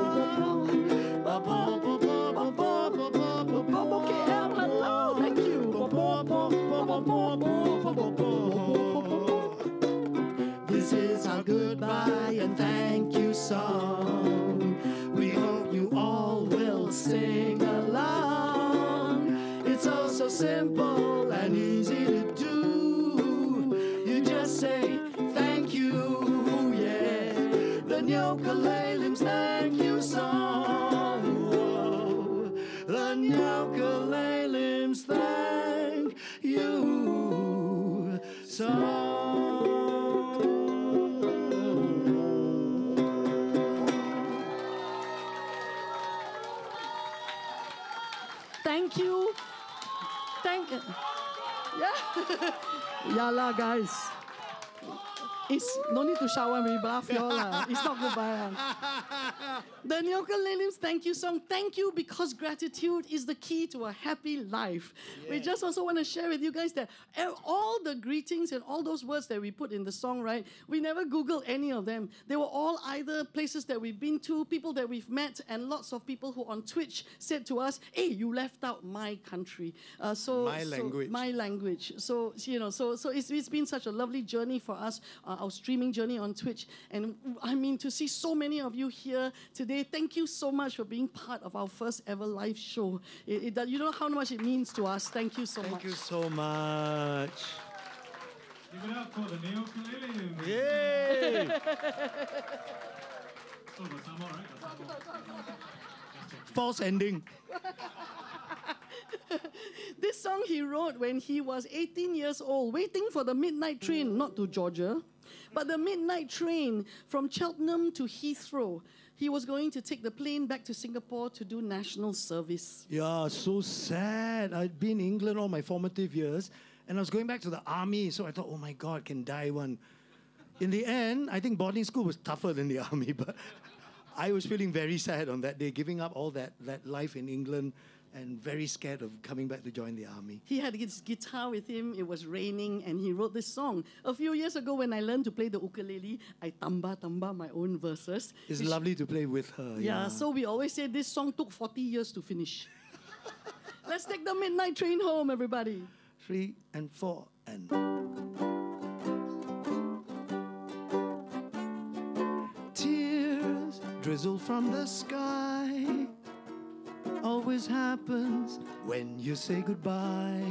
Poor, poor, poor, poor, poor, poor, poor, poor, poor. Okay, hello, thank you. Poor, poor, poor, poor, poor, poor, poor, poor, poor. This is our goodbye and thank you song. We hope you all will sing along. It's all so simple and easy to do. You just say thank you, yeah. The Nyoka-Laylim's thank you song. Whoa. The Nyoka-Laylim's thank you song. Thank you. Thank you. Yeah. Yalla, guys. It's no need to shout when we laugh, y'all. Uh. It's not goodbye. Uh. The Nyoka-Laylim's thank you song. Thank you because gratitude is the key to a happy life. Yeah. We just also want to share with you guys that all the greetings and all those words that we put in the song, right? We never Googled any of them. They were all either places that we've been to, people that we've met, and lots of people who on Twitch said to us, "Hey, you left out my country." Uh, so my so language. My language. So you know, so so it's it's been such a lovely journey for us. Uh, uh, our streaming journey on Twitch. And I mean, to see so many of you here today, thank you so much for being part of our first ever live show. It, it, you know how much it means to us. Thank you so Thank much. you so much. Give it up for the Neo-Ukulele. Yay! So bersama, right? Bersama. Just checking. False ending. This song he wrote when he was eighteen years old, waiting for the midnight train, not to Georgia, but the midnight train from Cheltenham to Heathrow. He was going to take the plane back to Singapore to do national service. Yeah, so sad. I'd been in England all my formative years, and I was going back to the army, so I thought, oh my God, can die one. In the end, I think boarding school was tougher than the army, but I was feeling very sad on that day, giving up all that, that life in England and very scared of coming back to join the army. He had his guitar with him, it was raining, and he wrote this song. A few years ago when I learned to play the ukulele, I tamba tamba my own verses. It's which, lovely to play with her. Yeah, Yeah, so we always say this song took forty years to finish. Let's take the midnight train home, everybody. Three and four and... Tears drizzle from the sky. Always happens when you say goodbye.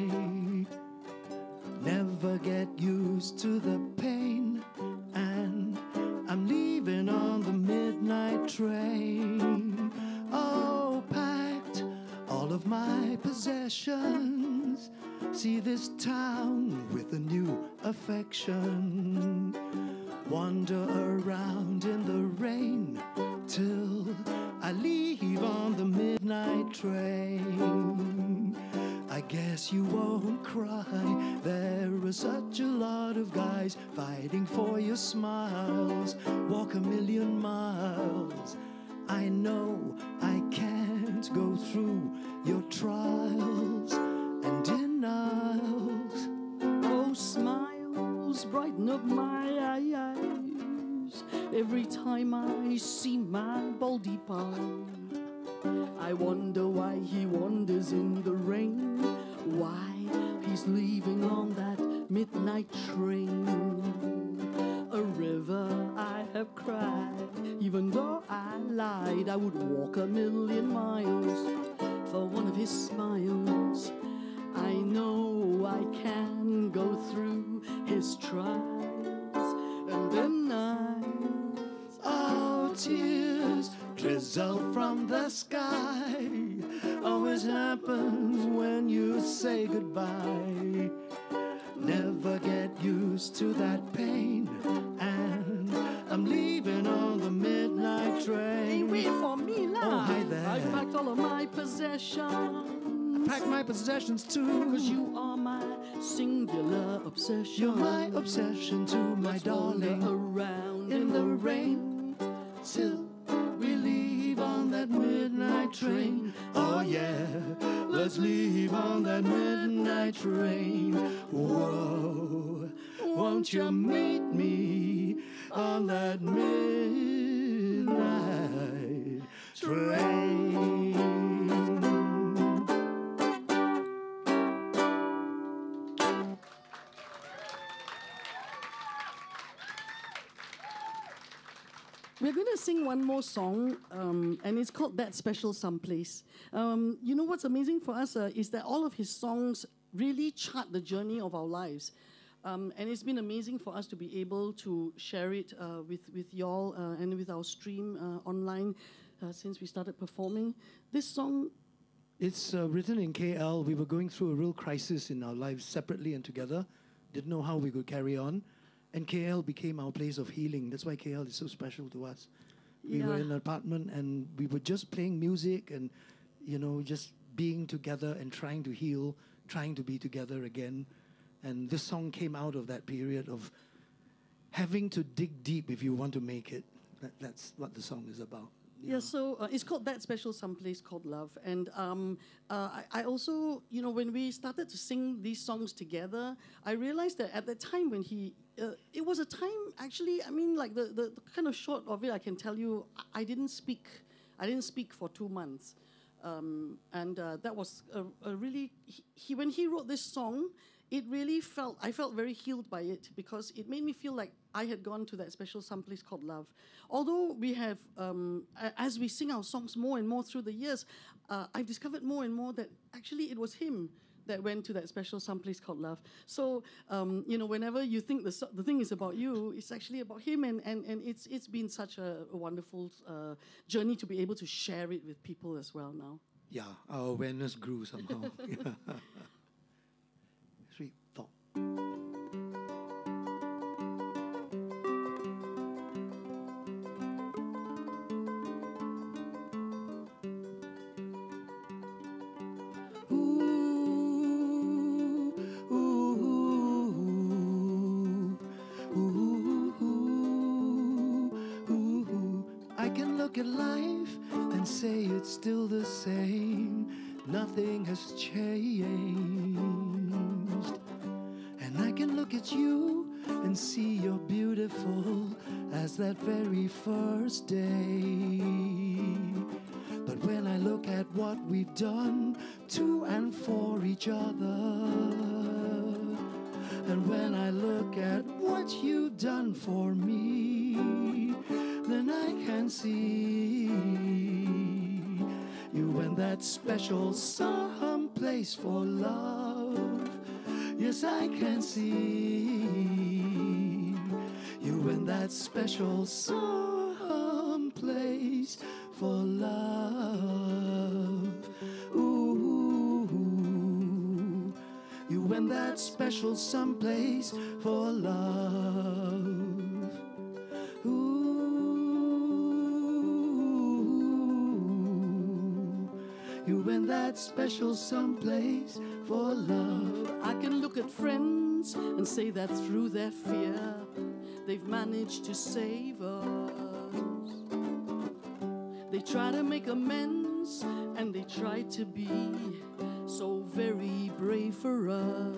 Never get used to the pain, and I'm leaving on the midnight train. Oh, packed all of my possessions. See this town with a new affection. Wander around in the rain till I leave on the midnight train. I guess you won't cry. There are such a lot of guys fighting for your smiles. Walk a million miles. I know I can't go through your trials and denials. Oh, smiles brighten up my eyes every time I see my baldy pie. I wonder why he wanders in the rain, why he's leaving on that midnight train. A river I have cried, even though I lied. I would walk a million miles for one of his smiles. I know I can go through his trials and denials. Oh, tears drizzle from the sky. Always happens when you say goodbye. Never get used to that pain, and I'm leaving on the midnight Hey, train. wait for me lah. Oh, hi there. I packed all of my possessions. Pack my possessions too, Cause you are my singular obsession. you're my obsession too, my Let's wander darling. around In the rain till we leave on that midnight train. Oh yeah, let's leave on that midnight train. Whoa, won't you meet me on that midnight train? We're going to sing one more song, um, and it's called That Special Someplace. Um, you know what's amazing for us uh, is that all of his songs really chart the journey of our lives. Um, and it's been amazing for us to be able to share it uh, with, with y'all uh, and with our stream uh, online uh, since we started performing. This song, It's uh, written in K L. We were going through a real crisis in our lives separately and together. Didn't know how we could carry on. And K L became our place of healing. That's why K L is so special to us. We were Yeah. in an apartment and we were just playing music and, you know, just being together and trying to heal, trying to be together again. And this song came out of that period of having to dig deep if you want to make it. That, that's what the song is about. Yeah, so uh, it's called That Special Someplace Called Love. And um, uh, I, I also, you know, when we started to sing these songs together, I realized that at the time when he, uh, it was a time actually, I mean, like the, the, the kind of short of it, I can tell you, I, I didn't speak. I didn't speak for two months. Um, and uh, that was a, a really, he, he, when he wrote this song, it really felt, I felt very healed by it because it made me feel like I had gone to that special someplace called love. Although we have, um, a- as we sing our songs more and more through the years, uh, I've discovered more and more that actually it was him that went to that special someplace called love. So, um, you know, whenever you think the, so- the thing is about you, it's actually about him, and, and, and it's, it's been such a, a wonderful uh, journey to be able to share it with people as well now. Yeah, our awareness grew somehow. Three, four. I can look at life and say it's still the same. Nothing has changed. And I can look at you and see you're beautiful as that very first day. But when I look at what we've done to and for each other, and when I look at what you've done for me, then I can see you in that special someplace for love. Yes, I can see you in that special someplace for love. Ooh, you in that special someplace for love. You in that special someplace for love. I can look at friends and say that through their fear, they've managed to save us. They try to make amends and they try to be so very brave for us.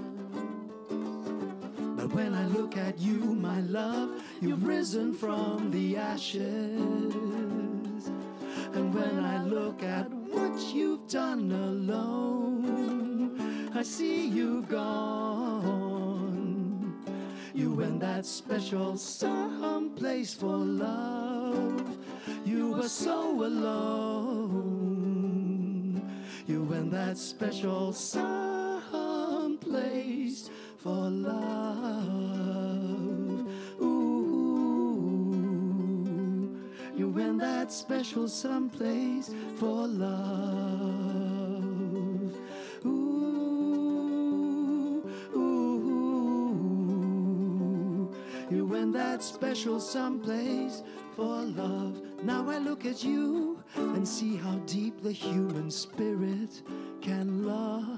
But when I look at you, my love, you've risen from the ashes. And when I look at what you've done alone, I see you've gone. You in that special someplace for love. You were so alone. You in that special someplace for love. Ooh, you in that special someplace for love. Ooh, ooh, you in that special someplace for love. Now I look at you and see how deep the human spirit can love.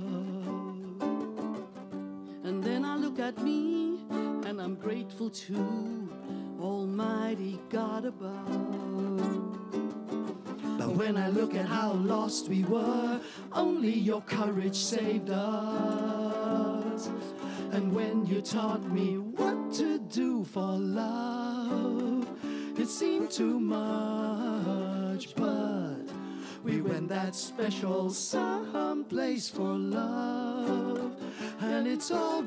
And then I look at me and I'm grateful to Almighty God above. But when I look at how lost we were, only your courage saved us. And when you taught me what to do for love, it seemed too much, but we went that special someplace for love. And it's all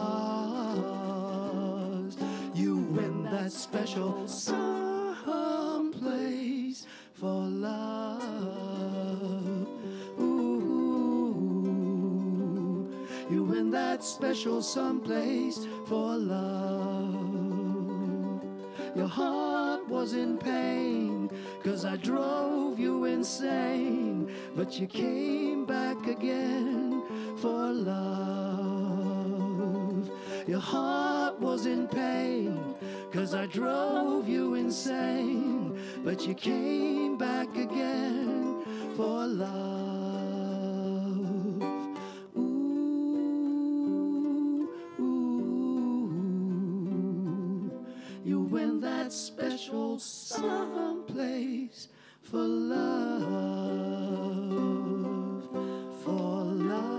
because you went that special someplace for love. Ooh, you went that special someplace for love. Your heart was in pain, 'cause I drove you insane, but you came back again for love. Your heart was in pain, 'cause I drove you insane, but you came back again for love. Ooh, ooh, you went that special someplace for love, for love.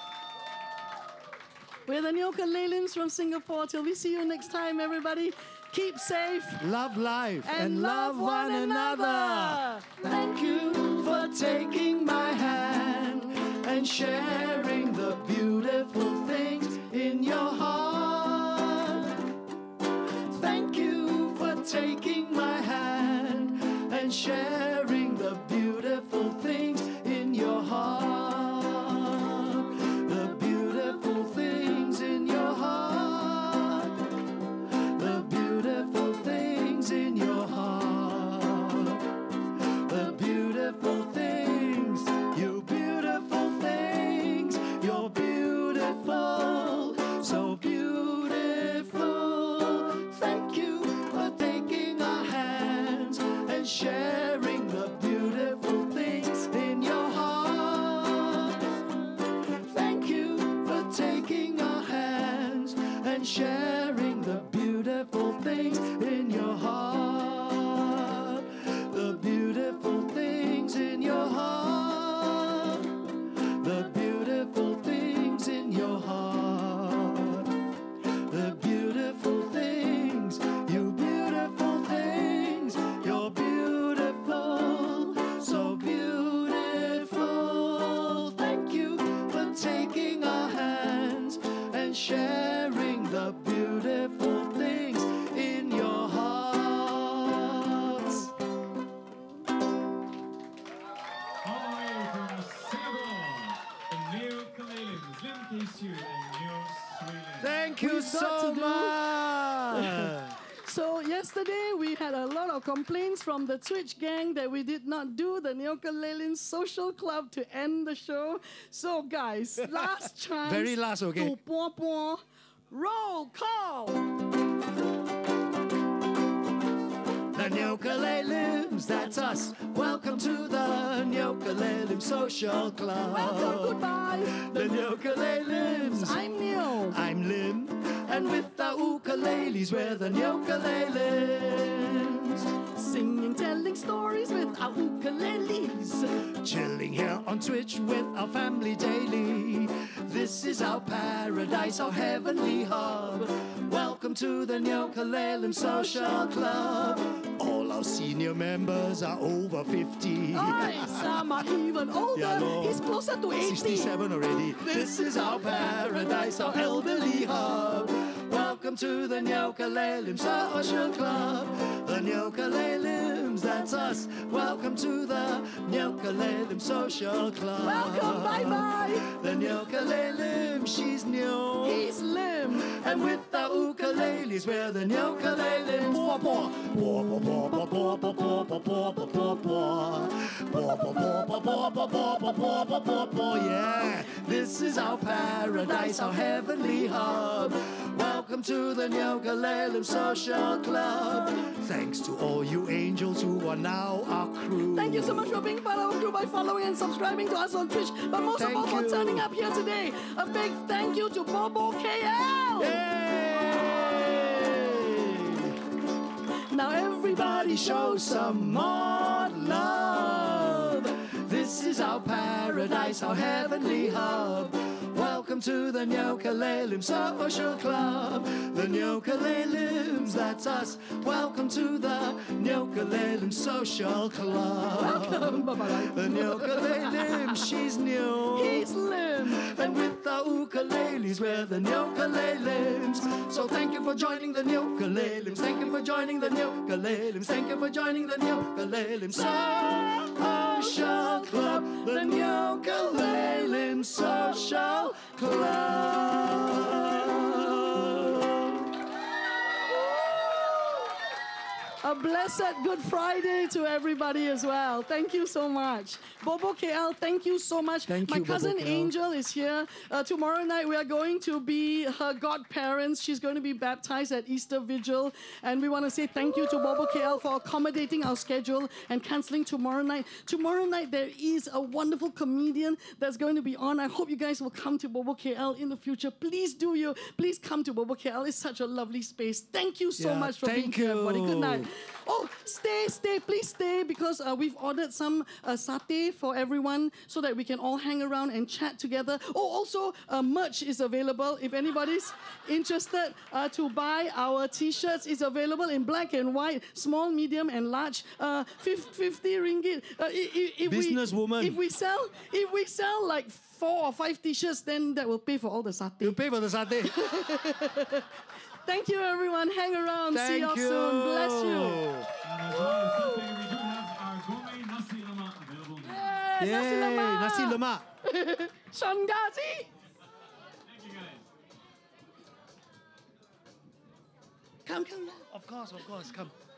We're the Nyoka Leilins from Singapore. Till we see you next time, everybody. keep safe, love life, and, and love one another. Thank you for taking my hand and sharing the beautiful things in your heart. Thank you for taking my hand and sharing the beautiful things in your heart. The beautiful things in your heart. The beautiful things in your heart. The beautiful things, you beautiful things, you're beautiful, so beautiful. Thank you for taking our hands and sharing the beautiful things in your heart. Thank you for taking our hands and sharing the beautiful things in your heart. The beautiful things in your heart. The beautiful things in your heart. The beautiful things, you beautiful things, you're beautiful, so beautiful. Thank you for taking our hands and sharing the beautiful things in your hearts. All the way from Singapore, the New Kalelims, Lim Kee Siu and Neo Swee Lim. Thank you We've got so to do- much. So yesterday we had a lot of complaints from the Twitch gang that we did not do the Neokalelin Social Club to end the show. So guys, last chance Very last, okay. to po po. Roll call. The Neokalelims, that's us. Welcome to the Neokalelim Social Club. Welcome, goodbye. The Neokalelims. I'm Neo. I'm Lim, and with the ukuleles, we're the Neokalelims. Singing, telling stories with our ukuleles. Chilling here on Twitch with our family daily. This is our paradise, our heavenly hub. Welcome to the Neokalelim Social Club. All our senior members are over fifty. Aye, some are even older. Yeah, no. He's closer to eighty. sixty-seven already. This is our paradise, our elderly hub. Welcome to the Neokalelim Social Club. The Neokalelims, that's us. Welcome to the Neokalelim Social Club. Welcome, bye-bye. The Neokalelim, she's new. He's Lim. And with the ukuleles, we're the Neokalelim. Paw, paw. Paw, paw, paw, paw, paw, paw, paw, paw, paw, paw, paw. Paw, paw, paw, paw, paw, paw, paw, paw, paw, paw, paw, paw. Yeah, this is our paradise, our heavenly hub. Welcome to the Neokalelim Social Club. Thanks to all you angels who are now our crew. Thank you so much for being part of our crew by following and subscribing to us on Twitch. But most Thank of all, for you. turning up here today. A big thank you to Bobo K L. Yay! Now everybody show some more love. This is our paradise, our heavenly hub. Welcome to the Neokalelim Social Club. The Neokalelims, that's us. Welcome to the Neokalelim Social Club. Welcome. Bye-bye. The Neokalelim, she's new. He's Lim. And with the ukuleles, we're the Neokalelims. So thank you for joining the Neokalelims. Thank you for joining the Neokalelims. Thank you for joining the Neokalelim Social Club. The Neokalelim Social Club. A blessed Good Friday to everybody as well. Thank you so much. Bobo K L, thank you so much. Thank My you, Bobo cousin K L. Angel is here. Uh, tomorrow night we are going to be her godparents. She's going to be baptized at Easter Vigil. And we want to say thank you to Bobo K L for accommodating our schedule and cancelling tomorrow night. Tomorrow night there is a wonderful comedian that's going to be on. I hope you guys will come to Bobo K L in the future. Please do you. Please come to Bobo K L. It's such a lovely space. Thank you so Yeah, much for thank being here, everybody. Good you. night. Oh, stay, stay, please stay, because uh, we've ordered some uh, satay for everyone so that we can all hang around and chat together. Oh, also, uh, merch is available. If anybody's interested uh, to buy our T-shirts, it's available in black and white, small, medium, and large. Uh, fifty ringgit. Uh, if, if Businesswoman. We, if we sell, if we sell like four or five T-shirts, then that will pay for all the satay. You pay for the satay. Thank you, everyone. Hang around. Thank See you all you. soon. Bless you. And as well as something, we do have our gourmet nasi lemak available now. Hey, nasi Yay, lemak. nasi lemak. Shangazi. Thank you guys. Come, come. Of course, of course, come.